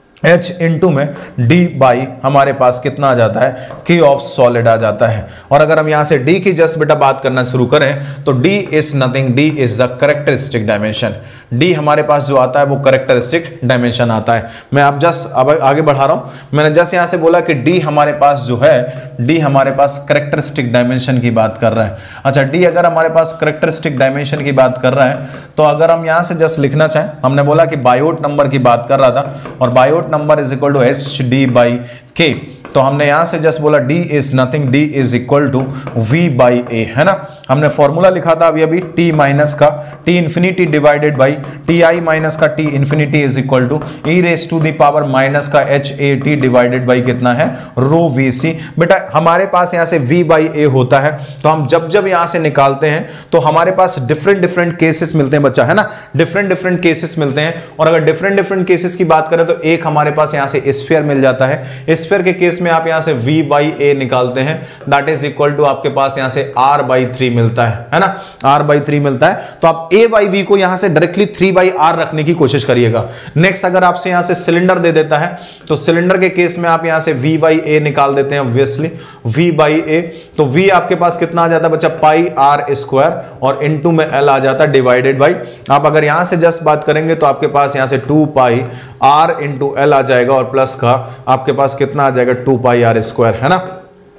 H इंटू में D बाई हमारे पास कितना आ जाता है, K ऑफ सॉलिड आ जाता है। और अगर हम यहां से D की जस्ट बेटा बात करना शुरू करें तो D is nothing, D is the characteristic dimension. D हमारे पास जो आता है वो करेक्टरिस्टिक डायमेंशन आता है। मैं अब जस्ट अब आगे बढ़ा रहा हूं, मैंने जस्ट यहां से बोला कि D हमारे पास जो है, D हमारे पास करेक्टरिस्टिक डायमेंशन की बात कर रहा है। अच्छा, D अगर हमारे पास करेक्टरिस्टिक डायमेंशन की बात कर रहा है तो अगर हम यहां से जस्ट लिखना चाहें, हमने बोला कि बायोट नंबर की बात कर रहा था और Biot number is equal to H D by K, तो हमने यहां से जस्ट बोला D is nothing, D is equal to V by A, है ना। हमने फॉर्मूला लिखा था अभी अभी T माइनस का T infinity divided by Ti minus का T infinity is equal to E raise to the power minus का H A T divided by कितना है, रो वी सी। बेटा हमारे पास यहां से V बाई ए होता है, तो हम जब जब यहां से निकालते हैं तो हमारे पास डिफरेंट डिफरेंट केसेस मिलते हैं बच्चा, है ना, डिफरेंट डिफरेंट केसेस मिलते हैं। और अगर डिफरेंट डिफरेंट केसेस की बात करें तो एक हमारे पास यहां से स्फीयर मिल जाता है। स्फीयर के केस में आप यहां से V बाई ए निकालते हैं, दैट इज इक्वल टू आपके पास यहां से R बाई थ्री मिलता है, है ना, R बाई थ्री मिलता है। तो आप A बाई V को यहां से डायरेक्टली थ्री बाई आर रखने की कोशिश करिएगा। नेक्स्ट अगर आपसे यहां से सिलेंडर दे देता है तो सिलेंडर के केस में आप यहां से V बाई ए निकाल देते हैं, ऑब्वियसली V बाई ए, तो V आपके पास कितना आ जाता है बच्चा, पाई आर स्क्वायर और इनटू में L आ जाता है डिवाइडेड बाई, आप अगर यहां से जस्ट बात करेंगे तो आपके पास यहां से two pi R into L आ जाएगा और प्लस का आपके पास कितना आ जाएगा, टू पाई आर स्क्वायर, है ना,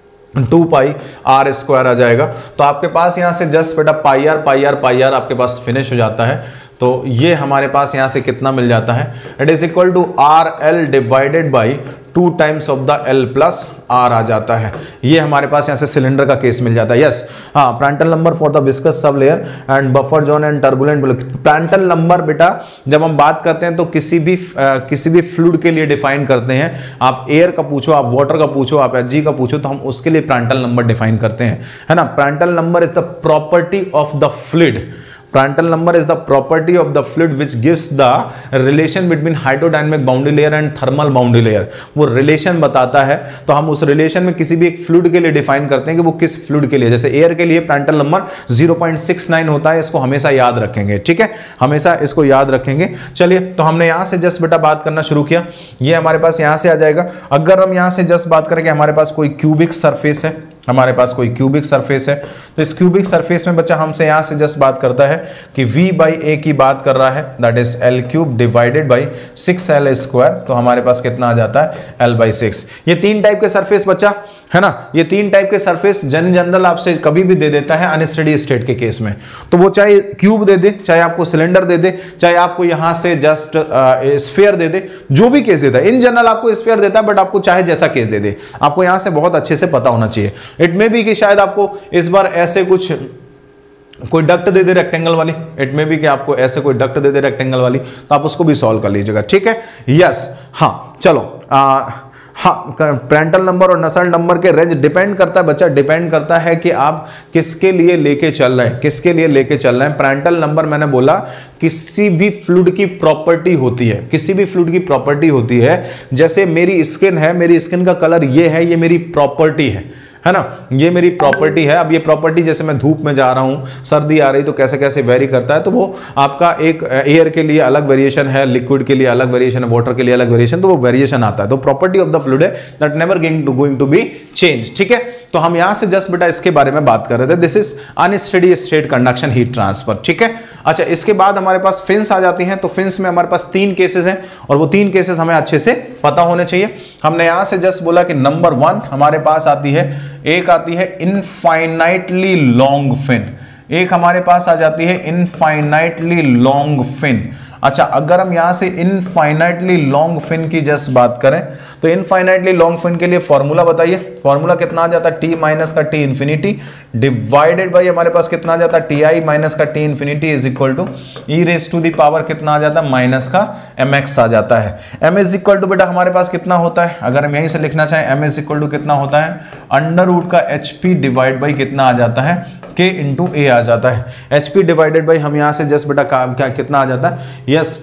टू पाई आर स्क्वायर आ जाएगा। तो आपके पास यहां से जस्ट बेटा pi R pi R pi R आपके पास फिनिश हो जाता है। तो ये हमारे पास यहां से कितना मिल जाता है, it is equal to R L divided by two times of the L plus R आ जाता है। ये हमारे पास यहां से सिलेंडर का केस मिल जाता है। यस, हाँ, Prandtl number for the viscous sub layer and buffer zone and turbulent. Prandtl number बेटा जब हम बात करते हैं तो किसी भी आ, किसी भी फ्लूइड के लिए डिफाइन करते हैं। आप एयर का पूछो, आप वाटर का पूछो, आप एच जी का पूछो, तो हम उसके लिए प्रांटल नंबर डिफाइन करते हैं, है ना। Prandtl number is the property of the fluid. Prandtl number is the property of the fluid which gives the relation between hydrodynamic boundary layer and thermal boundary layer। वो relation बताता है, तो हम उस relation में किसी भी एक fluid के लिए define करते हैं कि वो किस fluid के लिए, जैसे air के लिए Prandtl number zero point six nine होता है, इसको हमेशा याद रखेंगे, ठीक है, हमेशा इसको याद रखेंगे। चलिए, तो हमने यहाँ से जस्ट बेटा बात करना शुरू किया, ये हमारे पास यहाँ से आ जाएगा। अगर हम यहाँ से जस्ट बात करें कि हमारे पास कोई क्यूबिक सरफेस है, हमारे पास कोई क्यूबिक सरफेस है, तो इस क्यूबिक सरफेस में बच्चा हमसे यहां से जस्ट बात करता है कि V बाई ए की बात कर रहा है, that is L cube divided by six L square, तो हमारे पास कितना आ जाता है, एल बाई सिक्स। ये तीन टाइप के सरफेस बच्चा, है ना, ये तीन टाइप के सरफेस जन जनरल आपसे कभी भी दे देता है अनस्टेडी स्टेट के केस में। तो वो चाहे क्यूब दे दे, चाहे आपको सिलेंडर दे दे, चाहे आपको यहां से जस्ट स्फीयर दे दे, जो भी केस देता है, इन जनरल आपको स्फीयर देता है, बट आपको चाहे जैसा केस दे दे, आपको यहां से बहुत अच्छे से पता होना चाहिए। इट मे बी कि शायद आपको इस बार ऐसे कुछ कोई डक्ट दे दे रेक्टेंगल वाली, इट में भी कि आपको ऐसे कोई डक्ट दे दे रेक्टेंगल वाली, तो आप उसको भी सॉल्व कर लीजिएगा, ठीक है। यस, हाँ, चलो, आ, हाँ, प्रांटल नंबर और नसल नंबर के रेंज डिपेंड करता है बच्चा, डिपेंड करता है कि आप किसके लिए लेके चल रहे हैं, किसके लिए लेके चल रहे हैं। प्रांटल नंबर मैंने बोला किसी भी फ्लूइड की प्रॉपर्टी होती है, किसी भी फ्लूइड की प्रॉपर्टी होती है। जैसे मेरी स्किन है, मेरी स्किन का कलर ये है, ये मेरी प्रॉपर्टी है, है ना, ये मेरी प्रॉपर्टी है। अब ये प्रॉपर्टी, जैसे मैं धूप में जा रहा हूं, सर्दी आ रही, तो कैसे कैसे वेरी करता है, तो वो आपका एक एयर के लिए अलग वेरिएशन है, लिक्विड के लिए अलग वेरिएशन है, वाटर के लिए अलग वेरिएशन, तो वो वेरिएशन आता है। तो प्रॉपर्टी ऑफ द फ्लूइड है that never going to going to be change, ठीक है। तो हम यहां से जस्ट बेटा इसके बारे में बात कर रहे थे, this is unsteady state conduction heat transfer, ठीक है। अच्छा, इसके बाद हमारे पास फिन्स आ जाती हैं, तो फिन्स में हमारे पास तीन केसेस हैं और वो तीन केसेस हमें अच्छे से पता होने चाहिए। हमने यहां से जस्ट बोला कि नंबर वन हमारे पास आती है, एक आती है इनफाइनाइटली लॉन्ग फिन, एक हमारे पास आ जाती है इनफाइनाइटली लॉन्ग फिन। अच्छा, अगर हम यहां से इनफाइनाइटली लॉन्ग फिन की जस्ट बात करें तो इनफाइनाइटली लॉन्ग फिन के लिए फॉर्मूला बताइए, फॉर्मूला कितना आ जाता है, टी माइनस का टी इंफिनिटी डिवाइडेड बाई हमारे पास कितना आ जाता है, टी आई माइनस का T infinity is equal to E raise to the power कितना आ जाता है, माइनस का एम एक्स आ जाता है। एम इज इक्वल टू बेटा हमारे पास कितना होता है, अगर हम यहीं से लिखना चाहें एम इज इक्वल टू कितना होता है, अंडर रूट का एच पी डिवाइड बाई कितना आ जाता है, के इंटू ए आ जाता है। एच पी डिवाइडेड बाई हम यहां से जस्ट बेटा क्या कितना आ जाता है, यस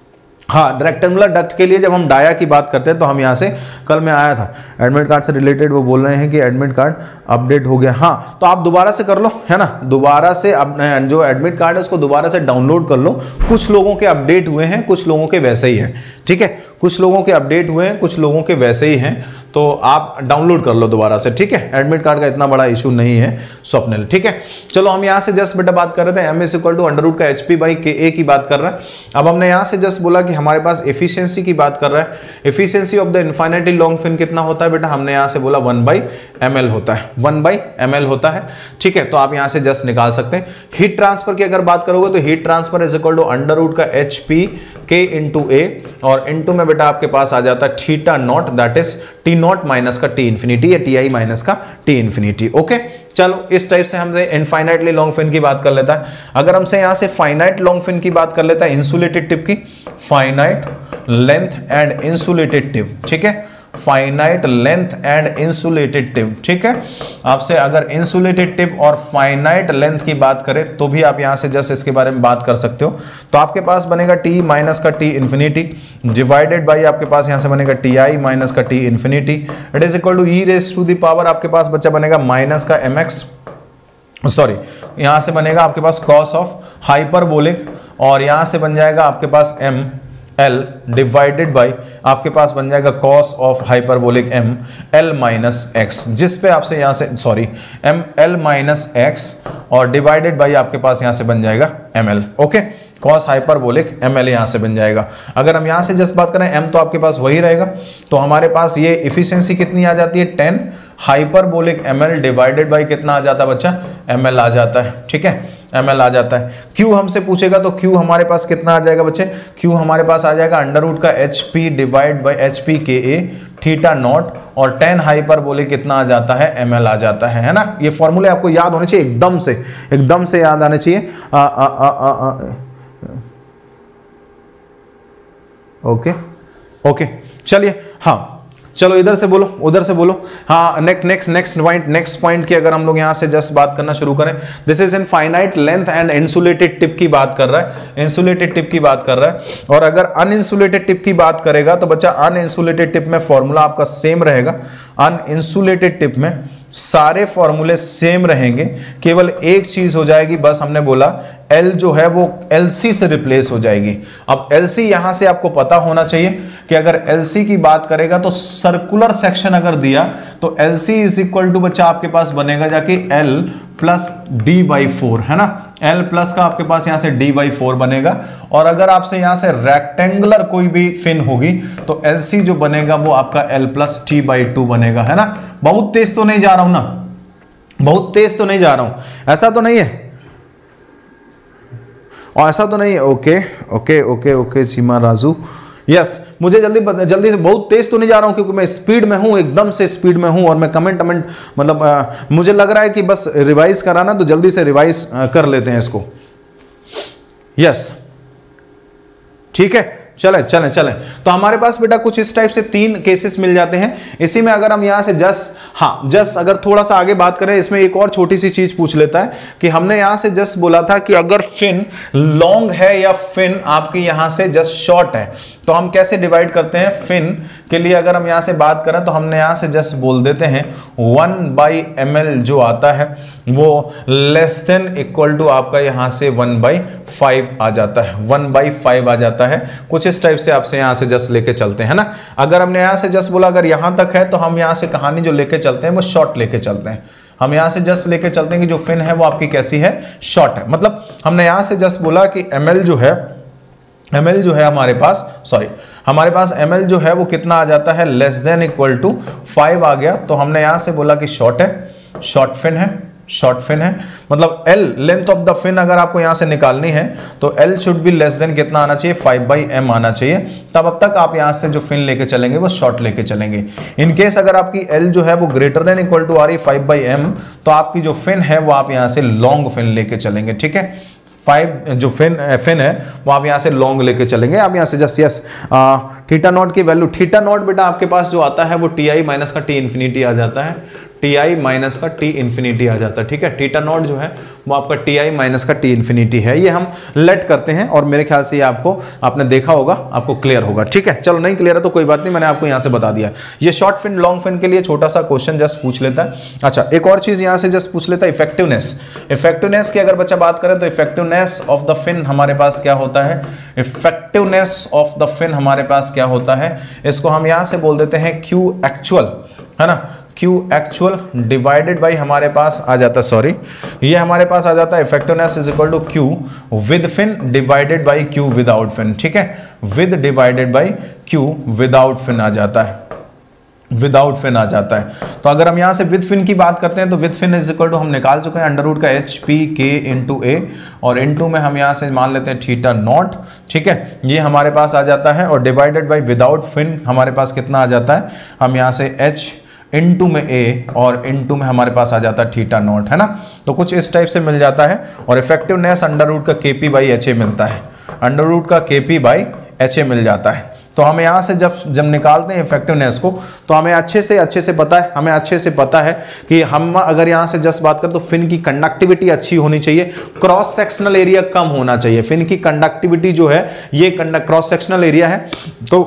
हाँ, रेक्टेंगुलर डक्ट के लिए जब हम डाया की बात करते हैं तो हम यहाँ से, कल मैं आया था एडमिट कार्ड से रिलेटेड, वो बोल रहे हैं कि एडमिट कार्ड अपडेट हो गया। हाँ, तो आप दोबारा से कर लो, है ना, दोबारा से अब जो एडमिट कार्ड है उसको दोबारा से डाउनलोड कर लो। कुछ लोगों के अपडेट हुए हैं, कुछ लोगों के वैसे ही है, ठीक है, कुछ लोगों के अपडेट हुए हैं, कुछ लोगों के वैसे ही हैं, तो आप डाउनलोड कर लो दोबारा से, ठीक है। एडमिट कार्ड का इतना बड़ा इशू नहीं है स्वप्निल, ठीक है। चलो हम यहाँ से जस्ट बेटा बात कर रहे थे M is equal to under root का H P by K A की बात कर रहा है। अब हमने यहाँ से जस्ट बोला कि हमारे पास एफिशिएंसी की बात कर रहा है, efficiency of the infinitely long fin कितना होता है बेटा, हमने यहाँ से बोला वन बाई एम एल होता है, वन बाई एम एल होता है, ठीक है। तो आप यहाँ से जस्ट निकाल सकते हैं। हीट ट्रांसफर की अगर बात करोगे तो heat transfer is equal to under root का H P K into A, और इंटू में बेटा आपके पास आ जाता है theta naught, that is T naught minus का टी इंफिनिटी या टी आई माइनस का टी इंफिनिटी। ओके, चलो इस टाइप से हमसे इनफाइनाइटली लॉन्ग फिन की बात कर लेता है। अगर हमसे यहां से फाइनाइट लॉन्ग फिन की बात कर लेता है, इंसुलेटेड टिप की, finite length and insulated tip, ठीक है, finite length and insulated tip, ठीक है। आपसे अगर इंसुलेटेड टिप और फाइनाइट लेंथ की बात करें तो भी आप यहां से जस्ट इसके बारे में बात कर सकते हो। तो आपके पास बनेगा टी माइनस का टी इंफिनिटी डिवाइडेड बाई आपके पास यहां से बनेगा टी आई माइनस का T infinity, it is equal to E raise to the power आपके पास बच्चा बनेगा माइनस का एम एक्स, सॉरी यहां से बनेगा आपके पास कॉस ऑफ हाइपरबोलिक, और यहां से बन जाएगा आपके पास एम एल डिवाइडेड बाई आपके पास बन जाएगा cos of hyperbolic M L minus X, जिस पे आपसे यहां से sorry M L minus X और डिवाइडेड बाई आपके पास यहां से बन जाएगा M L. Okay, cos hyperbolic M L यहां से बन जाएगा। अगर हम यहां से जस्ट बात करें एम तो आपके पास वही रहेगा, तो हमारे पास ये इफिशियंसी कितनी आ जाती है, tan hyperbolic M L divided by कितना आ जाता है बच्चा, एम एल आ जाता है, ठीक है, एम एल आ जाता है। क्यू हमसे पूछेगा तो क्यू हमारे पास कितना आ जाएगा बच्चे, क्यू हमारे पास आ जाएगा अंडर रूट का H P divide by H P K A theta naught, और टेन हाइपरबोलिक कितना आ जाता है, एम एल आ जाता है, है ना। ये फॉर्मूले आपको याद होने चाहिए, एकदम से एकदम से याद आने चाहिए। आ, आ, आ, आ, आ, ओके ओके, चलिए, हाँ चलो इधर से बोलो उधर से बोलो। हाँ, next next next point next point की अगर हम लोग यहां से जस्ट बात करना शुरू करें, this is in finite length and insulated tip की बात कर रहा है, इंसुलेटेड टिप की बात कर रहा है। और अगर अनइंसुलेटेड टिप की बात करेगा तो बच्चा अनइंसुलेटेड टिप में फॉर्मूला आपका सेम रहेगा। अनइंसुलेटेड टिप में सारे फॉर्मूले सेम रहेंगे, केवल एक चीज हो जाएगी, बस हमने बोला L जो है वो L C से रिप्लेस हो जाएगी। अब L C यहां से आपको पता होना चाहिए कि अगर L C की बात करेगा तो सर्कुलर सेक्शन अगर दिया तो L C is equal to बच्चा आपके पास बनेगा जाके L plus D by four, है ना, L प्लस का आपके पास यहां से D बाई फोर बनेगा। और अगर आपसे यहां से रेक्टेंगुलर कोई भी फिन होगी तो L C जो बनेगा वो आपका L plus T by two बनेगा, है ना। बहुत तेज तो नहीं जा रहा हूं ना, बहुत तेज तो नहीं जा रहा हूं, ऐसा तो नहीं है, और ऐसा तो नहीं है। Okay okay okay okay Seema Raju, yes yes, मुझे जल्दी जल्दी से, बहुत तेज तो नहीं जा रहा हूं क्योंकि मैं स्पीड में हूं, एकदम से स्पीड में हूं, और मैं कमेंट कमेंट मतलब आ, मुझे लग रहा है कि बस रिवाइज कराना, तो जल्दी से रिवाइज आ, कर लेते हैं इसको। यस yes, ठीक है, चले चले चले तो हमारे पास बेटा कुछ इस टाइप से तीन केसेस मिल जाते हैं। इसी में अगर हम यहां से जस्ट हाँ जस्ट अगर थोड़ा सा आगे बात करें, इसमें एक और छोटी सी चीज पूछ लेता है कि हमने यहां से जस्ट बोला था कि अगर फिन लॉन्ग है या फिन आपकी यहां से जस्ट शॉर्ट है तो हम कैसे डिवाइड करते हैं। फिन के लिए अगर हम यहां से बात करें तो हमने यहां से जस्ट बोल देते हैं वन बाई एम एल जो आता है वो लेस देन इक्वल टू आपका यहां से वन बाई फाइव आ जाता है, वन बाई फाइव आ जाता है। कुछ इस टाइप से आपसे यहां से जस्ट लेके चलते हैं ना। अगर हमने यहां से जस्ट बोला अगर यहां तक है तो हम यहां से कहानी जो लेके चलते हैं वो शॉर्ट लेके चलते हैं। हम यहां से जस्ट लेके चलते हैं कि जो फिन है वो आपकी कैसी है, शॉर्ट है। मतलब हमने यहां से जस्ट बोला कि एम एल जो है एम एल जो है हमारे पास सॉरी हमारे पास एम एल जो है वो कितना आ जाता है, less than equal to five आ गया। तो हमने यहां से बोला कि शॉर्ट है, शॉर्ट फिन है, शॉर्ट फिन है, मतलब L length of the fin अगर आपको यहां से निकालनी है तो L should be less than कितना आना चाहिए, फाइव बाई एम आना चाहिए, तब अब तक आप यहां से जो फिन लेके चलेंगे वो शॉर्ट लेके चलेंगे। इन केस अगर आपकी L जो है वो ग्रेटर देन इक्वल टू आ रही फाइव बाई एम, तो आपकी जो फिन है वो आप यहां से लॉन्ग फिन लेके चलेंगे, ठीक है। फाइव जो फिन फिन है वो आप यहां से लॉन्ग लेके चलेंगे। आप यहां से जस्ट यस थीटा नॉट की वैल्यू, थीटा नॉट बेटा आपके पास जो आता है वो टी आई माइनस का टी इन्फिनिटी आ जाता है, टी आई माइनस का टी इन्फिनिटी आ जाता है, ठीक है। थीटा नॉट जो है वो आपका टी आई माइनस का टी इन्फिनिटी है, ये हम लेट करते हैं और मेरे ख्याल से ये आपको आपने देखा होगा, आपको क्लियर होगा, ठीक है। चलो नहीं क्लियर है तो कोई बात नहीं, मैंने आपको यहां से बता दिया। ये शॉर्ट फिन लॉन्ग फिन के लिए छोटा सा क्वेश्चन जस्ट पूछ लेता है। अच्छा एक और चीज यहां से जस्ट पूछ लेता है, इफेक्टिवनेस। इफेक्टिवनेस की अगर बच्चा बात करें तो इफेक्टिवनेस ऑफ द फिन हमारे पास क्या होता है, इफेक्टिवनेस ऑफ द फिन हमारे पास क्या होता है, इसको हम यहां से बोल देते हैं क्यू एक्चुअल, है ना, Q एक्चुअल डिवाइडेड बाई हमारे पास आ जाता है, सॉरी ये हमारे पास आ जाता है effectiveness is equal to Q with fin divided by Q without fin, ठीक है। With divided by Q without fin आ जाता है, विदाउट फिन आ जाता है। तो अगर हम यहां से विद फिन की बात करते हैं तो with fin is equal to हम निकाल चुके हैं अंडर रूट का H P K into A, और इंटू में हम यहां से मान लेते हैं थीटा नॉट, ठीक है, ये हमारे पास आ जाता है, और डिवाइडेड बाई विदाउट फिन हमारे पास कितना आ जाता है, हम यहां से एच इनटू में ए और इनटू में हमारे पास आ जाता है थीटा नॉट, है ना। तो कुछ इस टाइप से मिल जाता है, और इफेक्टिवनेस अंडर रूट का केपी बाई एच ए मिलता है, अंडर रूट का केपी बाई एच ए मिल जाता है। तो हमें यहां से जब जब निकालते हैं इफेक्टिवनेस को तो हमें अच्छे से अच्छे से पता है हमें अच्छे से पता है कि हम अगर यहां से जस्ट बात करें तो फिन की कंडक्टिविटी अच्छी होनी चाहिए, क्रॉस सेक्शनल एरिया कम होना चाहिए। फिन की कंडक्टिविटी जो है ये क्रॉस सेक्शनल एरिया है, तो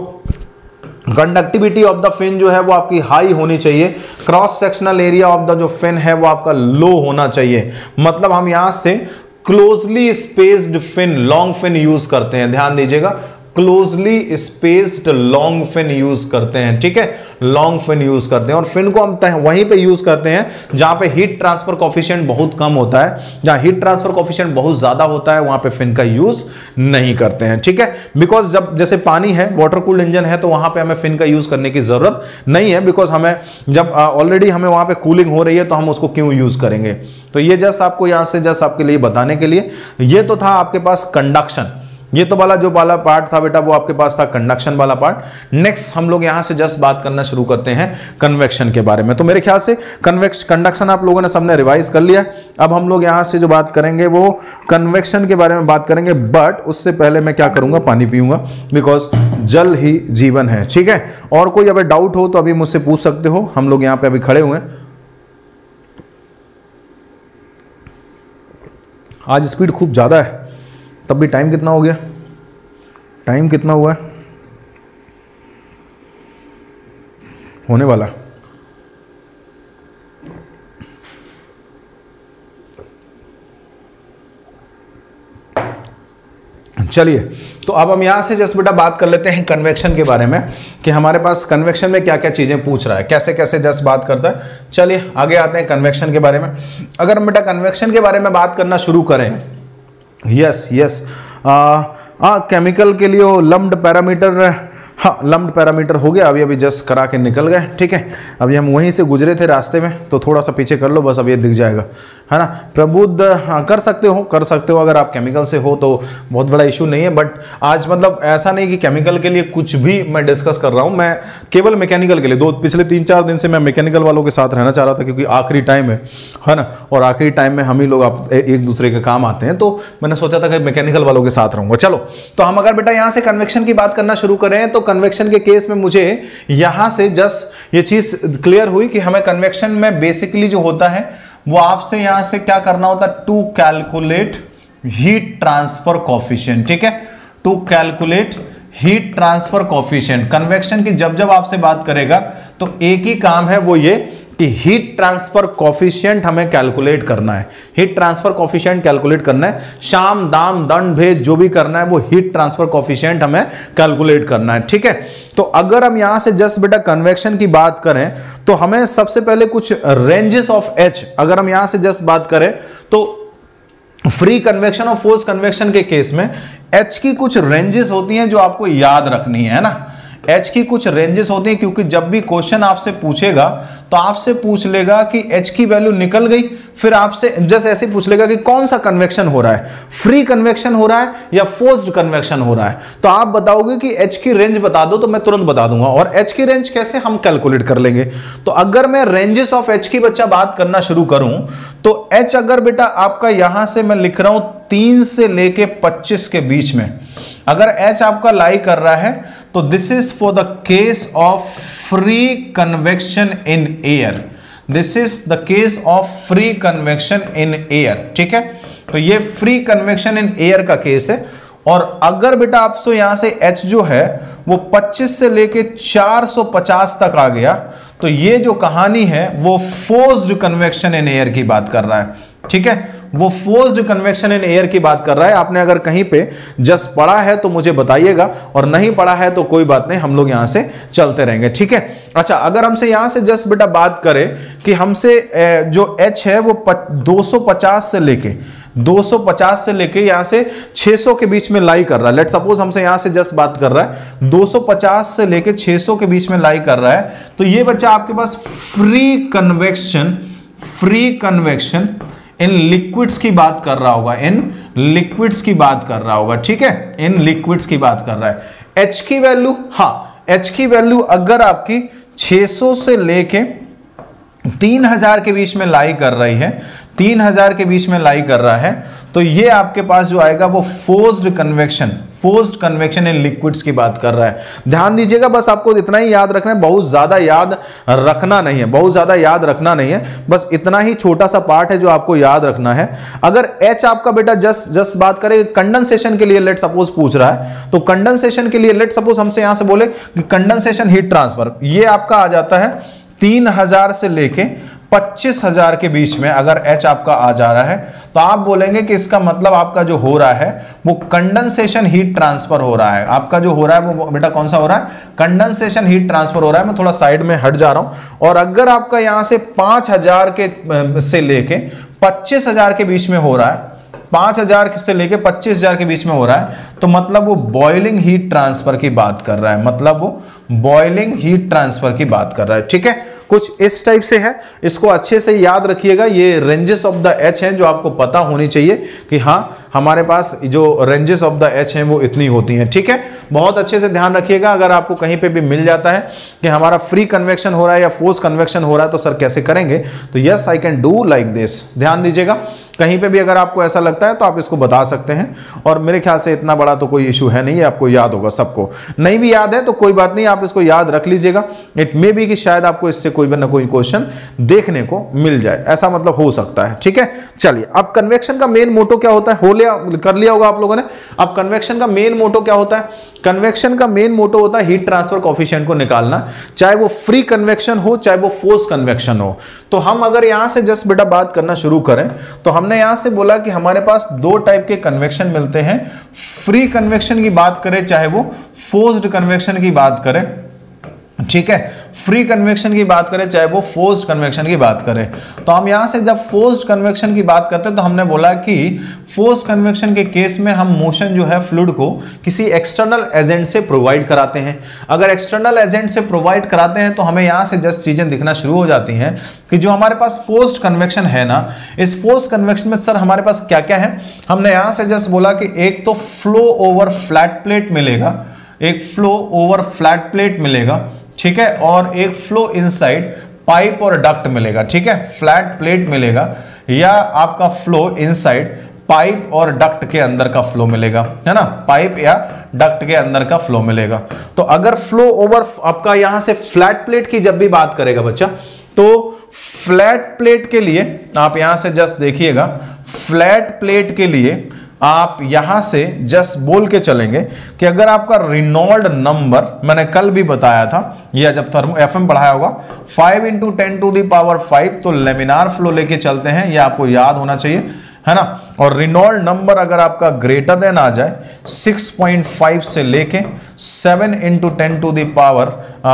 कंडक्टिविटी ऑफ द फिन जो है वो आपकी हाई होनी चाहिए, cross sectional area of the जो फिन है वो आपका लो होना चाहिए। मतलब हम यहां से closely spaced fin long fin use करते हैं, ध्यान दीजिएगा, closely spaced long fin use करते हैं, ठीक है, लॉन्ग फिन यूज करते हैं। और फिन को हम वहीं पे यूज करते हैं जहां पे हीट ट्रांसफर कोफिशिएंट बहुत कम होता है, जहां हीट ट्रांसफर कोफिशिएंट बहुत ज्यादा होता है वहां पे फिन का यूज नहीं करते हैं, ठीक है। बिकॉज जब जैसे पानी है, वाटर कूल्ड इंजन है, तो वहां पे हमें फिन का यूज करने की जरूरत नहीं है, बिकॉज हमें जब ऑलरेडी हमें वहां पे कूलिंग हो रही है तो हम उसको क्यों यूज करेंगे। तो ये जस्ट आपको यहां से जस्ट आपके लिए बताने के लिए, ये तो था आपके पास कंडक्शन, ये तो वाला जो वाला पार्ट था बेटा वो आपके पास था कंडक्शन वाला पार्ट। नेक्स्ट हम लोग यहां से जस्ट बात करना शुरू करते हैं कन्वेक्शन के बारे में। तो मेरे ख्याल से कन्वेक्श कंडक्शन आप लोगों ने सबने रिवाइज कर लिया। अब हम लोग यहां से जो बात करेंगे वो कन्वेक्शन के बारे में बात करेंगे, बट उससे पहले मैं क्या करूंगा, पानी पीऊंगा, बिकॉज जल ही जीवन है, ठीक है। और कोई अगर डाउट हो तो अभी मुझसे पूछ सकते हो, हम लोग यहां पे अभी खड़े हुए हैं। आज स्पीड खूब ज्यादा है, तब भी टाइम कितना हो गया, टाइम कितना हुआ है, होने वाला। चलिए तो अब हम यहां से जस्ट बेटा बात कर लेते हैं कन्वेक्शन के बारे में, कि हमारे पास कन्वेक्शन में क्या क्या चीजें पूछ रहा है, कैसे कैसे जस्ट बात करता है। चलिए आगे आते हैं कन्वेक्शन के बारे में। अगर हम बेटा कन्वेक्शन के बारे में बात करना शुरू करें, यस यस आ केमिकल के लिए वो लम्प्ड पैरामीटर, हाँ लम्प्ड पैरामीटर हो गया, अभी अभी जस्ट करा के निकल गए, ठीक है। अभी हम वहीं से गुजरे थे रास्ते में, तो थोड़ा सा पीछे कर लो बस, अब ये दिख जाएगा, है ना। प्रबुद्ध, हाँ कर सकते हो कर सकते हो अगर आप केमिकल से हो तो बहुत बड़ा इशू नहीं है। बट आज मतलब ऐसा नहीं कि केमिकल के लिए कुछ भी मैं डिस्कस कर रहा हूँ, मैं केवल मैकेनिकल के लिए, दो पिछले तीन चार दिन से मैं मैकेनिकल वालों के साथ रहना चाह रहा था, क्योंकि आखिरी टाइम है है ना, और आखिरी टाइम में हम ही लोग आप एक दूसरे के काम आते हैं, तो मैंने सोचा था कि मैकेनिकल वालों के साथ रहूंगा। चलो तो हम अगर बेटा यहाँ से कन्वेक्शन की बात करना शुरू करें तो कन्वेक्शन के केस में मुझे यहां से जस्ट ये चीज क्लियर हुई कि हमें कन्वेक्शन में बेसिकली जो होता है वो आपसे यहां से क्या करना होता है, to calculate heat transfer coefficient, ठीक है, to calculate heat transfer coefficient. Convection की जब जब आपसे बात करेगा तो एक ही काम है, वो ये कि हीट ट्रांसफर कोफिशिएंट हमें कैलकुलेट करना है, हीट ट्रांसफर कोफिशिएंट कैलकुलेट करना है। शाम दाम दंड भेद जो भी करना है वो हीट ट्रांसफर कोफिशिएंट हमें कैलकुलेट करना है, ठीक है। तो अगर हम यहां से जस्ट बेटा कन्वेक्शन की बात करें तो हमें सबसे पहले कुछ रेंजेस ऑफ एच, अगर हम यहां से जस्ट बात करें तो फ्री कन्वेक्शन और फोर्स कन्वेक्शन के केस में एच की कुछ रेंजेस होती हैं जो आपको याद रखनी है ना। एच की कुछ रेंजेस होती हैं, क्योंकि जब भी क्वेश्चन आपसे पूछेगा तो आपसे पूछ लेगा कि एच की वैल्यू निकल गई, फिर आपसे जैसे ऐसे पूछ लेगा कि कौन सा कन्वेक्शन हो रहा है, फ्री कन्वेक्शन हो रहा है या फोर्स्ड कन्वेक्शन हो रहा है, तो आप बताओगे कि एच की रेंज बता दो, तो मैं तुरंत बता दूंगा। और एच की रेंज कैसे हम कैलकुलेट कर लेंगे, तो अगर मैं रेंजेस ऑफ एच की बच्चा बात करना शुरू करूं तो एच अगर बेटा आपका यहां से मैं लिख रहा हूं तीन से लेके पच्चीस के बीच में, अगर एच आपका लाई कर रहा है तो this is for the case of free convection in air, this is the case of free convection in air, ठीक है। तो ये फ्री कन्वेक्शन इन एयर का केस है। और अगर बेटा आपसे यहां से एच जो है वो पच्चीस से लेके चार सौ पचास तक आ गया, तो ये जो कहानी है वो फोर्स्ड कन्वेक्शन इन एयर की बात कर रहा है, ठीक है। वो फोर्स्ड कन्वेक्शन इन एयर की बात कर रहा है। आपने अगर कहीं पे जस्ट पढ़ा है तो मुझे बताइएगा, और नहीं पढ़ा है तो कोई बात नहीं, हम लोग यहां से चलते रहेंगे, ठीक है। अच्छा, अगर हमसे यहां से जस्ट बेटा बात करें कि हमसे जो एच है वो दो सौ पचास से लेके दो सौ पचास से लेके यहां से छह सौ के बीच में लाई कर रहा है, लेट सपोज हमसे यहां से जस्ट बात कर रहा है दो सौ पचास से लेके छह सौ के बीच में लाई कर रहा है, तो ये बच्चा आपके पास free convection free convection in liquids की बात कर रहा होगा, इन लिक्विड्स की बात कर रहा होगा, ठीक है, इन लिक्विड्स की बात कर रहा है। एच की वैल्यू, हाँ एच की वैल्यू अगर आपकी छह सौ से लेके तीन हज़ार के बीच में लाई कर रही है, तीन हज़ार के बीच में लाई कर रहा है, तो ये आपके पास जो आएगा वो forced convection forced convection in liquids की बात कर रहा है। ध्यान दीजिएगा, बस आपको इतना ही याद रखना है, बहुत ज्यादा याद रखना नहीं है, बहुत ज्यादा याद रखना नहीं है, बस इतना ही छोटा सा पार्ट है जो आपको याद रखना है। अगर एच आपका बेटा जस्ट जस्ट बात करें कंडेंसेशन के लिए, लेट सपोज पूछ रहा है, तो कंडेंसेशन के लिए लेट सपोज हमसे यहां से बोले कि कंडेंसेशन हीट ट्रांसफर, ये आपका आ जाता है तीन हजार से लेके पच्चीस हजार के बीच में। अगर एच आपका आ जा रहा है तो आप बोलेंगे कि इसका मतलब आपका जो हो रहा है वो कंडेंसेशन हीट ट्रांसफर हो रहा है। आपका जो हो रहा है वो बेटा कौन सा हो रहा है, कंडेंसेशन हीट ट्रांसफर हो रहा है। मैं थोड़ा साइड में हट जा रहा हूं। और अगर आपका यहां से पांच हजार के से लेके पच्चीस हजार के बीच में हो रहा है, पांच हजार से लेके पच्चीस हजार के बीच में हो रहा है, तो मतलब वो बॉइलिंग हीट ट्रांसफर की बात कर रहा है, मतलब वो बॉइलिंग हीट ट्रांसफर की बात कर रहा है, ठीक है। कुछ इस टाइप से है, इसको अच्छे से याद रखिएगा। ये रेंजेस ऑफ द एच हैं जो आपको पता होनी चाहिए कि हाँ हमारे पास जो रेंजेस ऑफ द एच हैं वो इतनी होती हैं, ठीक है। बहुत अच्छे से ध्यान रखिएगा। अगर आपको कहीं पे भी मिल जाता है कि हमारा फ्री कन्वेक्शन हो रहा है या फोर्स कन्वेक्शन हो रहा है तो सर कैसे करेंगे, तो yes I can do like this. ध्यान दीजिएगा, कहीं पे भी अगर आपको ऐसा लगता है तो आप इसको बता सकते हैं। और मेरे ख्याल से इतना बड़ा तो कोई इशू है नहीं है, आपको याद होगा सबको। नहीं भी याद है तो कोई बात नहीं, आप इसको याद रख लीजिएगा। इट मे बी कि शायद आपको इससे कोई ना कोई क्वेश्चन देखने को मिल जाए, ऐसा मतलब हो सकता है, ठीक है। चलिए, अब कन्वेक्शन का मेन मोटो क्या होता है, हो लिया कर लिया होगा आप लोगों ने। अब कन्वेक्शन का मेन मोटो क्या होता है, कन्वेक्शन का मेन मोटो होता है हीट ट्रांसफर कोएफिशिएंट को निकालना, चाहे वो फ्री कन्वेक्शन हो चाहे वो फोर्स कन्वेक्शन हो। तो हम अगर यहां से जस्ट बेटा बात करना शुरू करें तो हमने यहां से बोला कि हमारे पास दो टाइप के कन्वेक्शन मिलते हैं। फ्री कन्वेक्शन की बात करें चाहे वो फोर्स्ड कन्वेक्शन की बात करें, ठीक है, फ्री कन्वेक्शन की बात करें चाहे वो फोर्स्ड कन्वेक्शन की बात करें। तो हम यहां से जब फोर्स्ड कन्वेक्शन की बात करते हैं तो हमने बोला कि फोर्स्ड कन्वेक्शन के केस में हम मोशन जो है फ्लूइड को किसी एक्सटर्नल एजेंट से प्रोवाइड कराते हैं। अगर एक्सटर्नल एजेंट से प्रोवाइड कराते हैं तो हमें यहां से जस्ट चीजें दिखना शुरू हो जाती हैं कि जो हमारे पास फोर्स्ड कन्वेक्शन है ना, इस फोर्स्ड कन्वेक्शन में सर हमारे पास क्या क्या है। हमने यहां से जस्ट बोला कि एक तो फ्लो ओवर फ्लैट प्लेट मिलेगा, एक फ्लो ओवर फ्लैट प्लेट मिलेगा, ठीक है, और एक फ्लो इनसाइड पाइप और डक्ट मिलेगा, ठीक है। फ्लैट प्लेट मिलेगा या आपका फ्लो इनसाइड पाइप और डक्ट के अंदर का फ्लो मिलेगा, है ना, पाइप या डक्ट के अंदर का फ्लो मिलेगा। तो अगर फ्लो ओवर आपका यहां से फ्लैट प्लेट की जब भी बात करेगा बच्चा, तो फ्लैट प्लेट के लिए आप यहां से जस्ट देखिएगा, फ्लैट प्लेट के लिए आप यहां से जस्ट बोल के चलेंगे कि अगर आपका रिनॉल्ड नंबर, मैंने कल भी बताया था या जब थर्मो एफएम पढ़ाया होगा, five into ten to the power five, तो लेमिनार फ्लो लेके चलते हैं, ये आपको याद होना चाहिए, है ना। और रिनॉल्ड नंबर अगर आपका ग्रेटर देन आ जाए सिक्स पॉइंट फाइव से लेके seven into ten to the power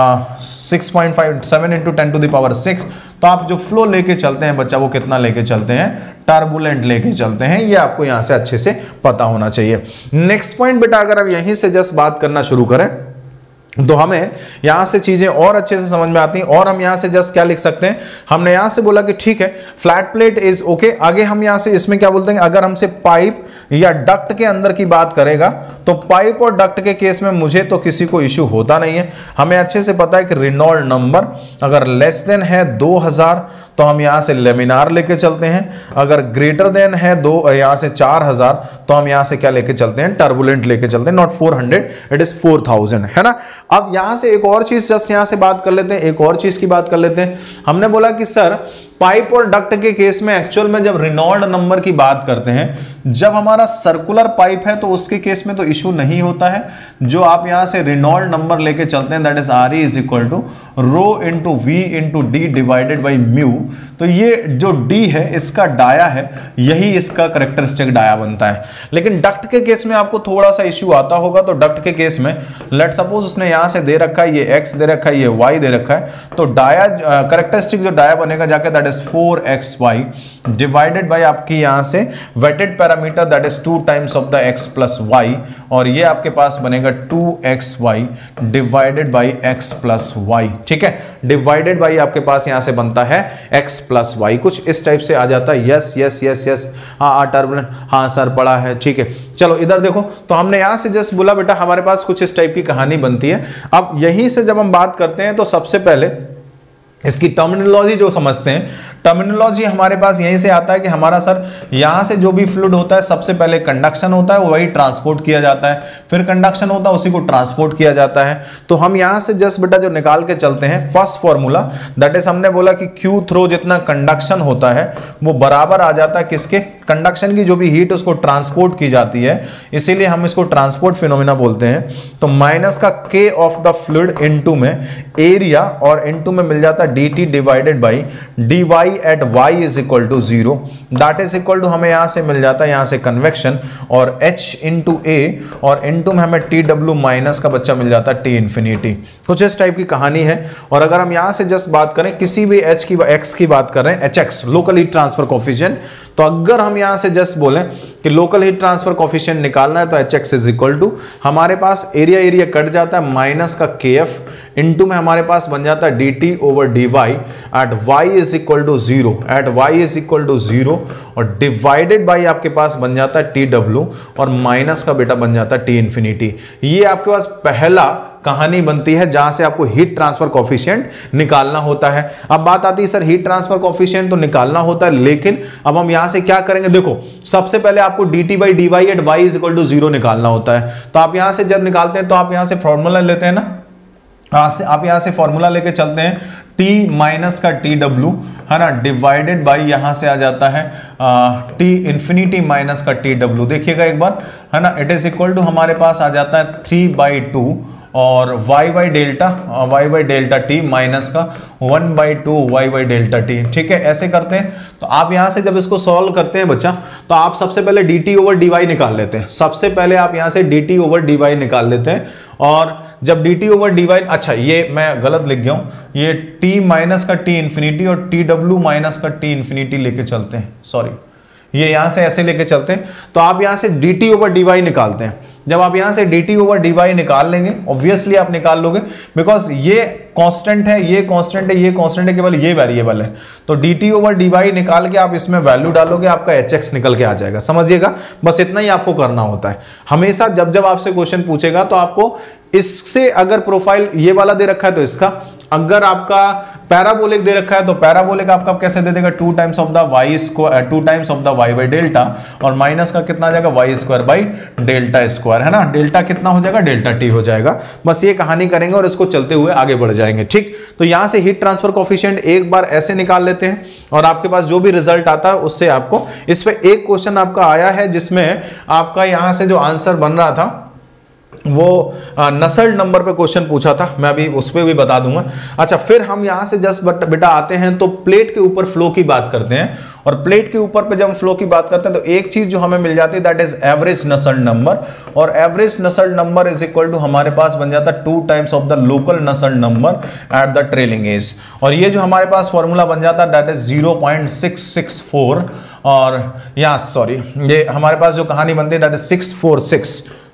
six point five seven into ten to the power six, तो आप जो फ्लो लेके चलते हैं बच्चा वो कितना लेके चलते हैं, टर्बुलेंट लेके चलते हैं। ये आपको यहां से अच्छे से पता होना चाहिए। नेक्स्ट पॉइंट बेटा अगर आप यहीं से जस्ट बात करना शुरू करें तो हमें यहां से चीजें और अच्छे से समझ में आती हैं। और हम यहां से जस्ट क्या लिख सकते हैं, हमने यहां से बोला कि ठीक है फ्लैट प्लेट इज ओके। आगे हम यहां से इसमें क्या बोलते हैं, अगर हमसे पाइप या डक्ट के अंदर की बात करेगा तो पाइप और डक्ट के केस में मुझे तो किसी को इश्यू होता नहीं है। हमें अच्छे से पता है कि रेनॉल्ड नंबर अगर लेस देन है दो हज़ार तो हम यहां से लेमिनार लेके चलते हैं, अगर ग्रेटर देन है दो यहां से चार हज़ार तो हम यहां से क्या लेके चलते हैं, टर्बुलेंट लेके चलते हैं। Not four hundred, it is four thousand, है ना। अब यहां से एक और चीज जस्ट यहां से बात कर लेते हैं, एक और चीज की बात कर लेते हैं। हमने बोला कि सर पाइप और डक्ट के केस में एक्चुअल में जब रेनॉल्ड नंबर की बात करते हैं, जब हमारा सर्कुलर पाइप है तो उसके केस में तो इशू नहीं होता है। जो आप यहां से रेनॉल्ड नंबर लेके चलते हैं that is R E is equal to rho into V into D divided by mu. तो ये जो डी है इसका डाया है, यही इसका करेक्टरिस्टिक डाया बनता है। लेकिन डक्ट के केस में आपको थोड़ा सा इश्यू आता होगा। तो डक्ट के केस में लेट सपोज उसने यहां से दे रखा है, ये एक्स दे रखा है, ये वाई दे रखा है, तो डाया करेक्टरिस्टिक जो डाया बनेगा जाके that is four X Y divided by आपकी यहां से weighted parameter that is two times of the X plus Y, और ये आपके पास बनेगा two X Y divided by X plus Y. ठीक है, डिवाइडेड बाई आपके पास यहां से बनता है एक्स प्लस वाई, कुछ इस टाइप से आ जाता है। यस यस यस यस हाँ टर्बुलेंट, हाँ सर पढ़ा है। ठीक है, चलो इधर देखो, तो हमने यहां से जस्ट बोला बेटा हमारे पास कुछ इस टाइप की कहानी बनती है। अब यहीं से जब हम बात करते हैं तो सबसे पहले इसकी टर्मिनोलॉजी जो समझते हैं, टर्मिनोलॉजी हमारे पास यहीं से आता है कि हमारा सर यहां से जो भी फ्लूइड होता है सबसे पहले कंडक्शन होता है, वही ट्रांसपोर्ट किया जाता है, फिर कंडक्शन होता है उसी को ट्रांसपोर्ट किया जाता है। तो हम यहां से जस्ट बेटा जो निकाल के चलते हैं फर्स्ट फॉर्मूला दैट इज हमने बोला कि क्यू थ्रो जितना कंडक्शन होता है वो बराबर आ जाता है किसके, कंडक्शन की जो भी हीट उसको ट्रांसपोर्ट की जाती है, इसीलिए हम इसको ट्रांसपोर्ट फिनोमेना बोलते हैं। तो माइनस का K of the fluid into में एरिया, और इनटू में मिल जाता है dt divided by dy at y is equal to zero, that is equal to हमें यहां से मिल जाता है यहां से कन्वेक्शन और h इंटू a, और इनटू में हमें tw माइनस का बच्चा मिल जाता है t इंफिनिटी। कुछ इस टाइप की कहानी है। और अगर हम यहां से जस्ट बात करें किसी भी h की x की बात कर रहे हैं, hx local heat transfer coefficient, तो अगर हम यहां से जस्ट बोलें कि लोकल हीट ट्रांसफर कोफिशिएंट निकालना है तो hx इज इक्वल टू हमारे पास एरिया एरिया कट जाता है माइनस का kf इनटू में हमारे पास बन जाता है dt over dy at y is equal to zero, at y is equal to zero, और डिवाइडेड बाई आपके पास बन जाता है tw, और माइनस का बेटा बन जाता है t इंफिनिटी। ये आपके पास पहला कहानी बनती है जहां से आपको हीट ट्रांसफर कोफिशिएंट निकालना होता है। अब बात आती है सर हीट ट्रांसफर कोफिशिएंट तो निकालना होता है, लेकिन अब हम यहां से क्या करेंगे, देखो सबसे पहले आपको dt by dy at y is equal to zero निकालना होता है। तो आप यहां से जब निकालते हैं तो आप यहां से फॉर्मूला लेते हैं ना, हाँ से आप यहां से फॉर्मूला लेके चलते हैं t माइनस का टी डब्ल्यू है ना डिवाइडेड बाई यहां से आ जाता है t इंफिनिटी माइनस का टी डब्ल्यू। देखिएगा एक बार है ना, इट इज इक्वल टू हमारे पास आ जाता है थ्री बाई टू और y by delta y by delta T minus का one by two Y by delta T. ठीक है, ऐसे करते हैं। तो आप यहां से जब इसको सॉल्व करते हैं बच्चा तो आप सबसे पहले dt ओवर dy निकाल लेते हैं। सबसे पहले आप यहां से dt ओवर dy निकाल लेते हैं, और जब dt ओवर dy, अच्छा ये मैं गलत लिख गया हूं, ये t माइनस का t इंफिनिटी और tw माइनस का t इंफिनिटी लेके चलते हैं, सॉरी ये यहां से ऐसे लेके चलते हैं। तो आप यहां से dt ओवर dy निकालते हैं। जब आप यहां से dt ओवर dy निकाल लेंगे, ऑब्वियसली आप निकाल लोगे बिकॉज ये कांस्टेंट है, ये कांस्टेंट है, ये कांस्टेंट है, केवल ये वेरिएबल है। तो dt ओवर dy निकाल के आप इसमें वैल्यू डालोगे, आपका hx निकल के आ जाएगा। समझिएगा, बस इतना ही आपको करना होता है। हमेशा जब जब आपसे क्वेश्चन पूछेगा तो आपको इससे अगर प्रोफाइल ये वाला दे रखा है तो इसका, अगर आपका पैराबोलिक दे रखा है तो पैराबोलिक आपका कैसे दे देगा, two times of the Y square, two times of the Y by delta, और माइनस का कितना आ जाएगा Y square by delta square, है ना। डेल्टा कितना हो जाएगा, डेल्टा टी हो जाएगा। बस ये कहानी करेंगे और इसको चलते हुए आगे बढ़ जाएंगे। ठीक, तो यहां से हीट ट्रांसफर कोफिशिएंट एक बार ऐसे निकाल लेते हैं, और आपके पास जो भी रिजल्ट आता है उससे आपको, इस पे एक क्वेश्चन आपका आया है जिसमें आपका यहां से जो आंसर बन रहा था वो नसल्ट नंबर पे क्वेश्चन पूछा था, मैं अभी उस पर भी बता दूंगा। अच्छा, फिर हम यहां से जस्ट बेटा आते हैं तो प्लेट के ऊपर फ्लो की बात करते हैं, और प्लेट के ऊपर पे जब हम फ्लो की बात करते हैं तो एक चीज जो हमें मिल जाती है that is average Nusselt number, और average Nusselt number is equal to हमारे पास बन जाता है two times of the local Nusselt number at the trailing edge, और ये जो हमारे पास फॉर्मूला बन जाता है that is zero point six six four, और यहाँ सॉरी ये हमारे पास जो कहानी बनती है that is six four six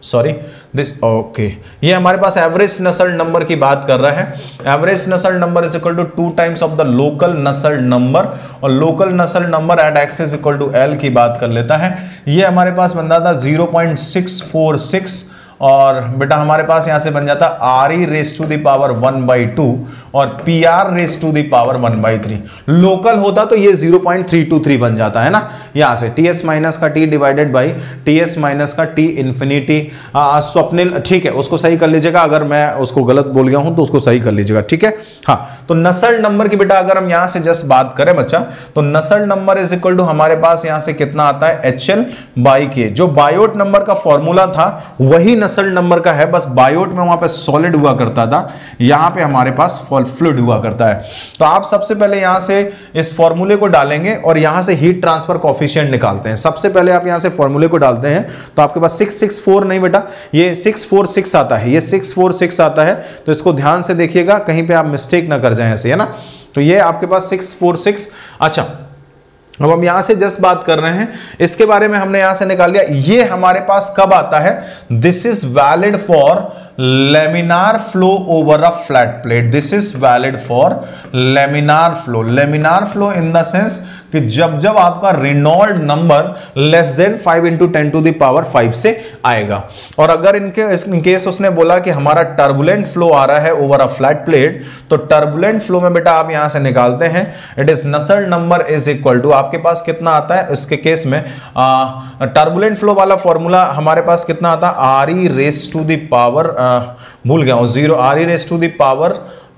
sorry this okay, ये हमारे पास एवरेज नसल नंबर की बात कर रहा है। Average Nusselt number is equal to two times of the local Nusselt number, और local Nusselt number at X is equal to L की बात कर लेता है। ये हमारे पास बन जाता zero point six four six, और बेटा हमारे पास यहां से बन जाता R E raise to the power one by two और P R raise to the power one by three. Local होता तो ये zero point three two three बन जाता है ना, यहां से टी एस माइनस का T divided by T S minus का टी इंफिनिटी। स्वप्निल ठीक है, उसको सही कर लीजिएगा, अगर मैं उसको गलत बोल गया हूं तो उसको सही कर लीजिएगा, ठीक है। हाँ, तो नसल नंबर की बेटा अगर हम यहां से जस्ट बात करें बच्चा, तो नसल नंबर इज इक्वल टू हमारे पास यहां से कितना आता है एच एल बाई के। जो बायोट नंबर का फॉर्मूला था वही नसल नंबर का है, बस बायोट में वहां पे सॉलिड हुआ करता था, यहां पे हमारे पास फ्लूइड हुआ करता है। तो आप सबसे पहले यहां से इस फॉर्मूले को डालेंगे और यहां से हीट ट्रांसफर कोफिशिएंट निकालते हैं। सबसे पहले आप यहां से फॉर्मूले को डालते हैं तो आपके पास सिक्स सिक्स फोर नहीं बेटा, ये सिक्स फोर सिक्स आता है, ये सिक्स फोर सिक्स आता है, तो इसको ध्यान से देखिएगा कहीं पे आप मिस्टेक ना कर जाएं ऐसे, है ना। तो ये आपके पास सिक्स फोर सिक्स। अच्छा, अब हम यहां से जस्ट बात कर रहे हैं, इसके बारे में हमने यहां से निकाल लिया। ये हमारे पास कब आता है, this is valid for laminar flow over a flat plate. This is valid for laminar flow. Laminar flow in the sense कि जब जब आपका Reynold number less than five into ten to the power five से आएगा। और अगर इनके in case उसने बोला कि हमारा टर्बुलेंट फ्लो आ रहा है ओवर अ फ्लैट प्लेट, तो टर्बुलेंट फ्लो में बेटा आप यहां से निकालते हैं, it is Nusselt number is equal to, आपके पास कितना आता है इसके केस में, टर्बुलेंट फ्लो वाला फॉर्मूला हमारे पास कितना आता है, R E raise to the power, भूल गया हूं, zero R E raise to the power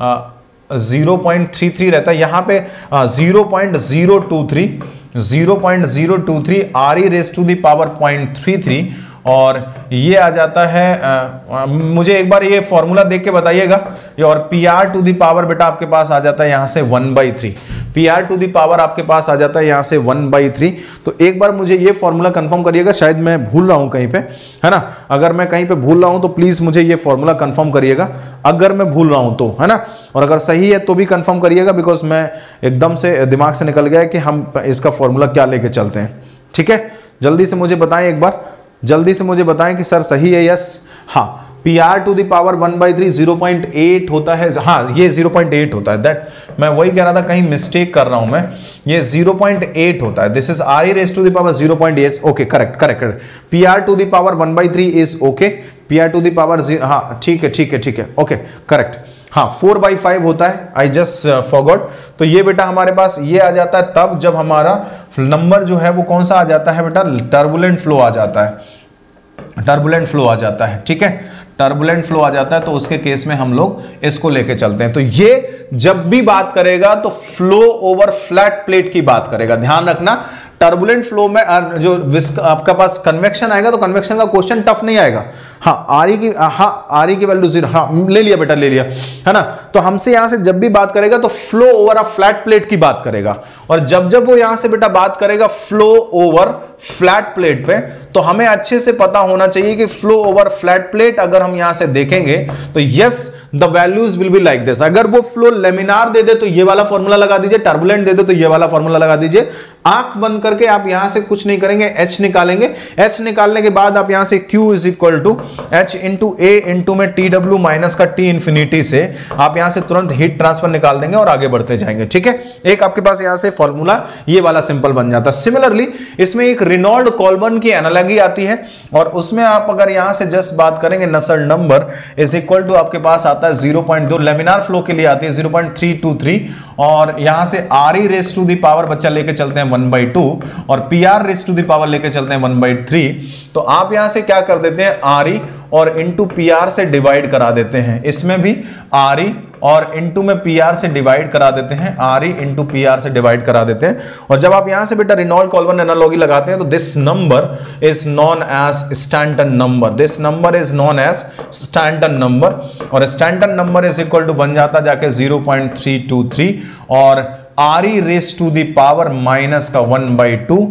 zero point three three रहता है, यहां पे zero point zero two three, zero point zero two three R E raise to the power point three three, और ये आ जाता है आ, आ, मुझे एक बार ये फॉर्मूला देख के बताइएगा, ये और P R to the power बेटा आपके पास आ जाता है यहां से one by three, P R to the power आपके पास आ जाता है यहां से वन बाई थ्री। तो एक बार मुझे ये फॉर्मूला कंफर्म करिएगा, शायद मैं भूल रहा हूं कहीं पे, है ना। अगर मैं कहीं पे भूल रहा हूं तो प्लीज मुझे ये फॉर्मूला कंफर्म करिएगा, अगर मैं भूल रहा हूं तो, है ना। और अगर सही है तो भी कंफर्म करिएगा, बिकॉज मैं एकदम से दिमाग से निकल गया कि हम इसका फॉर्मूला क्या लेके चलते हैं, ठीक है। जल्दी से मुझे बताएं एक बार, जल्दी से मुझे बताएं कि सर सही है, यस। हाँ, P R to the power one by three zero point eight होता है, हाँ ये जीरो पॉइंट एट होता है, दैट मैं वही कह रहा था, कहीं मिस्टेक कर रहा हूं मैं, ये जीरो पॉइंट एट होता है, this is R E raise to the power zero point eight, okay correct correct correct. P R to the power one by three is okay, P R to the power, हाँ ठीक है ठीक है ठीक है, okay correct. हाँ, four by five होता है, आई जस्ट फॉरगॉट। तो ये बेटा हमारे पास ये आ जाता है तब जब हमारा नंबर जो है वो कौन सा आ जाता है बेटा, टर्बुलेंट फ्लो आ जाता है, टर्बुलेंट फ्लो आ जाता है, ठीक है। टर्बुलेंट फ्लो आ जाता है तो उसके केस में हम लोग इसको लेके चलते हैं। तो ये जब भी बात करेगा तो फ्लो ओवर फ्लैट प्लेट की बात करेगा, ध्यान रखना। टर्बुलेंट फ्लो में जो आपका पास कन्वेक्शन आएगा तो कन्वेक्शन का क्वेश्चन टफ नहीं आएगा। हाँ, आर ई की, हाँ आर ई की वैल्यू जीरो, हाँ ले लिया बेटा ले लिया, है ना। तो हमसे यहां से जब भी बात करेगा तो flow over a flat plate की बात करेगा, और जब जब वो यहां से बेटा बात करेगा फ्लो ओवर फ्लैट प्लेट पे, तो हमें अच्छे से पता होना चाहिए कि फ्लो ओवर फ्लैट प्लेट अगर हम यहां से देखेंगे तो yes the values will be like this. अगर वो फ्लो लेमिनार दे दे तो ये वाला फॉर्मूला लगा दीजिए, टर्बुलेंट दे दे तो ये वाला फॉर्मूला लगा दीजिए। आंख बंद करके आप यहां से कुछ नहीं करेंगे, एच निकालेंगे। एच निकालने के बाद आप यहां से Q is equal to H into A into में टी डब्ल्यू माइनस का टी इंफिनिटी से आप यहां से तुरंत हीट ट्रांसफर निकाल देंगे और आगे बढ़ते जाएंगे, ठीक है। एक आपके पास यहां से फॉर्मूला ये वाला सिंपल बन जाता है। सिमिलरली इसमें एक रेनॉल्ड कॉल्बर्न की एनालॉजी आती है, और उसमें आप अगर यहां से जस्ट बात करेंगे नसल नंबर इज इक्वल टू आपके पास आता है zero point two, laminar flow के लिए आती है zero point three two three, और यहां से R E raise to the power बच्चा लेके चलते हैं वन बाई टू, और P R raise to the power लेके चलते हैं वन बाई थ्री। तो आप यहां से क्या कर देते हैं, आर ई और इंटू पी आर से डिवाइड करा देते हैं, इसमें भी आर ई और इंटू में पी आर से डिवाइड करा देते हैं, R E into P R से डिवाइड करा देते हैं। और जब आप यहां से बेटा रेनॉल्ड कॉल्बर्न एनालॉजी लगाते हैं तो this number is known as Stanton number, this number is known as Stanton number, और Stanton number is equal to बन जाता जाके zero point three two three, और R E raise to the power minus का one by two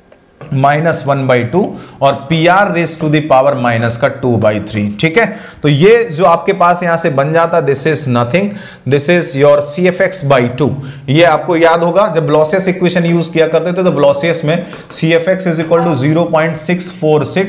minus one by two, और P R raise to the power minus का two by three, ठीक है। तो ये जो आपके पास यहां से बन जाता, this is nothing, this is your C F X by two. ये आपको याद होगा जब लॉसियस इक्वेशन यूज किया करते थे तो लॉसियस में C F X is equal to zero point six four six,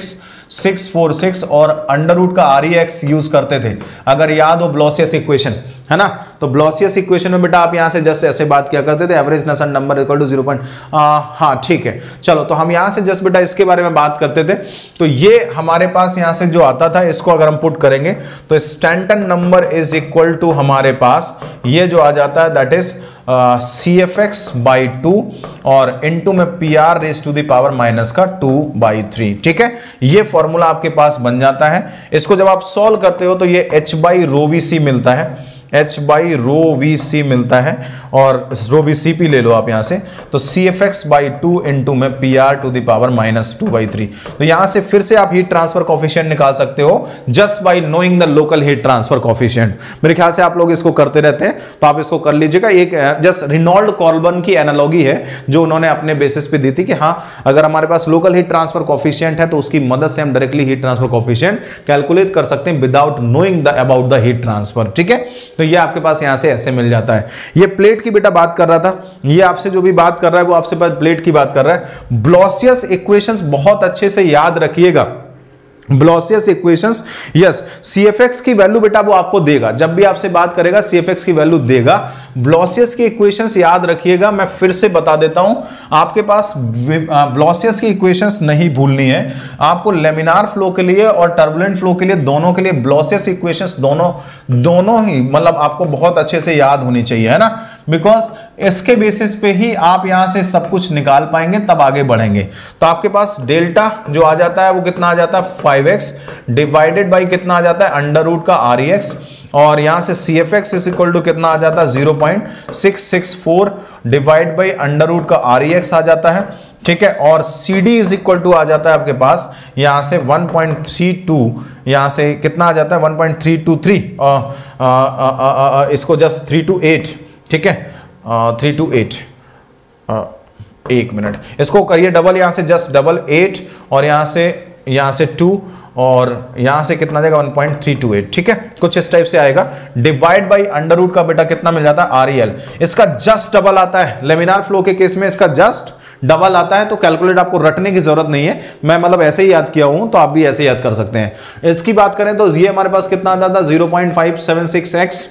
six four six और अंडर रूट का आर ई एक्स यूज करते थे, अगर याद हो ब्लॉसियस इक्वेशन, है ना। तो ब्लॉसियस इक्वेशन में बेटा आप यहां से जस्ट ऐसे बात किया करते थे, average Nusselt number equal to zero point, हाँ ठीक है। चलो तो हम यहां से जस्ट बेटा इसके बारे में बात करते थे। तो ये हमारे पास यहां से जो आता था, इसको अगर हम पुट करेंगे तो Stanton number is equal to हमारे पास ये जो आ जाता है that is C F X by two और इनटू में P R raise to the power minus का टू बाई थ्री, ठीक है। ये फॉर्मूला आपके पास बन जाता है। इसको जब आप सॉल्व करते हो तो ये H by rho V C मिलता है, H by rho V C मिलता है और रो वी सी पी ले लो आप यहां से, तो C F X by two into में P R to the power minus two by three. तो यहां से फिर से आप हीट ट्रांसफर कॉफिशिएंट निकाल सकते हो just by knowing the local heat transfer coefficient. मेरे ख्याल से आप लोग इसको करते रहते हैं, तो आप इसको कर लीजिएगा। एक जस्ट रिनॉल्ड कॉल्बर्न की एनालॉगी है जो उन्होंने अपने बेसिस पे दी थी कि हाँ अगर हमारे पास लोकल हीट ट्रांसफर कॉफिशिएंट है तो उसकी मदद से हम directly heat transfer coefficient calculate कर सकते हैं without knowing the about the heat transfer, ठीक है। तो ये आपके पास यहां से ऐसे मिल जाता है। ये प्लेट की बेटा बात कर रहा था, ये आपसे जो भी बात कर रहा है वो आपसे प्लेट की बात कर रहा है। ब्लॉसियस इक्वेशंस बहुत अच्छे से याद रखिएगा। ब्लॉसियस इक्वेशंस, यस, सीएफएक्स की वैल्यू बेटा वो आपको देगा, जब भी आपसे बात करेगा सीएफएक्स की वैल्यू देगा। ब्लॉसियस की इक्वेशंस याद रखिएगा, मैं फिर से बता देता हूं, आपके पास ब्लॉसियस की इक्वेशंस नहीं भूलनी है आपको। लेमिनार फ्लो के लिए और टर्बुलेंट फ्लो के लिए, दोनों के लिए ब्लॉसियस इक्वेशंस दोनों दोनों ही मतलब आपको बहुत अच्छे से याद होनी चाहिए, है ना, बिकॉज इसके बेसिस पे ही आप यहां से सब कुछ निकाल पाएंगे, तब आगे बढ़ेंगे। तो आपके पास डेल्टा जो आ जाता है वो कितना आ जाता है, फाइव एक्स डिवाइडेड बाई कितना आ जाता है, अंडर रूट का आर ई एक्स, और यहां से C F X is equal to कितना आ जाता है, zero point six six four divide by under root का आर ई एक्स आ जाता है, ठीक है। और C D is equal to आ जाता है आपके पास यहां से वन पॉइंट थ्री टू, यहां से कितना आ जाता है one point three two three, इसको जस्ट थ्री टू एट, ठीक है, थ्री टू एट, एक मिनट, इसको करिए डबल, यहां से जस्ट डबल एट और यहां से यहां से टू और यहां से कितना जाएगा one point three two eight, ठीक है, कुछ इस टाइप से आएगा। डिवाइड बाई अंडर रूट का बेटा कितना मिल जाता है, आर ई एल, इसका जस्ट डबल आता है। लेमिनार फ्लो के केस में इसका जस्ट डबल आता है, तो कैलकुलेट आपको रटने की जरूरत नहीं है, मैं मतलब ऐसे ही याद किया हूं, तो आप भी ऐसे याद कर सकते हैं। इसकी बात करें तो ये हमारे पास कितना आ जाता है, zero point five seven six X,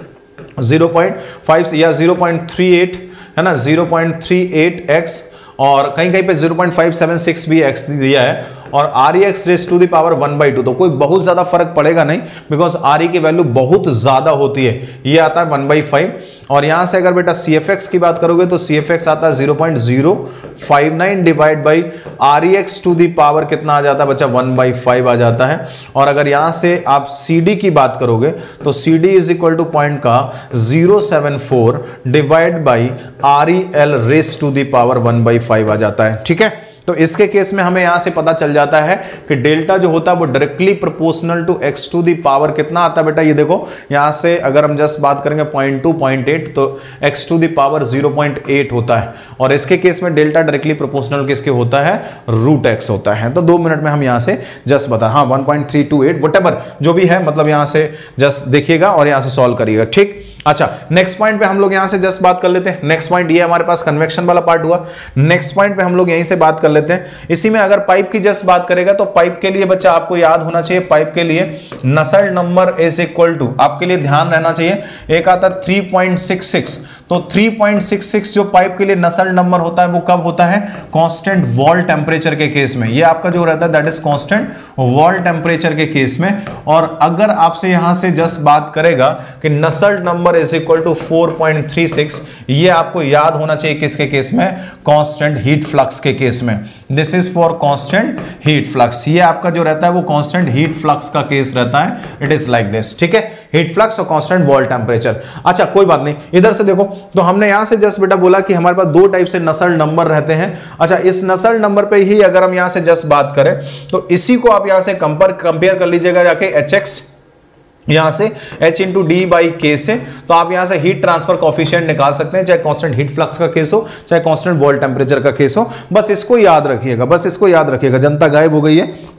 zero point five या जीरो पॉइंट थ्री एट, है ना, zero point three eight X, और कहीं कहीं पे zero point five seven six भी एक्स दिया है, और R E X raise to the power one by two, तो कोई बहुत ज्यादा फर्क पड़ेगा नहीं, बिकॉज आर ई की वैल्यू बहुत ज्यादा होती है, ये आता है वन बाई फाइव। और यहां से अगर बेटा सी एफ एक्स की बात करोगे तो सी एफ एक्स आता है zero point zero five nine divide by R E X to the power कितना आ जाता है बच्चा, वन बाई फाइव आ जाता है। और अगर यहां से आप सी डी की बात करोगे तो C D is equal to point का zero seven four divide by R E L raise to the power one by five आ जाता है, ठीक है। तो इसके केस में हमें यहां से पता चल जाता है कि डेल्टा जो होता है वो directly proportional to X to the power कितना आता है बेटा, ये देखो यहां से अगर हम जस्ट बात करेंगे पॉइंट टू पॉइंट एट, तो X to the power zero point eight होता है, और इसके केस में डेल्टा डायरेक्टली प्रोपोर्शनल किसके होता है, रूट एक्स होता है। तो दो मिनट में हम यहां से जस्ट बता, हाँ one point three two eight whatever जो भी है, मतलब यहां से जस्ट देखिएगा और यहां से सॉल्व करिएगा, ठीक। अच्छा, नेक्स्ट पॉइंट पे हम लोग यहां से जस्ट बात कर लेते हैं। नेक्स्ट पॉइंट ये हमारे पास कन्वेक्शन वाला पार्ट हुआ। नेक्स्ट पॉइंट पे हम लोग यहीं से बात कर लेते हैं। इसी में अगर पाइप की जस्ट बात करेगा तो पाइप के लिए बच्चा आपको याद होना चाहिए, पाइप के लिए Nusselt number is equal to, आपके लिए ध्यान रहना चाहिए, एक आता थ्री पॉइंट सिक्स सिक्स, तो थ्री पॉइंट सिक्स सिक्स जो पाइप के लिए नसेल्ट नंबर होता है वो कब होता है, कांस्टेंट वॉल टेम्परेचर के केस में, ये आपका जो रहता है that is constant wall temperature के केस में। और अगर आपसे यहां से जस्ट बात करेगा कि Nusselt number is equal to four point three six, ये आपको याद होना चाहिए किसके केस में, कांस्टेंट हीट फ्लक्स के केस में। This is for constant heat flux, ये आपका जो रहता है वो कांस्टेंट हीट फ्लक्स का केस रहता है, इट इज लाइक दिस, ठीक है, हीट फ्लक्स और कांस्टेंट वॉल टेम्परेचर। अच्छा कोई बात नहीं, इधर से देखो, तो हमने यहां से जस्ट बेटा बोला कि हमारे पास दो टाइप से नसेल्ट नंबर रहते हैं। अच्छा, इस नसेल्ट नंबर पे ही अगर हम यहां से जस्ट बात करें तो इसी को आप यहां से कंपेयर कंपेयर कर लीजिएगा जाके एच एक्स, यहां से h इंटू डी बाई के से, तो आप यहां से हीट ट्रांसफर कॉफिशिएंट निकाल सकते हैं, चाहे कांस्टेंट हीट फ्लक्स का केस हो चाहे कांस्टेंट वॉल टेम्परेचर का केस हो। बस इसको याद रखिएगा, बस इसको याद रखिएगा। जनता गायब हो गई है,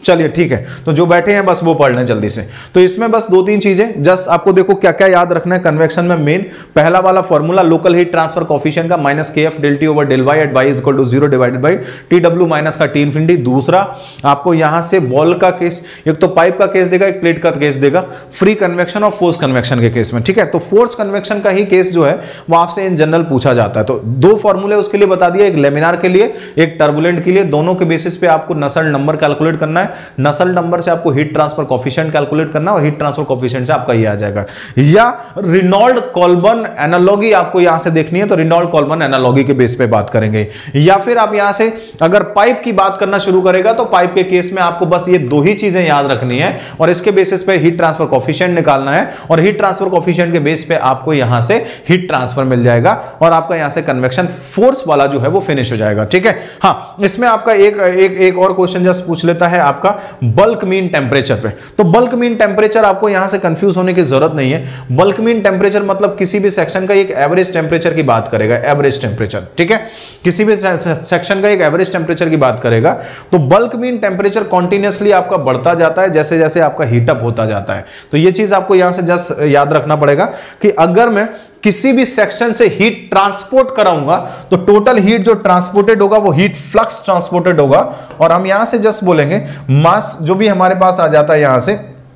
चलिए ठीक है, तो जो बैठे हैं बस वो पढ़ लें जल्दी से। तो इसमें बस दो तीन चीजें जस्ट आपको देखो क्या क्या याद रखना है कन्वेक्शन में। मेन पहला वाला formula local heat transfer coefficient का minus K F del T over del Y at Y is equal to zero divided by T W minus का टी इनफिनिटी। दूसरा आपको यहां से वॉल का केस, एक तो पाइप का केस देगा, एक प्लेट का केस देगा, फ्री कन्वेक्शन और फोर्स कन्वेक्शन के केस में, ठीक है। तो फोर्स कन्वेक्शन का ही केस जो है वो आपसे इन जनरल पूछा जाता है। तो दो फॉर्मूले उसके लिए बता दिया, एक लेमिनार के लिए, एक टर्बुलेंट के लिए। दोनों के बेसिस पे आपको नसेल्ट नंबर कैलकुलेट करना है, नसेल्ट नंबर से आपको हीट ट्रांसफर कोफिशिएंट कैलकुलेट करना है और हीट ट्रांसफर कोफिशिएंट से आपका ये आ जाएगा। या रेनॉल्ड कोल्बर्न एनालॉजी आपको यहां से देखनी है तो रेनॉल्ड कोल्बर्न एनालॉजी के बेस पे बात करेंगे। या फिर आप यहां से अगर पाइप की बात करना शुरू करेगा तो पाइप के केस में आपको बस ये दो ही चीजें याद रखनी है और इसके बेसिस पे हीट ट्रांसफर कोफिशिएंट निकालना है और हीट ट्रांसफर कोफिशिएंट के बेस पे आपको यहां से हीट ट्रांसफर मिल जाएगा और आपका यहां से कन्वेक्शन फोर्स वाला जो है वो फिनिश हो जाएगा, ठीक है। हाँ, इसमें आपका एक एक एक और क्वेश्चन जस्ट पूछ लेता है आपका बल्क मीन टेम्परेचर पे। तो बल्क मीन टेम्परेचर आपको यहां से कंफ्यूज होने की जरूरत नहीं है। बल्क मीन टेम्परेचर मतलब किसी भी सेक्शन का एक एवरेज टेम्परेचर की बात करेगा, एवरेज टेम्परेचर, ठीक है। किसी भी सेक्शन का एक एवरेज टेम्परेचर की बात करेगा तो बल्क मीन टेम्परेचर कॉन्टिन्यूसली आपका बढ़ता जाता है जैसे जैसे आपका हीटअप होता जाता है। तो ये चीज आपको यहां से जस्ट याद रखना पड़ेगा कि अगर मैं किसी भी सेक्शन से हीट ट्रांसपोर्ट कराऊंगा तो टोटल हीट जो ट्रांसपोर्टेड होगा वो हीट फ्लक्स ट्रांसपोर्टेड होगा और हम यहां से जस्ट बोलेंगे मास जो भी हमारे पास आ जाता है यहां से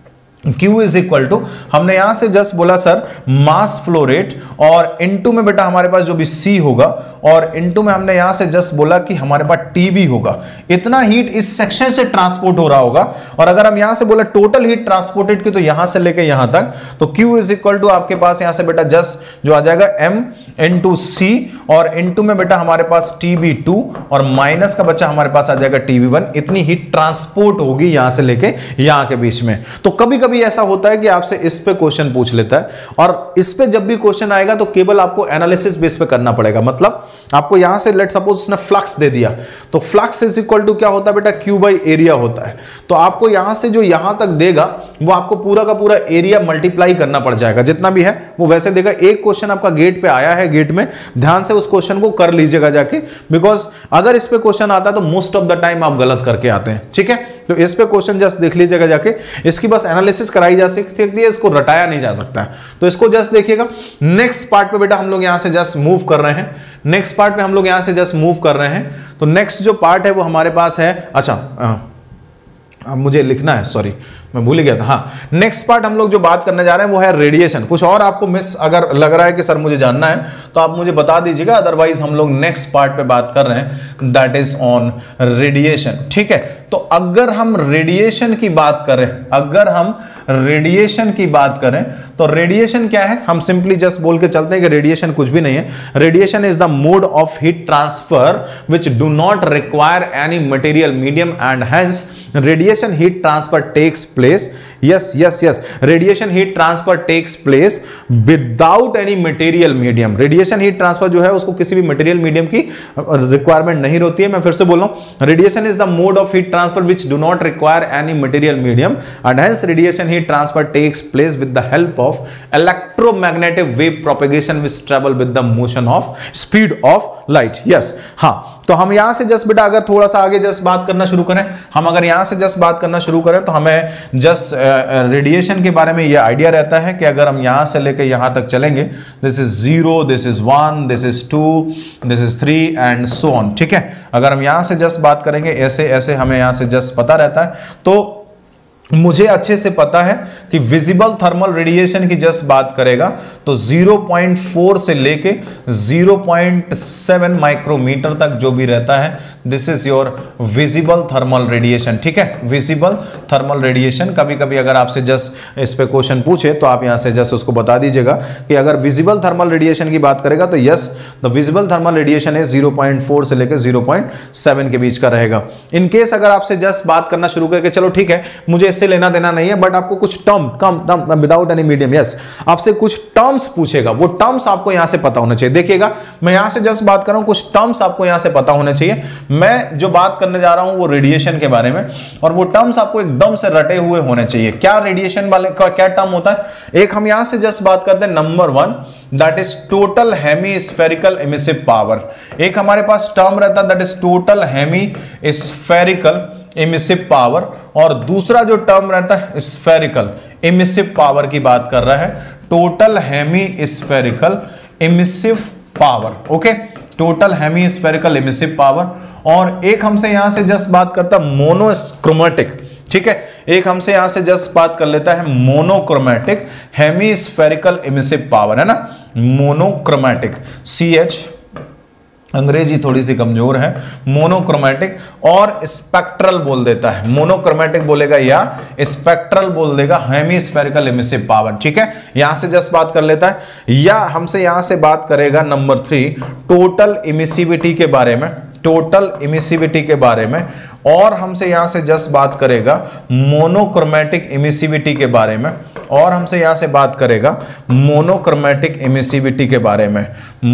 Q इज इक्वल टू, हमने यहां से जस्ट बोला सर मास फ्लो रेट और इनटू में बेटा हमारे पास जो भी C होगा और इनटू में हमने यहां से जस्ट बोला कि हमारे पास T भी होगा। इतना हीट इस सेक्शन से ट्रांसपोर्ट हो रहा होगा और अगर हम यहां से बोला टोटल हीट ट्रांसपोर्टेड की तो यहां से लेके यहां तक तो Q इज इक्वल टू आपके पास यहां से बेटा जस्ट जो आ जाएगा M इनटू C और इनटू में बेटा हमारे पास T B टू और माइनस का बच्चा हमारे पास आ जाएगा T B वन। इतनी हीट ट्रांसपोर्ट होगी यहां से लेके यहां के बीच में। तो कभी कभी ऐसा होता है कि आपसे इस पे क्वेश्चन पूछ लेता है और इस पे जब भी क्वेश्चन आएगा तो केवल आपको एनालिसिस बेस पे करना पड़ेगा। मतलब आपको यहां से लेट सपोज उसने फ्लक्स दे दिया तो फ्लक्स इज इक्वल टू क्या होता है बेटा Q बाई एरिया होता है। तो आपको यहां से जो यहां तक देगा वो आपको पूरा का पूरा एरिया मल्टीप्लाई करना पड़ जाएगा, जितना भी है वो वैसे देगा। एक क्वेश्चन आपका गेट पे आया है, गेट में ध्यान से उस क्वेश्चन को कर लीजिएगा जाके, बिकॉज अगर इस पे क्वेश्चन आता है तो मोस्ट ऑफ द टाइम आप गलत करके आते हैं, ठीक है। तो इस पे क्वेश्चन जस्ट देख लीजिएगा जाके, इसकी बस एनालिसिस कराई जा सकती है, इसको रटाया नहीं जा सकता है। तो इसको जस्ट देखिएगा। नेक्स्ट पार्ट पे बेटा हम लोग यहां से जस्ट मूव कर रहे हैं, नेक्स्ट पार्ट पे हम लोग यहां से जस्ट मूव कर रहे हैं। तो नेक्स्ट जो पार्ट है वो हमारे पास है, अच्छा आ, आ, मुझे लिखना है, सॉरी मैं भूल गया था। हाँ, नेक्स्ट पार्ट हम लोग जो बात करने जा रहे हैं वो है रेडिएशन। कुछ और आपको मिस अगर लग रहा है कि सर मुझे जानना है तो आप मुझे बता दीजिएगा, अदरवाइज हम लोग नेक्स्ट पार्ट पे बात कर रहे हैं, दैट इज ऑन रेडिएशन, ठीक है। तो अगर हम रेडिएशन की बात करें, अगर हम रेडिएशन की बात करें तो रेडिएशन क्या है, हम सिंपली जस्ट बोल के चलते हैं कि रेडिएशन कुछ भी नहीं है। Radiation is the mode of heat transfer which do not require any material medium and hence radiation heat transfer takes place. Yes yes yes radiation heat transfer takes place without any material medium. Radiation heat transfer जो है उसको किसी भी material medium की requirement नहीं होती है। मैं फिर से बोल रहा हूं, radiation is the mode of heat transfer which do not require any material medium and hence radiation heat transfer takes place with the help of electromagnetic wave propagation which travel with the motion of speed of light. Yes, हाँ, तो हम यहां से just बेटा अगर थोड़ा सा आगे जस्ट बात करना शुरू करें, हम अगर यहां से जस्ट बात करना शुरू करें तो हमें जस्ट रेडिएशन के बारे में ये आइडिया रहता है कि अगर हम यहां से लेकर यहां तक चलेंगे, this is zero, this is one, this is two, this is three and so on, ठीक है। अगर हम यहां से जस्ट बात करेंगे ऐसे ऐसे हमें यहां से जस्ट पता रहता है। तो मुझे अच्छे से पता है कि विजिबल थर्मल रेडिएशन की जस्ट बात करेगा तो ज़ीरो पॉइंट फोर से लेके ज़ीरो पॉइंट सेवन माइक्रोमीटर तक जो भी रहता है, this is your visible thermal radiation, ठीक है। विजिबल थर्मल रेडिएशन, कभी कभी अगर आपसे जस्ट इस पे क्वेश्चन पूछे तो आप यहां से जस्ट उसको बता दीजिएगा कि अगर विजिबल थर्मल रेडिएशन की बात करेगा तो yes, the visible thermal radiation है ज़ीरो पॉइंट फोर से लेकर ज़ीरो पॉइंट सेवन के बीच का रहेगा। इन केस अगर आपसे जस्ट बात करना शुरू करके, चलो ठीक है मुझे इससे लेना देना नहीं है, बट आपको कुछ टर्म कम term without any medium, yes, आपसे कुछ टर्म्स पूछेगा, वो टर्म्स आपको यहां से पता होना चाहिए। देखिएगा मैं यहां से जस्ट बात कर रहा हूं, कुछ टर्म्स आपको यहां से पता होने चाहिए। मैं जो बात करने जा रहा हूं वो रेडिएशन के बारे में, और वो टर्म्स आपको एकदम से रटे हुए होने चाहिए। क्या रेडिएशन वाले का क्या टर्म होता है, एक हम यहां से जस्ट बात करते हैं, number one that is total hemispherical emissive power. एक हमारे पास टर्म रहता है that is total hemispherical emissive power, और दूसरा जो टर्म रहता है स्फेरिकल इमिसिव पावर की बात कर रहा है, total hemispherical emissive power. Okay, total hemispherical emissive power. और एक हमसे यहां से जस्ट बात करता है मोनोक्रोमैटिक, ठीक है, एक हमसे यहां से जस्ट बात कर लेता है monochromatic hemispherical emissive power, है ना, मोनोक्रोमैटिक, सी एच अंग्रेजी थोड़ी सी कमजोर है, मोनोक्रोमैटिक, और स्पेक्ट्रल बोल देता है, मोनोक्रोमैटिक बोलेगा या स्पेक्ट्रल बोल देगा, हेमीस्फेरिकल इमिसिव पावर। ठीक है, यहां से जस्ट बात कर लेता है, या हमसे यहां से बात करेगा नंबर थ्री टोटल इमिसिविटी के बारे में, टोटल इमिसिविटी के बारे में, और हमसे यहां से जस्ट बात करेगा मोनोक्रोमैटिक इमिसिविटी के बारे में, और हमसे यहां से बात करेगा मोनोक्रोमैटिक इमिसिविटी के बारे में,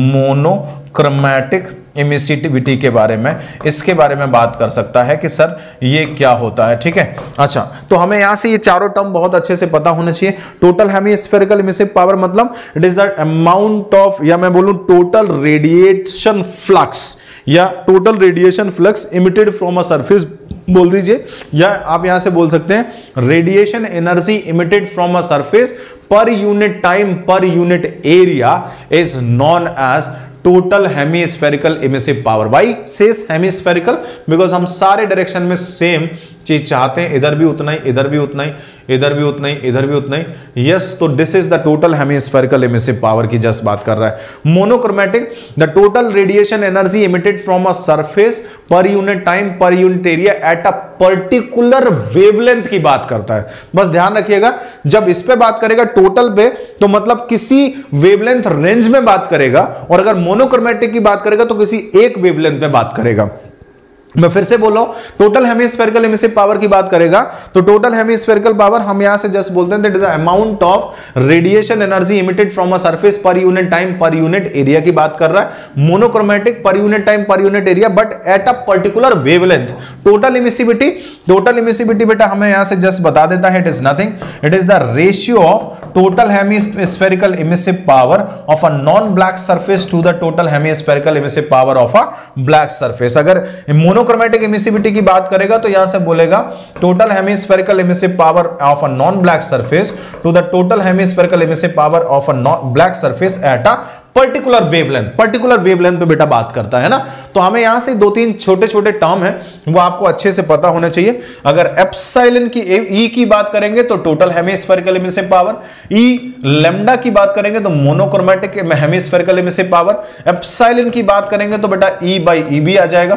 मोनोक्रोमैटिक इमिसिविटी के बारे में, इसके बारे में बात कर सकता है कि सर ये क्या होता है। ठीक है, अच्छा, तो हमें यहां से ये चारों टर्म बहुत अच्छे से पता होना चाहिए। टोटल हेमीस्फेरिकल इमिसिव पावर मतलब it is the amount of, या मैं बोलूं टोटल रेडिएशन फ्लक्स, या total radiation flux emitted from a surface बोल दीजिए, या आप यहां से बोल सकते हैं radiation energy emitted from a surface per unit time per unit area is known as total hemispherical emissive power. Why says hemispherical? Because हम सारे डायरेक्शन में सेम चीज चाहते हैं, इधर भी उतना ही, इधर भी उतना ही, इधर भी उतना ही, इधर भी उतना ही। यस, तो this is the total hemispherical emissive power की जस्ट बात कर रहा है। Monochromatic the total radiation energy emitted from a surface per unit time per unit area at a particular wavelength की बात करता है। बस ध्यान रखिएगा, जब इस पे बात करेगा टोटल पे तो मतलब किसी वेवलेंथ रेंज में बात करेगा, और अगर मोनोक्रोमैटिक की बात करेगा तो किसी एक वेवलेंथ में बात करेगा। मैं फिर से बोल रहा हूं, टोटल हेमीस्फेरिकल इमिसिव पावर की बात करेगा तो टोटल हेमीस्फेरिकल पावर हम यहां से जस्ट बोलते हैं that is the amount of radiation energy emitted from a surface per unit time per unit area की बात कर रहा है। Monochromatic per unit time per unit area but at a particular wavelength. Total emissivity, total emissivity बेटा हमें यहां से just बता देता है, it is nothing, it is the ratio of total hemispherical emissive power of a non black surface to the total hemispherical emissive power of a black surface. अगर monochromatic emissivity की बात करेगा तो यहां से बोलेगा total hemispherical emissive power of a non black surface to the total hemispherical emissive power of a black surface at a particular wavelength. Particular wavelength पे बेटा बात करता है ना। तो हमें यहां से दो तीन छोटे छोटे टर्म है वो आपको अच्छे से पता होना चाहिए। अगर एप्सिलॉन की ई की बात करेंगे तो total hemispherical emissive power, E lambda की बात करेंगे तो monochromatic hemispherical emissive power, epsilon की बात करेंगे तो बेटा ई बाई ई बी आ जाएगा,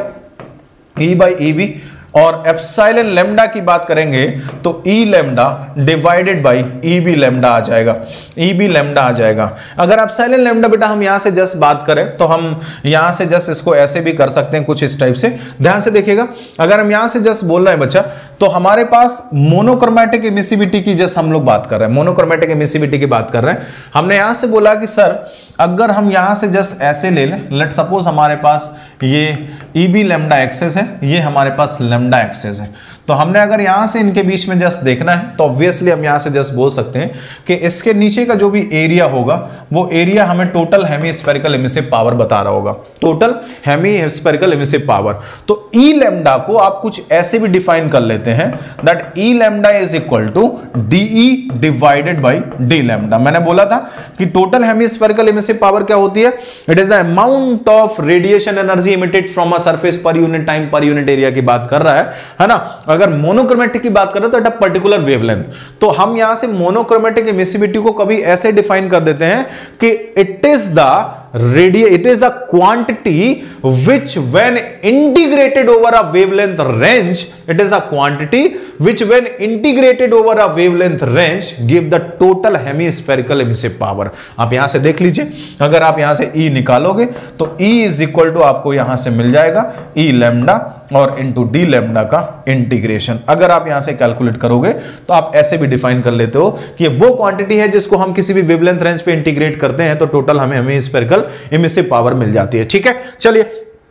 ई बाई ई बी, और एप्सिलॉन लैम्डा की बात करेंगे तो E lambda divided by E B lambda आ जाएगा, ई बी लैम्डा आ जाएगा। अगर एप्सिलॉन लैम्डा बेटा हम यहां से जस्ट बात करें तो हम यहां से जस्ट इसको ऐसे भी कर सकते हैं कुछ इस टाइप से। ध्यान से देखिएगा, अगर हम यहां से जस्ट बोल रहे हैं बच्चा तो हमारे पास मोनोक्रोमैटिक इमिसिविटी की जस्ट हम लोग बात कर रहे हैं, मोनोक्रोमैटिक इमिसिविटी की बात कर रहे हैं। हमने यहां से बोला कि सर अगर हम यहां से जस्ट ऐसे ले लें, लेट सपोज हमारे पास ये ई बी लैम्डा एक्सेस है, ये हमारे पास लैम्डा एक्सेस है, तो हमने अगर यहां से इनके बीच में जस्ट देखना है तो ऑब्वियसली हम यहां से जस्ट बोल सकते हैं कि इसके नीचे का जो भी एरिया होगा वो एरिया हमें टोटल हेमीस्फेरिकल इमिसिव पावर बता रहा होगा, टोटल हेमीस्फेरिकल इमिसिव पावर। तो ई लैम्डा को आप कुछ ऐसे भी डिफाइन कर लेते हैं that E lambda is equal to d E divided by d lambda. मैंने बोला था कि टोटल हेमीस्फेरिकल इमिसिव पावर क्या होती है, it is the amount of radiation energy emitted from a surface per unit time per unit area की बात कर रहा है, है ना। अगर मोनोक्रोमैटिक की बात करें तो एट अ पर्टिकुलर वेवलेंथ, तो हम यहां से मोनोक्रोमैटिक इमिसिविटी को कभी ऐसे डिफाइन कर देते हैं कि इट इज द रेडिए it is the quantity which when integrated over a wavelength range it is a quantity which when integrated over a wavelength range give the total hemispherical emissive power। आप यहां से देख लीजिए, अगर आप यहां से E निकालोगे तो E is equal to आपको यहां से मिल जाएगा E लैम्डा और इंटू डी लैम्डा का इंटीग्रेशन। अगर आप यहां से कैलकुलेट करोगे तो आप ऐसे भी डिफाइन कर लेते हो कि वो क्वांटिटी है जिसको हम किसी भी वेवलेंथ रेंज पे इंटीग्रेट करते हैं तो टोटल हमें हेमीस्फेरिकल इमिसिव पावर मिल जाती है। ठीक है, चलिए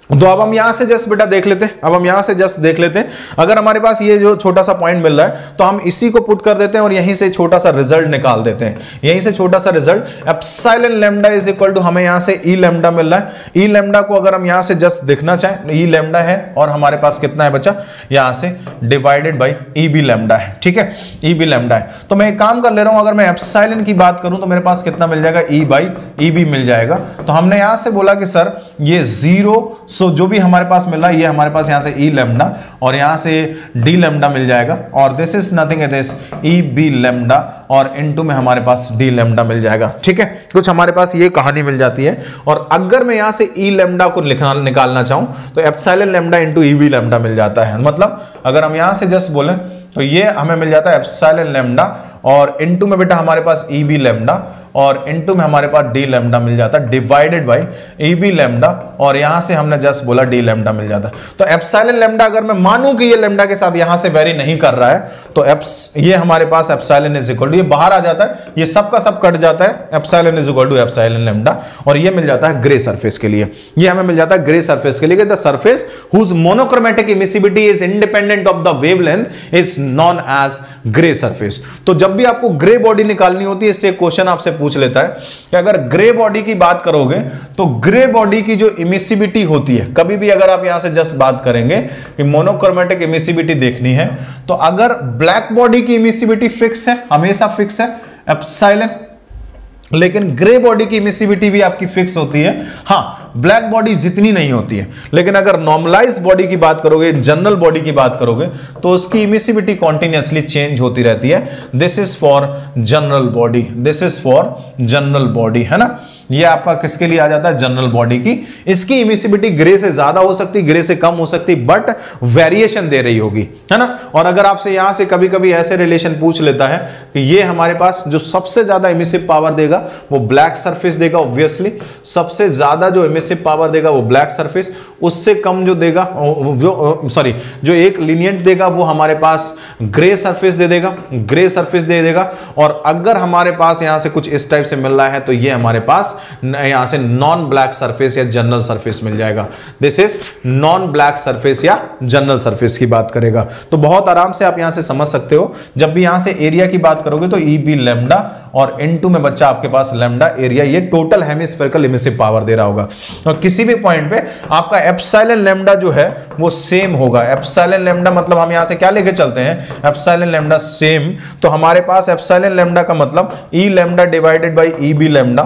तो अब हम यहां से जस्ट बेटा देख लेते हैं, अब हम यहां से जस्ट देख लेते हैं, अगर हमारे पास ये जो छोटा सा पॉइंट मिल रहा है तो हम इसी को पुट कर देते हैं और यहीं से छोटा सा रिजल्ट निकाल देते हैं, यहीं से छोटा सा result epsilon lambda is equal to हमें यहां से ई लैम्डा मिल रहा है। ई लैम्डा को अगर हम यहां से जस्ट देखना चाहें, ई लैम्डा है और हमारे पास कितना है बच्चा, यहां से divided by E B lambda है, ठीक है, ई बी लैम्डा है। तो मैं एक काम कर ले रहा हूं, अगर मैं एप्सिलॉन की बात करूं तो मेरे पास कितना मिल जाएगा, ई बाई ई बी मिल जाएगा। तो हमने यहां से बोला कि सर ये जीरो, सो जो भी हमारे पास मिल रहा है ये हमारे पास यहां से ई लैम्डा और यहां से डी लैम्डा मिल जाएगा और this is nothing at this E B lambda और इनटू में हमारे पास डी लैम्डा मिल जाएगा, ठीक है। कुछ हमारे पास ये कहानी मिल जाती है। और अगर मैं यहां से ई लैम्डा को लिखना निकालना चाहूं तो epsilon lambda into E B lambda मिल जाता है। मतलब अगर हम यहां से जस्ट बोले तो ये हमें मिल जाता है एप्सिलॉन लैम्डा और इनटू में बेटा हमारे पास ई बी लैम्डा और इनटू में हमारे पास डी लैम्डा मिल जाता है divided by E B lambda और यहां से हमने जस्ट बोला डी लैम्डा मिल जाता है। तो एप्सिलॉन लैम्डा अगर मैं मानूं कि ये लैम्डा के साथ यहां से वेरी नहीं कर रहा है तो एप्स ये हमारे पास एप्सिलॉन इज इक्वल टू, ये बाहर आ जाता है, ये सब का सब कट जाता है, epsilon is equal to epsilon lambda और ये मिल जाता है ग्रे सरफेस के लिए, ये हमें मिल जाता है ग्रे सरफेस के लिए। The surface whose monochromatic emissivity is independent of the wavelength is known as grey surface. तो जब भी आपको ग्रे बॉडी निकालनी होती है, इससे क्वेश्चन आपसे पूछ लेता है कि अगर ग्रे बॉडी की बात करोगे तो ग्रे बॉडी की जो इमिसिविटी होती है, कभी भी अगर आप यहां से जस्ट बात करेंगे कि मोनोक्रोमेटिक इमिसिविटी देखनी है तो अगर ब्लैक बॉडी की इमिसिविटी फिक्स है, हमेशा फिक्स है एप्सिलॉन, लेकिन ग्रे बॉडी की इमिसिविटी भी आपकी फिक्स होती है। हाँ, ब्लैक बॉडी जितनी नहीं होती है, लेकिन अगर नॉर्मलाइज बॉडी की बात करोगे, जनरल बॉडी की बात करोगे तो उसकी इमिसिविटी कॉन्टिन्यूअसली चेंज होती रहती है। This is for general body, this is for general body, है ना। ये आपका किसके लिए आ जाता है, जनरल बॉडी की। इसकी इमिसिविटी ग्रे से ज्यादा हो सकती, ग्रे से कम हो सकती, बट वेरिएशन दे रही होगी, है ना। और अगर आपसे यहां से कभी कभी ऐसे रिलेशन पूछ लेता है कि ये हमारे पास जो सबसे ज्यादा इमिसिव पावर देगा वो ब्लैक सरफेस देगा, ऑब्वियसली सबसे ज्यादा जो इमिसिव पावर देगा वो ब्लैक सरफेस, उससे कम जो देगा जो सॉरी जो एक लीनियंट देगा वो हमारे पास ग्रे सरफेस दे देगा, ग्रे सरफेस दे देगा। और अगर हमारे पास यहां से कुछ इस टाइप से मिल रहा है तो ये हमारे पास यहां से नॉन ब्लैक सरफेस या जनरल सरफेस मिल जाएगा। This is non black surface या जनरल सरफेस की बात करेगा। तो बहुत आराम से आप यहां से समझ सकते हो, जब भी यहां से एरिया की बात करोगे तो ई बी लैम्डा और इनटू में बच्चा आपके पास लैम्डा एरिया, ये टोटल हेमिस्फेरिकल इमिसिव पावर दे रहा होगा। और किसी भी पॉइंट पे आपका एप्सिलॉन लैम्डा जो है वो सेम होगा। एप्सिलॉन लैम्डा मतलब हम यहां से क्या लेके चलते हैं, एप्सिलॉन लैम्डा सेम, तो हमारे पास एप्सिलॉन लैम्डा का मतलब E lambda divided by E B lambda,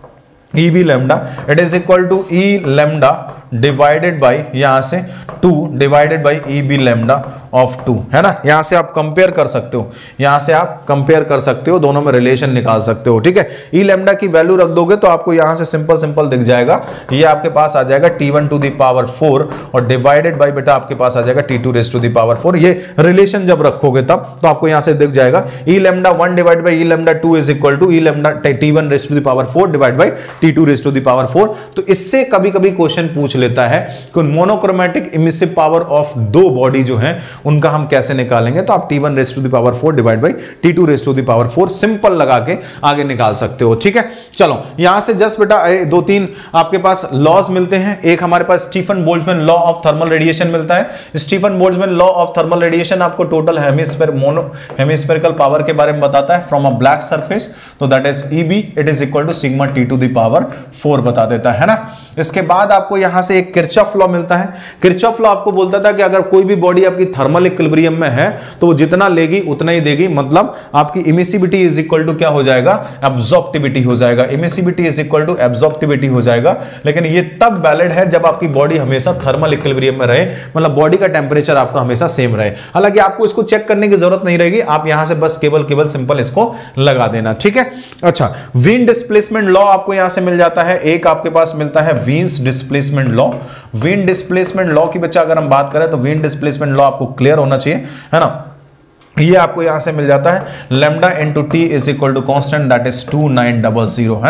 E B lambda it is equal to E lambda divided by यहां से two divided by E B lambda of two, है ना। यहां से आप कंपेयर कर सकते हो, यहां से आप कंपेयर कर सकते हो, दोनों में रिलेशन निकाल सकते हो, ठीक है। ई लैम्डा की वैल्यू रख दोगे तो आपको यहां से सिंपल सिंपल दिख जाएगा, ये आपके पास आ जाएगा T one to the power four और डिवाइडेड बाई बेटा आपके पास आ जाएगा T two raise to the power four. ये रिलेशन जब रखोगे तब तो आपको यहां से दिख जाएगा E lambda one divide by E lambda two is equal to E lambda T one raise to the power four divide by T two raise to the power four. तो इससे कभी कभी क्वेश्चन पूछ लेता है कि मोनोक्रोमेटिक इमिसिव पावर ऑफ दो body जो है उनका हम कैसे निकालेंगे, तो आप T one raise to the power four divide by T two raise to the power four simple लगा के आगे निकाल सकते हो, ठीक है। चलो यहां से जस्ट बेटा दो तीन आपके पास लॉज मिलते हैं। एक हमारे पास Stefan Boltzmann law of thermal radiation मिलता है। Stefan Boltzmann law of thermal radiation आपको total hemisphere mono hemispherical power के बारे में बताता है फ्रॉम अ ब्लैक सरफेस, तो that is E B it is equal to sigma T to the power four बता देता है ना। इसके बाद आपको यहां से एक किरचॉफ लॉ मिलता है। किरचॉफ लॉ आपको बोलता था कि अगर कोई भी बॉडी आपकी थर्मल इक्विलिब्रियम में है तो वो जितना लेगी उतना ही देगी, मतलब आपकी इमिसिविटी इज इक्वल टू क्या हो जाएगा, एब्जॉर्प्टिविटी हो जाएगा। Emissivity is equal to absorptivity हो जाएगा। लेकिन ये तब वैलिड है जब आपकी बॉडी हमेशा थर्मल इक्विलिब्रियम में रहे, मतलब बॉडी का टेंपरेचर आपका हमेशा सेम रहे। हालांकि आपको इसको चेक करने की जरूरत नहीं रहेगी, आप यहां से बस केवल केवल सिंपल इसको लगा देना, ठीक है। अच्छा, वीन डिस्प्लेसमेंट लॉ आपको यहां से मिल जाता है। एक आपके पास मिलता है Wien's displacement law. Wien displacement law की बच्चा अगर हम बात करें तो वीन डिस्प्लेसमेंट लॉ आपको क्लियर होना चाहिए, है ना। ये आपको यहां से मिल जाता है lambda into T is equal to constant that is two nine double zero, है ना।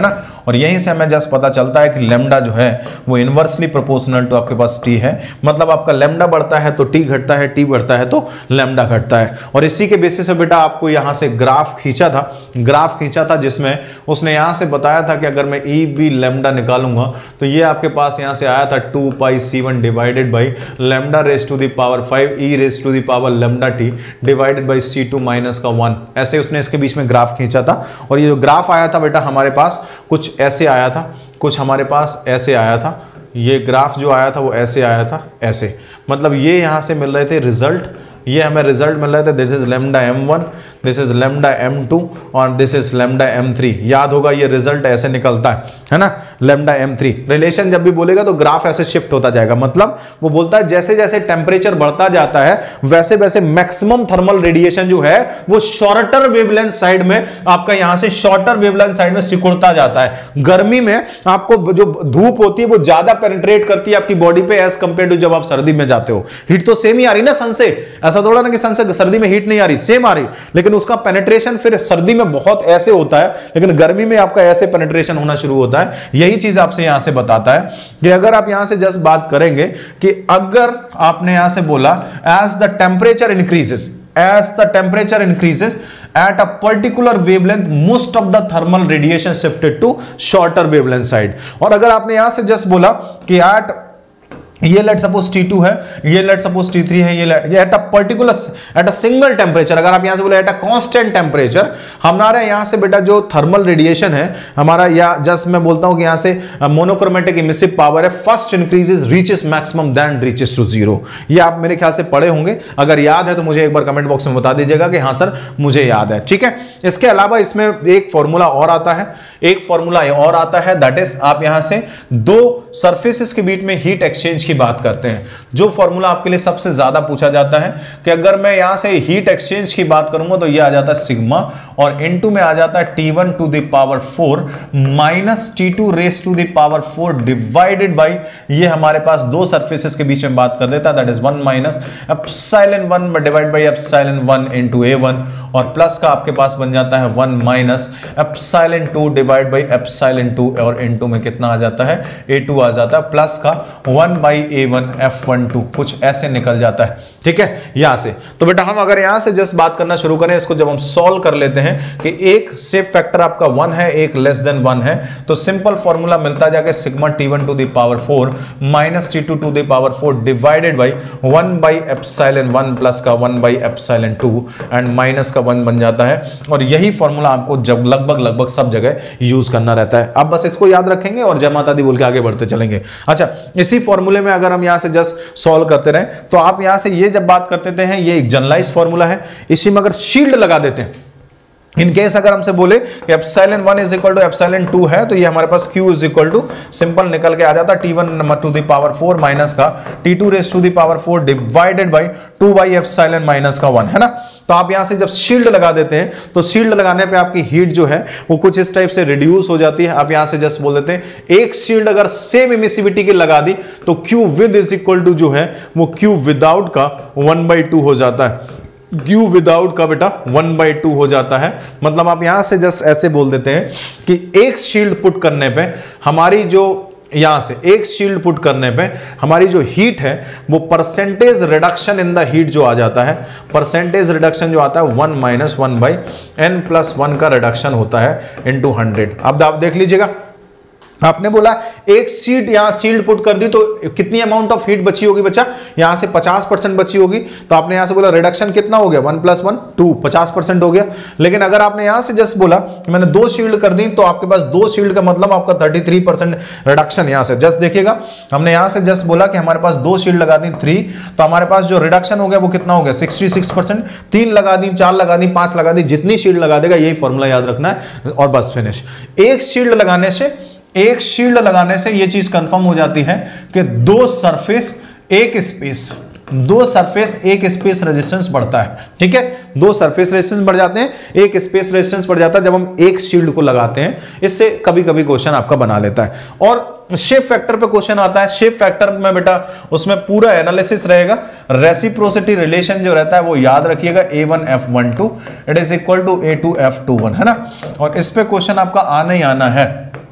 और यहीं से हमें जस्ट पता चलता है कि लेमडा जो है वो इनवर्सली प्रोपोर्शनल टू आपके पास टी है, मतलब आपका लेमडा बढ़ता है तो टी घटता है, टी बढ़ता है तो लेमडा घटता है। और इसी के बेसिस पे बेटा आपको यहां से ग्राफ खींचा था, ग्राफ खींचा था जिसमें उसने यहां से बताया था कि अगर मैं ई बी लेमडा निकालूंगा तो ये आपके पास यहां से आया था two pi C one divided by lambda raise to the power five E raise to the power lambda T divided by C two minus का वन। ऐसे उसने इसके बीच में ग्राफ खींचा था और ये जो ग्राफ आया था बेटा हमारे पास कुछ ऐसे आया था, कुछ हमारे पास ऐसे आया था। ये ग्राफ जो आया था वो ऐसे आया था, ऐसे, मतलब ये यहां से मिल रहे थे रिजल्ट, ये हमें रिजल्ट मिल रहे थे, this is lambda M one, this is lambda M two और this is lambda M three. याद होगा ये रिजल्ट ऐसे निकलता है, है ना, लेमडा एम थ्री। रिलेशन जब भी बोलेगा तो ग्राफ ऐसे शिफ्ट होता जाएगा, मतलब वो बोलता है जैसे जैसे टेम्परेचर बढ़ता जाता है वैसे वैसे मैक्सिमम थर्मल रेडिएशन जो है वो शॉर्टर वेवलेंथ साइड में आपका यहां से शॉर्टर वेवलेंथ साइड में सिकुड़ता जाता है। गर्मी में आपको जो धूप होती है वो ज्यादा पेनिट्रेट करती है आपकी बॉडी पे एज कंपेयर टू जब आप सर्दी में जाते हो। हीट तो सेम ही आ रही ना सन से, ऐसा थोड़ा ना कि सन से सर्दी में हीट नहीं आ रही, सेम आ रही, लेकिन उसका पेनिट्रेशन फिर सर्दी में बहुत ऐसे होता है लेकिन गर्मी में आपका ऐसे पेनिट्रेशन होना शुरू होता है। यही चीज आपसे यहां से बताता है कि अगर आप यहां से जस्ट बात करेंगे कि अगर आपने यहां से बोला as the temperature increases, as the temperature increases at a particular wavelength most of the thermal radiation shifted to shorter wavelength side। और अगर आपने यहां से जस्ट बोला कि at ये लेट सपोज टी टू है, ये लेट सपोज टी थ्री है, ये ये at a particular at a single temperature, अगर आप यहां से बोले एट अ कांस्टेंट टेम्परेचर, हमारे यहां से बेटा जो थर्मल रेडिएशन है हमारा, या जस्ट मैं बोलता हूं कि यहां से मोनोक्रोमेटिक इमिसिव पावर है first increases reaches maximum then reaches to zero. ये आप मेरे ख्याल से पढ़े होंगे, अगर याद है तो मुझे एक बार कमेंट बॉक्स में बता दीजिएगा कि हाँ सर मुझे याद है, ठीक है। इसके अलावा इसमें एक फॉर्मूला और आता है, एक फॉर्मूला और आता है, दैट इज आप यहां से दो सरफेसेस के बीच में हीट एक्सचेंज की बात करते हैं। जो फॉर्मूला आपके लिए सबसे ज्यादा पूछा जाता है कि अगर मैं यहां से हीट एक्सचेंज की बात करूंगा तो ये आ जाता है सिग्मा और इनटू में आ जाता है T one to the power four minus T two raise to the power four divided by, ये हमारे पास दो सरफेसेस के बीच में बात कर देता है, that is one minus epsilon one divide by epsilon one into A one और प्लस का आपके पास बन जाता है one minus epsilon two divide by epsilon two और इनटू में कितना आ जाता है ए टू आ जाता है प्लस का one by A one F one two, कुछ ऐसे निकल जाता है, ठीक है। यहां से तो बेटा हम अगर यहां से जस्ट बात करना शुरू करें, इसको जब हम सॉल्व कर लेते हैं कि एक सेफ फैक्टर आपका वन है, एक लेस देन वन है, तो सिंपल फॉर्मूला मिलता जाके sigma T one to the power four minus T two to the power four divided by one by epsilon one plus का one by epsilon two and minus का one बन जाता है। और यही फॉर्मूला आपको जब लगभग लगभग सब जगह यूज करना रहता है। आप बस इसको याद रखेंगे और जय माता दी बोल के आगे बढ़ते चलेंगे। अच्छा, इसी फॉर्मूले में अगर हम यहां से जस्ट सॉल्व करते रहे तो आप यहां से ये जब बात करते हैं, ये एक जनरलाइज फॉर्मूला है, इसी में अगर शील्ड लगा देते हैं, इन केस अगर हमसे बोले कि epsilon one is equal to epsilon two है तो ये हमारे पास Q is equal to simple निकल के आ जाता T one to the power four minus का T two raise to the power four divided by two by epsilon minus का वन, है ना। तो आप यहां से जब शील्ड लगा देते हैं तो शील्ड लगाने पे आपकी हीट जो है वो कुछ इस टाइप से रिड्यूस हो जाती है। आप यहां से जस्ट बोल देते हैं एक शील्ड अगर सेम एमिसिविटी की लगा दी तो Q with is equal to जो है वो Q विदाउट का वन बाई टू हो जाता है, Q विदाउट का बेटा वन बाई टू हो जाता है। मतलब आप यहां से जस्ट ऐसे बोल देते हैं कि एक शील्ड पुट करने पे हमारी जो यहां से एक शील्ड पुट करने पे हमारी जो हीट है वो percentage reduction in the heat जो आ जाता है, परसेंटेज रिडक्शन जो आता है one minus one by N plus one का रिडक्शन होता है इनटू हंड्रेड। अब आप देख लीजिएगा, आपने बोला एक शीट यहां शील्ड पुट कर दी तो कितनी अमाउंट ऑफ हीट बची होगी बच्चा, यहां से पचास परसेंट बची होगी, तो आपने यहां से बोला रिडक्शन कितना हो गया वन प्लस वन टू, पचास परसेंट हो गया। लेकिन अगर आपने यहां से जस्ट बोला मैंने दो शील्ड कर दी तो आपके पास दो शील्ड का मतलब आपका थर्टी थ्री परसेंट रिडक्शन। यहां से जस्ट देखिएगा, हमने यहां से जस्ट बोला कि हमारे पास दो शील्ड लगा दी थ्री, तो हमारे पास जो रिडक्शन हो गया वो कितना हो गया सिक्सटी सिक्स परसेंट। तीन लगा दी, चार लगा दी, पांच लगा दी, जितनी शील्ड लगा देगा यही फॉर्मूला याद रखना है और बस फिनिश। एक शील्ड लगाने से एक शील्ड लगाने से यह चीज कंफर्म हो जाती है कि दो सरफेस एक स्पेस दो सरफेस एक स्पेस रेजिस्टेंस बढ़ता है, ठीक है। दो सरफेस रेजिस्टेंस बढ़ जाते हैं, एक स्पेस रेजिस्टेंस बढ़ जाता है जब हम एक शील्ड को लगाते हैं। इससे कभी कभी क्वेश्चन आपका बना लेता है। और शेप फैक्टर पे क्वेश्चन आता है, शेप फैक्टर में बेटा उसमें पूरा एनालिसिस रहेगा, रेसिप्रोसिटी रिलेशन जो रहता है वो याद रखिएगा, A one F one two it is equal to A two F two one, है ना। और इस पे क्वेश्चन आपका आना ही आना है।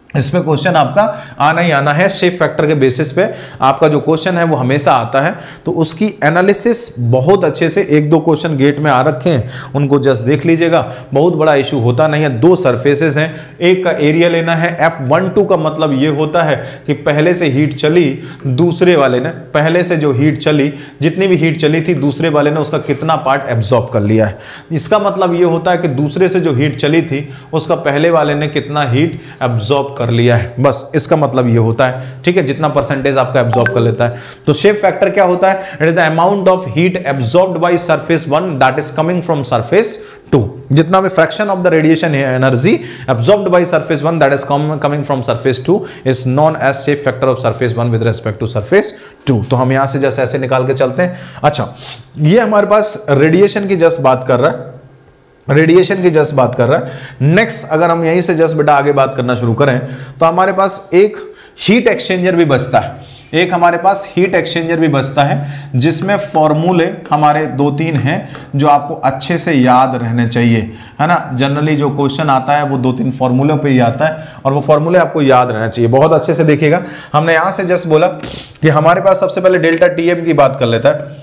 इसमें क्वेश्चन आपका आना ही आना है, शेप फैक्टर के बेसिस पे आपका जो क्वेश्चन है वो हमेशा आता है। तो उसकी एनालिसिस बहुत अच्छे से, एक दो क्वेश्चन गेट में आ रखे हैं, उनको जस्ट देख लीजिएगा, बहुत बड़ा इशू होता नहीं है। दो सरफेसेस हैं, एक का एरिया लेना है। एफ वन टू का मतलब ये होता है कि पहले से हीट चली, दूसरे वाले ने पहले से जो हीट चली, जितनी भी हीट चली थी, दूसरे वाले ने उसका कितना पार्ट एब्जॉर्ब कर लिया है। इसका मतलब ये होता है कि दूसरे से जो हीट चली थी उसका पहले वाले ने कितना हीट एब्जॉर्ब कर लिया है, बस इसका मतलब ये होता है। ठीक है, जितना परसेंटेज आपका एब्जॉर्ब कर लेता है। तो शेप फैक्टर क्या होता है? It is the amount of heat absorbed by surface one that is coming from surface two. जितना भी fraction of the radiation energy absorbed by surface one that is coming from surface two is known as shape factor of surface one with respect to surface two. तो हम यहां से जैसे ऐसे निकाल के चलते हैं। अच्छा, ये हमारे पास रेडिएशन की जस्ट बात कर रहा है, रेडिएशन की जस्ट बात कर रहा है। नेक्स्ट अगर हम यहीं से जस्ट बेटा आगे बात करना शुरू करें तो हमारे पास एक हीट एक्सचेंजर भी बचता है, एक हमारे पास हीट एक्सचेंजर भी बचता है, जिसमें फॉर्मूले हमारे दो तीन हैं जो आपको अच्छे से याद रहने चाहिए, है ना। जनरली जो क्वेश्चन आता है वो दो तीन फॉर्मूलों पे ही आता है और वो फॉर्मूले आपको याद रहना चाहिए। बहुत अच्छे से देखिएगा, हमने यहां से जस्ट बोला कि हमारे पास सबसे पहले डेल्टा टी एम की बात कर लेता है।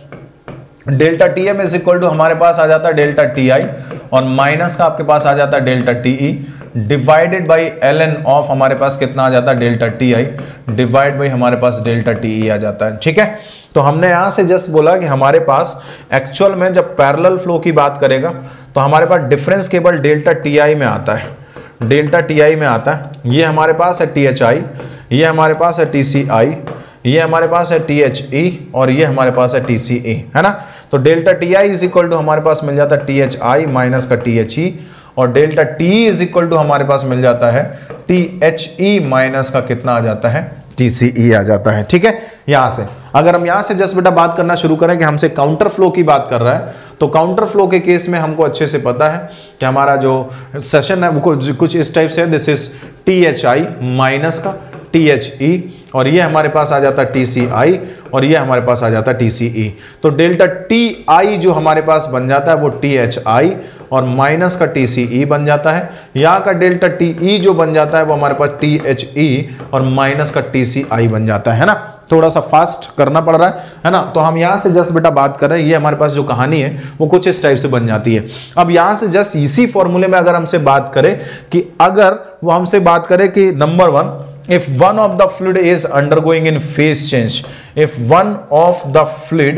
Delta T M is equal to हमारे पास आ जाता है डेल्टा टी आई और माइनस का आपके पास आ जाता है delta T E divided by L N of हमारे पास कितना आ जाता है delta T I divide by हमारे पास डेल्टा टी ई आ जाता है। ठीक है, तो हमने यहां से जस्ट बोला कि हमारे पास एक्चुअल में जब पैरेलल फ्लो की बात करेगा तो हमारे पास डिफरेंस केवल डेल्टा टी आई में आता है, डेल्टा टी आई में आता है। ये हमारे पास है टी एच आई, ये हमारे पास है टी सी आई, ये हमारे पास है टी एच ई और ये हमारे पास है टी सी ई, है ना। तो delta T I is equal to हमारे पास मिल जाता है टी एच आई माइनस का टी एच ई और delta T is equal to हमारे पास मिल जाता है टी एच ई माइनस का कितना आ जाता है टी सी ई आ जाता है। ठीक है, यहां से अगर हम यहां से जस्ट बेटा बात करना शुरू करें कि हमसे काउंटर फ्लो की बात कर रहा है तो काउंटर फ्लो के केस में हमको अच्छे से पता है कि हमारा जो सेशन है वो कुछ इस टाइप से है। This is T H I minus का टी एच ई और ये हमारे पास आ जाता है टी सी आई और ये हमारे पास आ जाता है टी सी ई। तो डेल्टा टी आई जो हमारे पास बन जाता है वो टी एच आई और माइनस का टी सी ई बन जाता है। यहाँ का डेल्टा टी ई जो बन जाता है वो हमारे पास टी एच ई और माइनस का टी सी आई बन जाता है ना। थोड़ा सा फास्ट करना पड़ रहा है है ना। तो हम यहाँ से जस्ट बेटा बात कर रहे हैं, ये हमारे पास जो कहानी है वो कुछ इस टाइप से बन जाती है। अब यहाँ से जस्ट इसी फॉर्मूले में अगर हमसे बात करें कि अगर वो हमसे बात करें कि number one, if one of the fluid is undergoing in phase change, if one of the fluid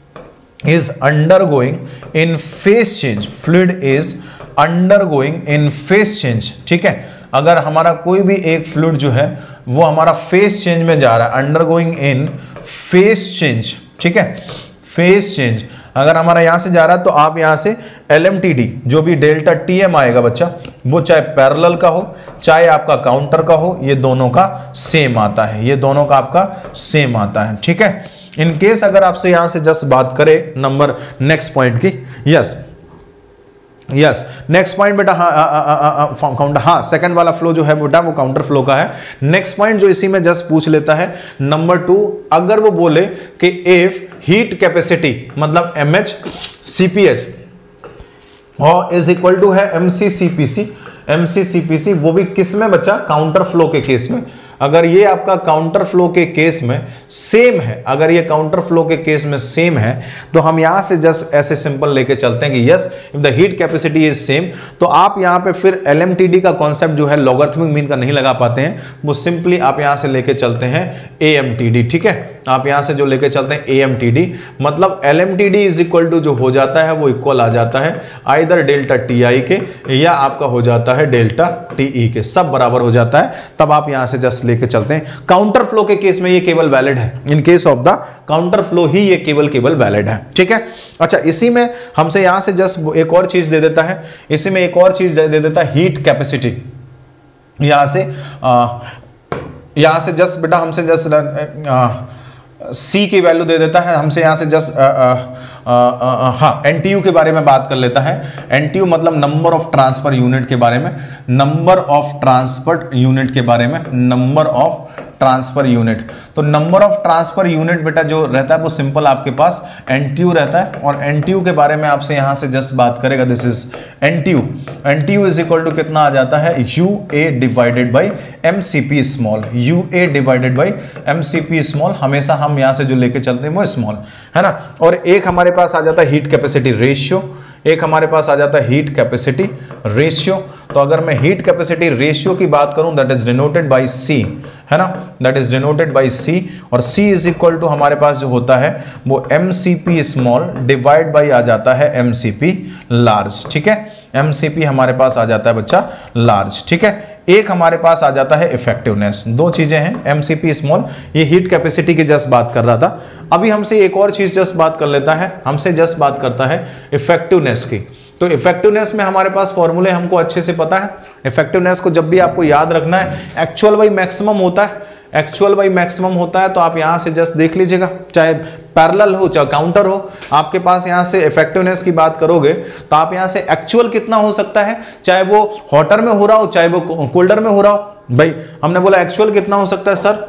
is undergoing in phase change, fluid is undergoing in phase change, ठीक है। अगर हमारा कोई भी एक फ्लूइड जो है वो हमारा फेज चेंज में जा रहा है, अंडरगोइंग इन फेज चेंज, ठीक है, फेज चेंज अगर हमारा यहां से जा रहा है तो आप यहां से एल एम टी डी जो भी डेल्टा टी एम आएगा बच्चा, वो चाहे पैरेलल का हो चाहे आपका काउंटर का हो, ये दोनों का सेम आता है, ये दोनों का आपका सेम आता है, ठीक है। इन केस अगर आपसे यहां से जस्ट बात करें नंबर नेक्स्ट पॉइंट की, यस यस नेक्स्ट पॉइंट बेटा, हाँ काउंटर, हाँ सेकंड वाला फ्लो जो है बेटा वो काउंटर फ्लो का है। नेक्स्ट पॉइंट जो इसी में जस्ट पूछ लेता है नंबर टू, अगर वो बोले कि इफ हीट कैपेसिटी मतलब M H C P H और इज इक्वल टू है M C C P C, M C C P C, वो भी किस में बच्चा, काउंटर फ्लो के केस में। अगर ये आपका काउंटर फ्लो के केस में सेम है, अगर ये काउंटर फ्लो के केस में सेम है तो हम यहां से जस्ट ऐसे सिंपल लेके चलते हैं कि yes if the heat capacity is same, तो आप यहां पे फिर एल एम टी डी का कॉन्सेप्ट जो है लॉगरिथमिक मीन का नहीं लगा पाते हैं, वो सिंपली आप यहां से लेके चलते हैं ए एम टी डी, ठीक है। आप यहां से जो लेके चलते हैं ए एम टी डी, मतलब L M T D is equal to जो हो जाता है वो इक्वल आ जाता है आइदर डेल्टा टी आई के या आपका हो जाता है डेल्टा टी ई के, सब बराबर हो जाता है। तब आप यहां से जस्ट लेके चलते हैं। काउंटर फ्लो के केस में ये केवल वैलिड है, in case of the counter flow ही ये केवल केवल वैलिड है, ठीक है। अच्छा, इसी में हमसे यहां से जस्ट एक और चीज दे देता है, इसी में एक और चीज दे देता है हीट कैपेसिटी। यहां से आ, यहां से जस्ट बेटा हमसे जस्ट सी की वैल्यू दे देता है, हमसे यहां से जस्ट हाँ एनटीयू के बारे में बात कर लेता है। एनटीयू मतलब नंबर ऑफ ट्रांसफर यूनिट के बारे में, नंबर ऑफ ट्रांसफर यूनिट के बारे में, नंबर ऑफ ट्रांसफर यूनिट। तो नंबर ऑफ ट्रांसफर यूनिट बेटा जो रहता है वो सिंपल आपके पास एनटीयू रहता है, और एनटीयू के बारे में आपसे यहां से जस्ट बात करेगा, this is NTU. NTU is equal to कितना आ जाता है, U A divided by M C P small, U A divided by M C P small, हमेशा हम यहां से जो लेके चलते हैं वो स्मॉल है ना। और एक हमारे पास आ जाता है हीट कैपेसिटी रेशियो, एक हमारे पास आ जाता है हीट कैपेसिटी रेशियो। तो अगर मैं हीट कैपेसिटी रेशियो की बात करूं, that is denoted by C, है ना, that is denoted by C, और सी इज इक्वल टू हमारे पास जो होता है वो M C P small divide by आ जाता है एम सी पी लार्ज, ठीक है। एम सी पी हमारे पास आ जाता है बच्चा लार्ज, ठीक है। एक हमारे पास आ जाता है इफेक्टिवनेस, दो चीजें हैं, एमसीपी स्मॉल, ये हीट कैपेसिटी की जस्ट बात कर रहा था। अभी हमसे एक और चीज जस्ट बात कर लेता है, हमसे जस्ट बात करता है इफेक्टिवनेस की। तो इफेक्टिवनेस में हमारे पास फॉर्मूले हमको अच्छे से पता है। इफेक्टिवनेस को जब भी आपको याद रखना है, एक्चुअल बाई मैक्सिमम होता है, एक्चुअल बाई मैक्सिमम होता है, तो आप यहां से जस्ट देख लीजिएगा, चाहे पैरेलल हो चाहे काउंटर हो, आपके पास यहां से इफेक्टिवनेस की बात करोगे तो आप यहां से एक्चुअल कितना हो सकता है, चाहे वो हॉटर में हो रहा हो चाहे वो कोल्डर में हो रहा हो। भाई हमने बोला एक्चुअल कितना हो सकता है सर,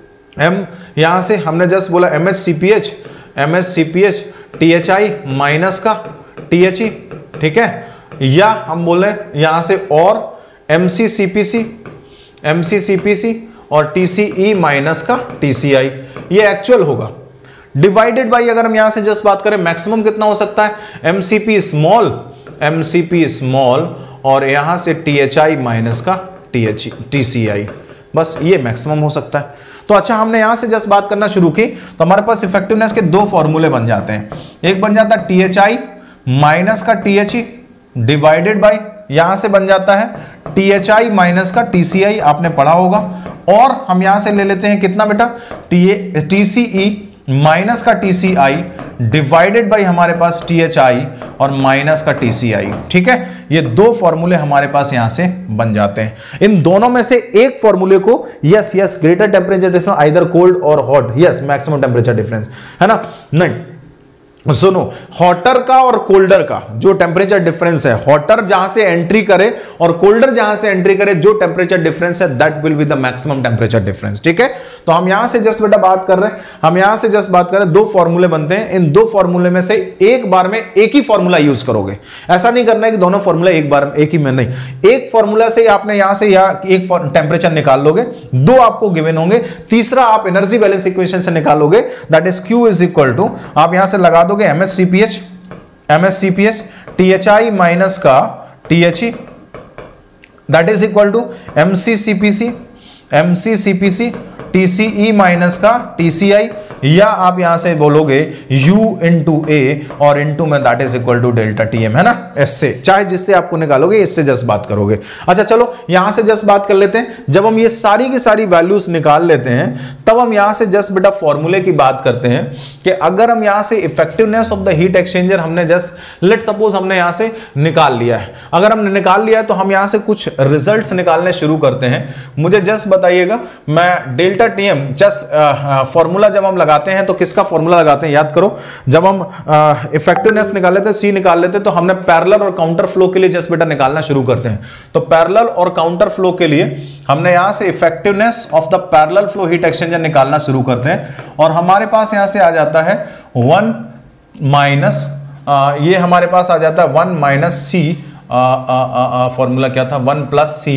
एम यहां से हमने जस्ट बोला M H C P H, M H C P H T H I minus का टी एच ई, ठीक है, या हम बोले यहां से और M C C P C, M C C P C और टी सी ई माइनस का टी सी आई, ये एक्चुअल होगा। डिवाइडेड बाई अगर हम यहां से जस्ट बात करें मैक्सिमम कितना हो सकता है, M C P small, M C P small और यहां से टी एच आई माइनस का T H T C I, बस ये मैक्सिमम हो सकता है। तो अच्छा हमने यहां से जस्ट बात करना शुरू की तो हमारे पास इफेक्टिवनेस के दो फॉर्मूले बन जाते हैं, एक बन जाता है टी एच आई माइनस का T H E divided by यहां से बन जाता है टी एच आई माइनस का टी सी आई, आपने पढ़ा होगा, और हम यहां से ले लेते हैं कितना बेटा, टी सी ई माइनस का T C I divided by हमारे पास टी एच आई और माइनस का टी सी आई, ठीक है। ये दो फॉर्मूले हमारे पास यहां से बन जाते हैं। इन दोनों में से एक फॉर्मूले को yes yes greater temperature difference either cold और hot, yes maximum temperature difference, है ना, नहीं सुनो, हॉटर का और कोल्डर का जो टेम्परेचर डिफरेंस है, हॉटर जहां से एंट्री करे और कोल्डर जहां से एंट्री करे, जो टेम्परेचर डिफरेंस है that will be the maximum temperature difference, ठीक है। तो हम यहां से जस्ट बेटा बात कर रहे हैं, हम यहां से जस्ट बात कर रहे हैं, दो फॉर्मूले बनते हैं, इन दो फॉर्मूले में से एक बार में एक ही फॉर्मूला यूज करोगे, ऐसा नहीं करना है कि दोनों फॉर्मूला एक बार एक ही में, नहीं, एक फॉर्मूला से आपने यहां से या एक टेम्परेचर निकाल लोगे, दो आपको गिवन होंगे, तीसरा आप एनर्जी बैलेंस इक्वेशन से निकालोगे, that is Q is equal to, आप यहां से लगा दोगे M H C P H, M H C P H T H I minus का T H E, that is equal to M C C P C, M C C P C T C E minus का T C I, या आप यहां से बोलोगे U into A और into में that is equal to delta T M, है ना, इससे चाहे जिससे आपको निकालोगे इससे जस्ट बात करोगे। अच्छा चलो यहां से जस्ट बात कर लेते हैं, जब हम ये सारी की सारी वैल्यूज निकाल लेते हैं तब हम यहां से जस्ट बेटा फॉर्मूले की बात करते हैं कि अगर हम यहां से effectiveness of the heat exchanger हमने जस्ट लेट सपोज हमने यहां से निकाल लिया है, अगर हमने निकाल लिया है तो हम यहां से कुछ रिजल्ट्स निकालने शुरू करते हैं। मुझे जस्ट बताइएगा, मैं delta T M just formula जब हम लगाते हैं तो किसका फॉर्मूला लगाते हैं, याद करो, जब हम इफेक्टिवनेस निकाल लेते हैं सी निकाल लेते हैं तो हमने पैरेलल और काउंटर फ्लो के लिए जस्ट बेटा निकालना शुरू करते हैं। तो पैरेलल और काउंटर फ्लो के लिए हमने यहां से effectiveness of the parallel flow heat exchanger निकालना शुरू करते हैं, और हमारे पास यहां से आ जाता है वन माइनस, ये हमारे पास आ जाता है वन माइनस सी, फॉर्मूला क्या था, वन प्लस सी,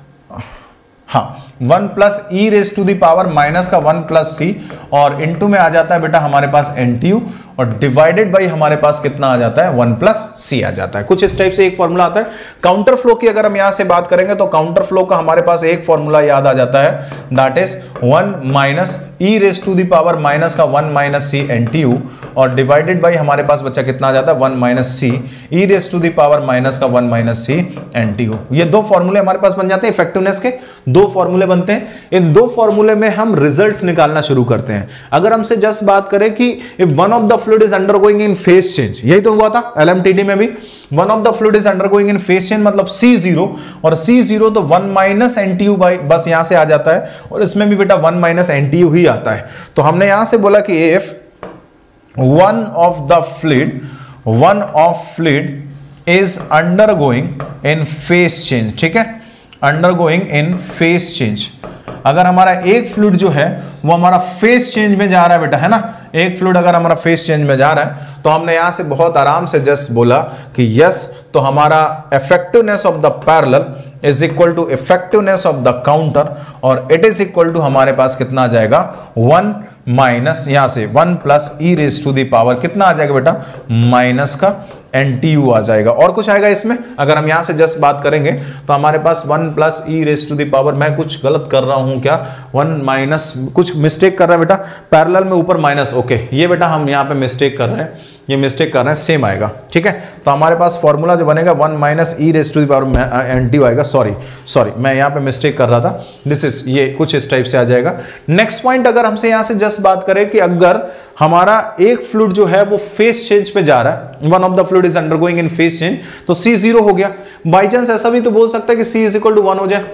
हाँ one plus E raise to the power minus का वन प्लस सी, और इनटू में आ जाता है बेटा हमारे पास एनटीयू, और डिवाइडेड बाई हमारे पास कितना आ जाता है, वन प्लस सी आ जाता है। कुछ इस टाइप से एक फॉर्मूला आता है। काउंटर फ्लो की अगर हम यहां से बात करेंगे तो काउंटर फ्लो का हमारे पास एक फॉर्मूला याद आ जाता है, that is one minus E raise to the power minus का वन माइनस सी एनटीयू, और डिवाइडेड बाई हमारे पास बच्चा कितना आ जाता है, one minus C E raise to the power minus का वन माइनस सी एनटीयू। ये दो फॉर्मूले हमारे पास बन जाते हैं, इफेक्टिवनेस के दो फॉर्मूले बनते हैं। इन दो फॉर्मूले में हम रिजल्ट्स निकालना शुरू करते हैं। अगर हमसे जस्ट बात करें कि if one of the fluid is undergoing in phase change, यही तो हुआ था एलएमटीडी में भी, one of the fluid is undergoing in phase change मतलब सी जीरो, और सी जीरो तो वन माइनस एनटीयू बाई बस यहां से आ जाता है, और इसमें भी बेटा वन माइनस एनटीयू ही आता है। तो हमने यहां से बोला कि if one of the fluid one of fluid is undergoing in phase change, ठीक है, अंडरगोइंग इन फेज चेंज, अगर हमारा एक फ्लूइड जो है वो हमारा फेस चेंज में जा रहा है बेटा, है ना, एक फ्लूइड अगर हमारा फेस चेंज में जा रहा है तो हमने यहां से बहुत आराम से जस्ट बोला कि यस, तो हमारा effectiveness of the parallel is equal to effectiveness of the counter, और इट इज इक्वल टू हमारे पास कितना आ जाएगा, वन माइनस यहां से one plus E raise to the power कितना आ जाएगा बेटा, माइनस का एन टी यू आ जाएगा। और कुछ आएगा इसमें, अगर हम यहां से जस्ट बात करेंगे तो हमारे पास one plus E raise to the power, मैं कुछ गलत कर रहा हूं क्या, वन माइनस कुछ मिस्टेक कर रहा है बेटा, पैरेलल में ऊपर माइनस, ओके ये बेटा हम यहां पे मिस्टेक कर रहे हैं, ये मिस्टेक कर रहे हैं, सेम आएगा, ठीक है। तो हमारे पास फॉर्मूला जो बनेगा one minus E raise to the power N T U आएगा, सॉरी सॉरी मैं यहां पे मिस्टेक कर रहा था, दिस इज ये कुछ इस टाइप से आ जाएगा। नेक्स्ट पॉइंट अगर हमसे यहां से जस्ट बात करें कि अगर हमारा एक फ्लूइड जो है वो फेस चेंज पे जा रहा है, one of the fluid is undergoing in phase change, तो सी जीरो हो गया। बाई चांस ऐसा भी तो बोल सकता है कि C is equal to one हो जाए,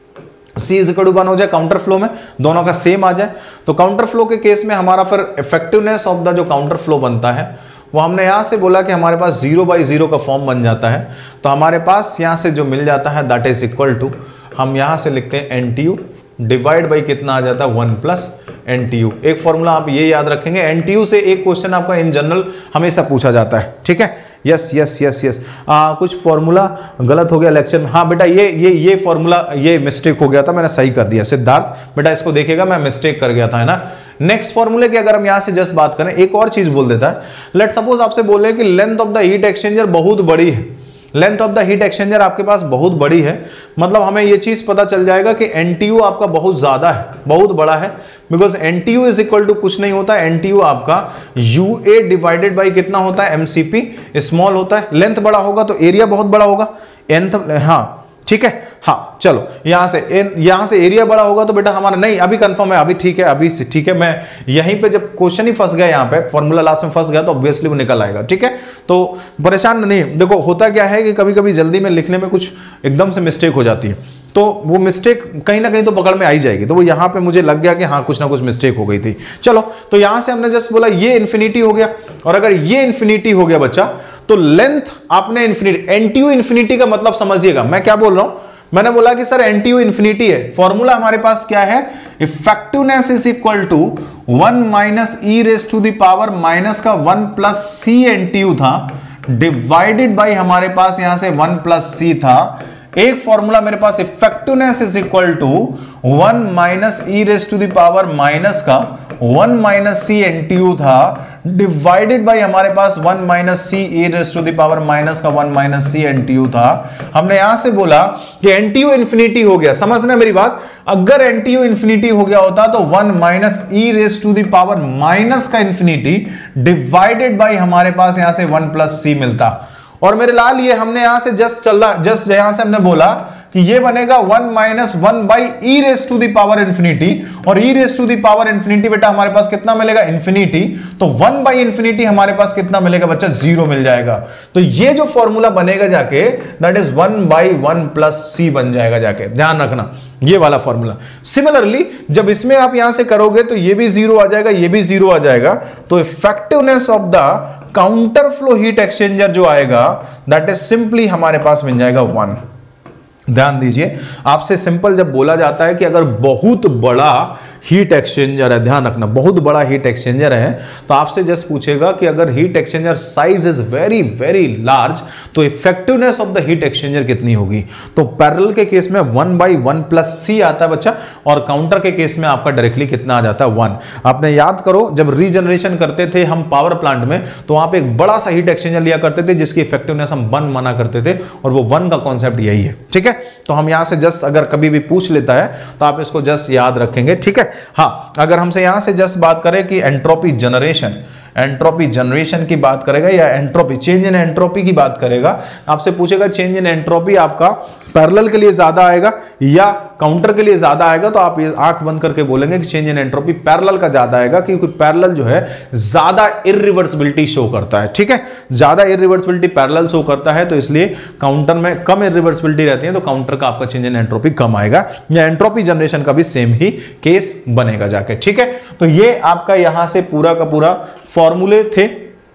C is equal to one हो जाए काउंटर फ्लो में, दोनों का सेम आ जाए। तो काउंटर फ्लो के केस में हमारा फिर इफेक्टिवनेस ऑफ द जो काउंटर फ्लो बनता है वो हमने यहां से बोला कि हमारे पास जीरो बाई जीरो का फॉर्म बन जाता है। तो हमारे पास यहां से जो मिल जाता है दैट इज इक्वल टू, हम यहां से लिखते हैं N T U divide by कितना आ जाता है, one plus N T U. एक फॉर्मूला आप ये याद रखेंगे, एन टी यू से एक क्वेश्चन आपका इन जनरल हमेशा पूछा जाता है, ठीक है। यस यस यस यस कुछ फॉर्मूला गलत हो गया लेक्चर में, हाँ बेटा ये ये ये फॉर्मूला ये मिस्टेक हो गया था, मैंने सही कर दिया। सिद्धार्थ बेटा इसको देखेगा, मैं मिस्टेक कर गया था, है ना। नेक्स्ट फॉर्मूले की अगर हम यहां से जस्ट बात करें, एक और चीज बोल देता है, लेट सपोज आपसे बोले कि length of the heat exchanger बहुत बड़ी है, length of the heat exchanger आपके पास बहुत बड़ी है, मतलब हमें यह चीज पता चल जाएगा कि एनटीयू आपका बहुत ज्यादा है, बहुत बड़ा है, because NTU is equal to कुछ नहीं होता, एनटीयू आपका यूए डिवाइडेड बाई कितना होता है, एमसीपी स्मॉल होता है। लेंथ बड़ा होगा तो एरिया बहुत बड़ा होगा, एंथ, हाँ ठीक है, हाँ चलो यहां से यहां से एरिया बड़ा होगा तो बेटा हमारा नहीं, अभी कंफर्म है, अभी ठीक है, अभी ठीक है। मैं यहीं पे जब क्वेश्चन ही फंस गया, यहाँ पे फॉर्मूला लास्ट में फंस गया तो ऑब्वियसली वो निकल आएगा, ठीक है। तो परेशान नहीं, देखो होता क्या है कि कभी कभी जल्दी में लिखने में कुछ एकदम से मिस्टेक हो जाती है, तो वो मिस्टेक कहीं ना कहीं तो पकड़ में आई जाएगी। तो वो यहाँ पे मुझे लग गया कि हाँ कुछ ना कुछ मिस्टेक हो गई थी। चलो तो यहां से हमने जस्ट बोला ये इन्फिनिटी हो गया, और अगर ये इन्फिनिटी हो गया बच्चा तो लेंथ आपने इन्फिनिटी, एनटीयू इन्फिनिटी का मतलब समझिएगा मैं क्या बोल रहा हूं। मैंने बोला कि सर एनटीयू इन्फिनिटी है, फॉर्मूला हमारे पास क्या है, effectiveness is equal to one minus E raise to the power minus का वन प्लस सी एनटीयू था, डिवाइडेड बाई हमारे पास यहां से वन प्लस सी था। एक फॉर्मूला मेरे पास effectiveness is equal to one minus E raise to the power minus का वन माइनस सी एनटीयू था, डिवाइडेड बाई हमारे पास one minus C E raise to the power minus का वन माइनस सी एनटीयू था। हमने यहां से बोला कि एनटीयू इन्फिनिटी हो गया, समझना मेरी बात, अगर एनटीयू इन्फिनिटी हो गया होता तो one minus E raise to the power minus का इन्फिनिटी डिवाइडेड बाई हमारे पास यहां से वन प्लस सी मिलता। और मेरे लाल ये हमने यहां से जस्ट चल रहा, जस्ट यहां से हमने बोला कि ये बनेगा one minus one by E raise to the power infinity, और E raise to the power infinity बेटा हमारे पास कितना मिलेगा, इन्फिनिटी, तो वन बाई इन्फिनिटी हमारे पास कितना मिलेगा बच्चा, जीरो मिल जाएगा। तो ये जो फॉर्मूला बनेगा जाके that is one by one plus C बन जाएगा जाके, ध्यान रखना ये वाला फॉर्मूला। सिमिलरली जब इसमें आप यहां से करोगे तो ये भी जीरो आ जाएगा, ये भी जीरो आ जाएगा, तो effectiveness of the counter flow heat exchanger जो आएगा दैट इज सिंपली हमारे पास मिल जाएगा वन। ध्यान दीजिए, आपसे सिंपल जब बोला जाता है कि अगर बहुत बड़ा हीट एक्सचेंजर है, ध्यान रखना बहुत बड़ा हीट एक्सचेंजर है, तो आपसे जस्ट पूछेगा कि अगर heat exchanger size is very very large तो effectiveness of the heat exchanger कितनी होगी। तो पैरेलल के केस में one by one plus C आता है बच्चा, और काउंटर के केस में आपका डायरेक्टली कितना आ जाता है, वन। आपने याद करो जब रीजनरेशन करते थे हम पावर प्लांट में, तो वहां पे एक बड़ा सा हीट एक्सचेंजर लिया करते थे जिसकी इफेक्टिवनेस हम वन माना करते थे, और वो वन का कॉन्सेप्ट यही है, ठीक है। तो हम यहां से जस्ट अगर कभी भी पूछ लेता है तो आप इसको जस्ट याद रखेंगे, ठीक है। हाँ अगर हमसे यहां से जस्ट बात करें कि एंट्रोपी जनरेशन, एंट्रोपी जनरेशन की बात करेगा या एंट्रोपी चेंज इन एंट्रोपी की बात करेगा, आपसे पूछेगा चेंज इन एंट्रोपी आपका पैरेलल के लिए ज्यादा आएगा या काउंटर के लिए ज्यादा आएगा, तो आप ये आंख बंद करके बोलेंगे कि चेंज इन एंट्रोपी पैरेलल का ज्यादा आएगा, क्योंकि पैरेलल जो है ज्यादा इररिवर्सिबिलिटी शो करता है, ठीक है। ज्यादा इररिवर्सिबिलिटी पैरेलल शो करता है, तो इसलिए काउंटर में कम इररिवर्सिबिलिटी रहती है, तो काउंटर का आपका चेंज इन एंट्रोपी कम आएगा, या एंट्रोपी जनरेशन का भी सेम ही केस बनेगा जाके, ठीक है। तो ये आपका यहां से पूरा का पूरा फॉर्मूले थे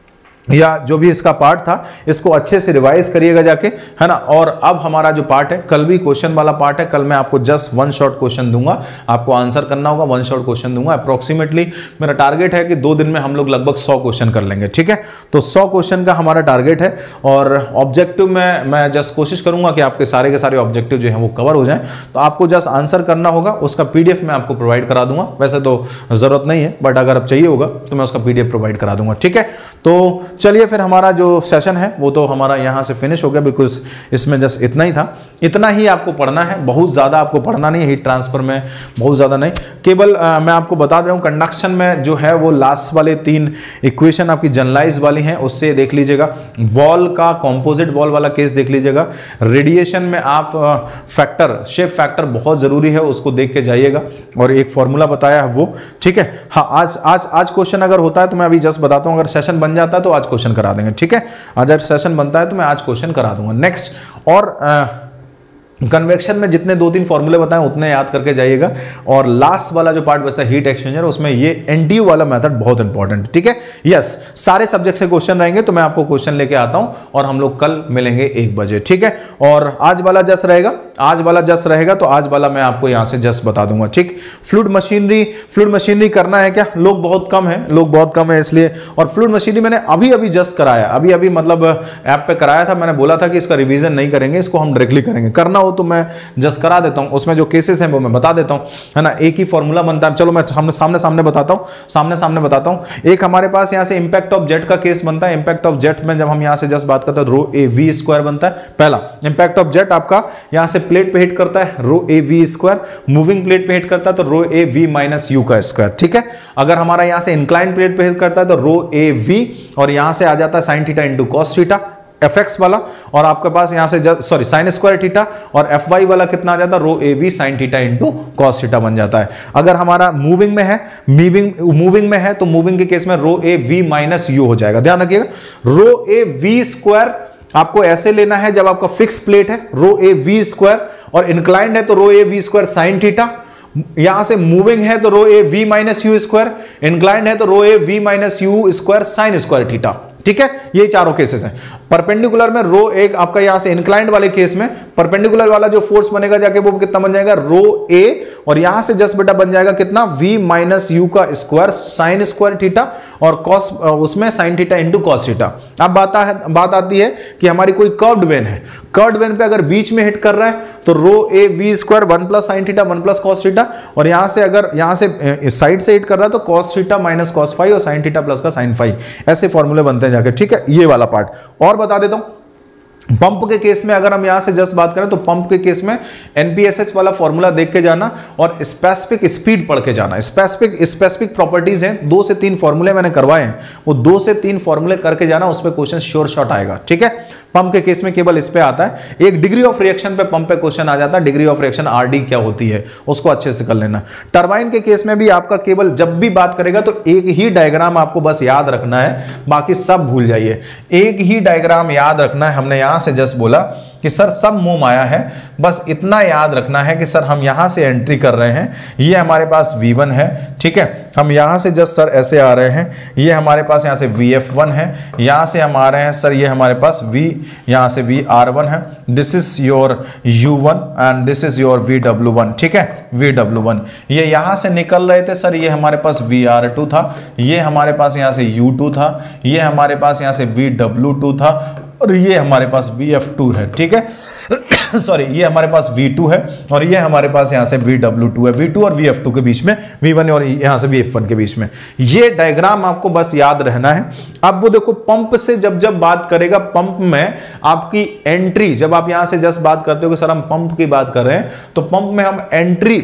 या जो भी इसका पार्ट था इसको अच्छे से रिवाइज करिएगा जाके, है ना। और अब हमारा जो पार्ट है कल भी क्वेश्चन वाला पार्ट है, कल मैं आपको जस्ट वन शॉट क्वेश्चन दूंगा, आपको आंसर करना होगा, वन शॉट क्वेश्चन दूंगा। अप्रोक्सीमेटली मेरा टारगेट है कि दो दिन में हम लोग लगभग सौ क्वेश्चन कर लेंगे, ठीक है। तो सौ क्वेश्चन का हमारा टारगेट है और ऑब्जेक्टिव में मैं जस्ट कोशिश करूंगा कि आपके सारे के सारे ऑब्जेक्टिव जो है वो कवर हो जाए। तो आपको जस्ट आंसर करना होगा, उसका पीडीएफ मैं आपको प्रोवाइड करा दूंगा। वैसे तो जरूरत नहीं है, बट अगर अब चाहिए होगा तो मैं उसका पीडीएफ प्रोवाइड करा दूंगा, ठीक है। तो चलिए फिर हमारा जो सेशन है वो तो हमारा यहां से फिनिश हो गया, बिकॉज इसमें जस्ट इतना ही था, इतना ही आपको पढ़ना है, बहुत ज्यादा आपको पढ़ना नहीं है हीट ट्रांसफर में, बहुत ज्यादा नहीं। केवल आ, मैं आपको बता दे रहा हूं कंडक्शन में जो है वो लास्ट वाले तीन इक्वेशन आपकी जनरलाइज वाली हैं, उससे देख लीजिएगा। वॉल का कंपोजिट वॉल वाला केस देख लीजिएगा। रेडिएशन में आप फैक्टर शेप फैक्टर बहुत जरूरी है, उसको देख के जाइएगा और एक फॉर्मूला बताया है वो, ठीक है। हाँ, आज आज आज क्वेश्चन अगर होता है तो मैं अभी जस्ट बताता हूं, अगर सेशन बन जाता है तो आज क्वेश्चन करा देंगे, ठीक है। अगर सेशन बनता है तो मैं आज क्वेश्चन करा दूंगा। नेक्स्ट और आ, कन्वेक्शन में जितने दो तीन फॉर्मूले बताएं उतने याद करके जाइएगा। और लास्ट वाला जो पार्ट बचता है हीट एक्सचेंजर, उसमें ये एनटीयू वाला मेथड बहुत इंपॉर्टेंट है, ठीक है। यस, सारे सब्जेक्ट से क्वेश्चन रहेंगे, तो मैं आपको क्वेश्चन लेके आता हूं और हम लोग कल मिलेंगे एक बजे, ठीक है। और आज वाला जस्ट रहेगा, आज वाला जस्ट रहेगा, तो आज वाला मैं आपको यहां से जस्ट बता दूंगा, ठीक। फ्लूइड मशीनरी, फ्लूइड मशीनरी करना है क्या? लोग बहुत कम है, लोग बहुत कम है इसलिए। और फ्लूइड मशीनरी मैंने अभी अभी जस्ट कराया, अभी अभी मतलब ऐप पे कराया था। मैंने बोला था कि इसका रिवीजन नहीं करेंगे, इसको हम डायरेक्टली करेंगे। करना तो मैं जस्ट करा देता हूं, उसमें जो केसेस हैं वो मैं बता देता हूं, है ना। एक ही फॉर्मूला बनता है, चलो मैं सामने सामने सामने बताता हूं, सामने सामने बताता हूं। एक हमारे पास यहां से इंपैक्ट ऑफ जेट का केस बनता है। इंपैक्ट ऑफ जेट में जब हम यहां से जस्ट बात करते हैं, रो ए वी स्क्वायर बनता है। पहला इंपैक्ट ऑफ जेट आपका यहां से प्लेट पे हिट करता है, rho A V square. Moving plate पे हिट करता है तो rho A V minus u का स्क्वायर, ठीक है। अगर हमारा यहां से इंक्लाइन प्लेट पे हिट करता है तो रो ए वी, और यहां से आ जाता है sine theta into cos theta, F X वाला। और आपके पास यहां से सॉरी साइन स्क्वायर थीटा, और एफ वाई वाला कितना आ जाता है, rho A V sine theta into cos theta बन जाता है। अगर हमारा मूविंग में है, मूविंग मूविंग में है तो मूविंग के केस में rho A V minus u हो जाएगा। ध्यान रखिएगा, रो ए वी स्क्वायर आपको ऐसे लेना है जब आपका फिक्स प्लेट है, रो ए वी स्क्वायर, और इंक्लाइंड है तो rho A V square sine theta. यहां से मूविंग है तो rho A V minus u square, inclined है तो rho A V minus u square sine square theta, ठीक है। ये चारों केसेस हैं। परपेंडिकुलर में रो एक आपका यहां से इंक्लाइंड वाले केस में परपेंडिकुलर वाला जो फोर्स बनेगा जाके वो कितना बन जाएगा, रो ए, और यहां से जस्ट बेटा बन जाएगा कितना, v माइनस यू का स्क्वायर साइन स्क्वायर थीटा, और कॉस उसमें sine theta into cos theta. अब बात है बात आती है कि हमारी कोई कर्व्ड वेन है, कर्व्ड वेन पे अगर बीच में हिट कर रहा है तो rho A V square one plus sine theta one plus cos theta, और यहां से अगर यहां से साइड से हिट कर रहा है तो cos theta minus cos five और साइन थीटा प्लस का साइन फाइव, ऐसे फॉर्मूले बनते हैं जाके, ठीक है। ये वाला पार्ट और बता देता हूं। पंप के केस में अगर हम यहां से जस्ट बात करें तो पंप के केस में एनपीएसएच वाला फॉर्मूला देख के जाना और स्पेसिफिक स्पीड पढ़ के जाना। स्पेसिफिक स्पेसिफिक प्रॉपर्टीज हैं, दो से तीन फॉर्मूले मैंने करवाए हैं, वो दो से तीन फॉर्मूले करके जाना, उस पर क्वेश्चन श्योर शॉट आएगा, ठीक है। पंप के केस में केवल इस पे आता है। एक डिग्री ऑफ रिएक्शन पे पंप पे क्वेश्चन आ जाता है, डिग्री ऑफ रिएक्शन आरडी क्या होती है उसको अच्छे से कर लेना। टरबाइन के केस में भी आपका केवल जब भी बात करेगा तो एक ही डायग्राम आपको बस याद रखना है, बाकी सब भूल जाइए। एक ही डायग्राम याद रखना है। हमने यहां से जस्ट बोला कि सर सब मोम आया है, बस इतना याद रखना है कि सर हम यहां से एंट्री कर रहे हैं, ये हमारे पास वी वन है, ठीक है। हम यहां से जस्ट सर ऐसे आ रहे हैं, ये हमारे पास यहां से वी एफ वन है, यहां से हम आ रहे हैं सर, ये हमारे पास V यहां से वी आर वन है, this is your U one and this is your V W one, ठीक है, वी डब्ल्यू वन। ये यहां से निकल रहे थे सर, ये हमारे पास वी आर टू था, ये हमारे पास यहां से यू टू था, ये हमारे पास यहां से वी डब्ल्यू टू था, और ये हमारे पास वी एफ टू है, ठीक है। सॉरी, ये हमारे पास वी टू है, और ये हमारे पास यहां से वी डब्ल्यू टू है। वी टू और वी एफ टू के बीच में वी वन, और यहां से वी एफ वन के बीच में। ये डायग्राम आपको बस याद रहना है। अब वो देखो पंप से जब जब बात करेगा, पंप में आपकी एंट्री, जब आप यहां से जस्ट बात करते हो कि सर हम पंप की बात कर रहे हैं, तो पंप में हम एंट्री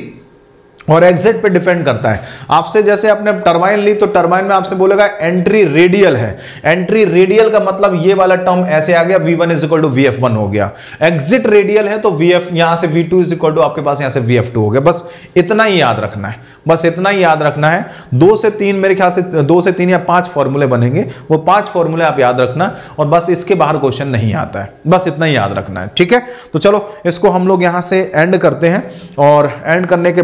और एग्जिट पे डिपेंड करता है। आपसे जैसे आपने टरबाइन ली तो टरबाइन में आपसे बोलेगा एंट्री रेडियल है, एंट्री रेडियल का मतलब ये वाला टर्म ऐसे आ गया, V one is equal to V F one हो गया। एग्जिट रेडियल है तो वी एफ यहां से V two is equal to आपके पास यहां से वी एफ टू हो गया। बस इतना ही याद रखना है, बस इतना ही याद रखना है। दो से तीन मेरे ख्याल से दो से तीन या पांच फॉर्मूले बनेंगे, वो पांच फॉर्मूले आप याद रखना, और बस इसके बाहर क्वेश्चन नहीं आता है, बस इतना ही याद रखना है, ठीक है। तो चलो इसको हम लोग यहां से एंड करते हैं, और एंड करने के बाद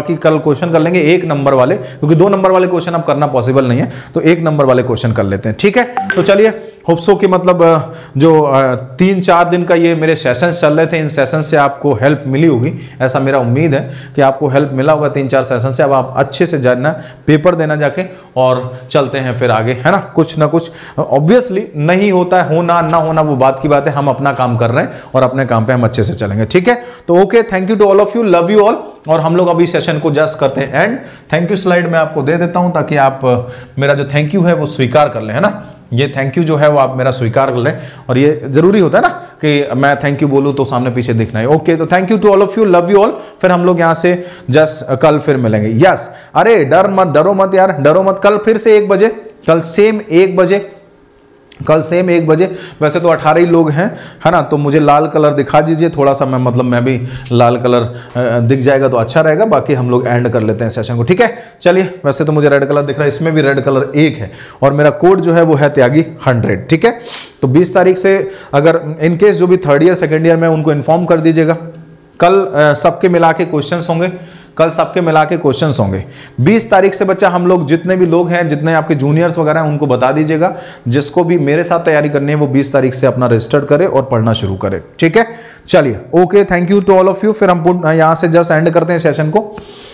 बाकी कल क्वेश्चन कर लेंगे एक नंबर वाले, क्योंकि दो नंबर वाले क्वेश्चन अब करना पॉसिबल नहीं है, तो एक नंबर वाले क्वेश्चन कर लेते हैं, ठीक है। तो चलिए, होप्सो कि मतलब जो तीन चार दिन का ये मेरे सेशन चल रहे थे, इन सेशन से आपको हेल्प मिली होगी, ऐसा मेरा उम्मीद है कि आपको हेल्प मिला होगा तीन चार सेशन से। अब आप अच्छे से जाना, पेपर देना जाके, और चलते हैं फिर आगे, है ना। कुछ ना कुछ ऑब्वियसली नहीं होता है, होना ना होना वो बात की बात है, हम अपना काम कर रहे हैं और अपने काम पे हम अच्छे से चलेंगे, ठीक है। तो okay, thank you to all of you, love you all. और हम लोग अभी सेशन को जस्ट करते हैं एंड। थैंक यू स्लाइड मैं आपको दे देता हूं ताकि आप मेरा जो थैंक यू है वो स्वीकार कर लें, है ना। ये थैंक यू जो है वो आप मेरा स्वीकार कर लें, और ये जरूरी होता है ना कि मैं थैंक यू बोलूं तो सामने पीछे दिखना है। ओके, तो thank you to all of you, love you all. फिर हम लोग यहां से जस्ट कल फिर मिलेंगे। यस, अरे डर मत, डरो मत यार, डरो मत। कल फिर से एक बजे, कल सेम एक बजे, कल सेम एक बजे। वैसे तो अठारह ही लोग हैं, है ना, तो मुझे लाल कलर दिखा दीजिए थोड़ा सा, मैं मतलब मैं भी लाल कलर दिख जाएगा तो अच्छा रहेगा। बाकी हम लोग एंड कर लेते हैं सेशन को, ठीक है। चलिए, वैसे तो मुझे रेड कलर दिख रहा है, इसमें भी रेड कलर एक है, और मेरा कोड जो है वो है त्यागी हंड्रेड, ठीक है। तो बीस तारीख से अगर इनकेस जो भी थर्ड ईयर सेकेंड ईयर में उनको इन्फॉर्म कर दीजिएगा। कल सबके मिला के क्वेश्चंस होंगे, कल सबके मिला के क्वेश्चंस होंगे। बीस तारीख से बच्चा हम लोग जितने भी लोग हैं, जितने आपके जूनियर्स वगैरह हैं, उनको बता दीजिएगा। जिसको भी मेरे साथ तैयारी करनी है वो बीस तारीख से अपना रजिस्टर करे और पढ़ना शुरू करे, ठीक है। चलिए, okay, thank you to all of you. फिर हम यहाँ से जस्ट एंड करते हैं सेशन को।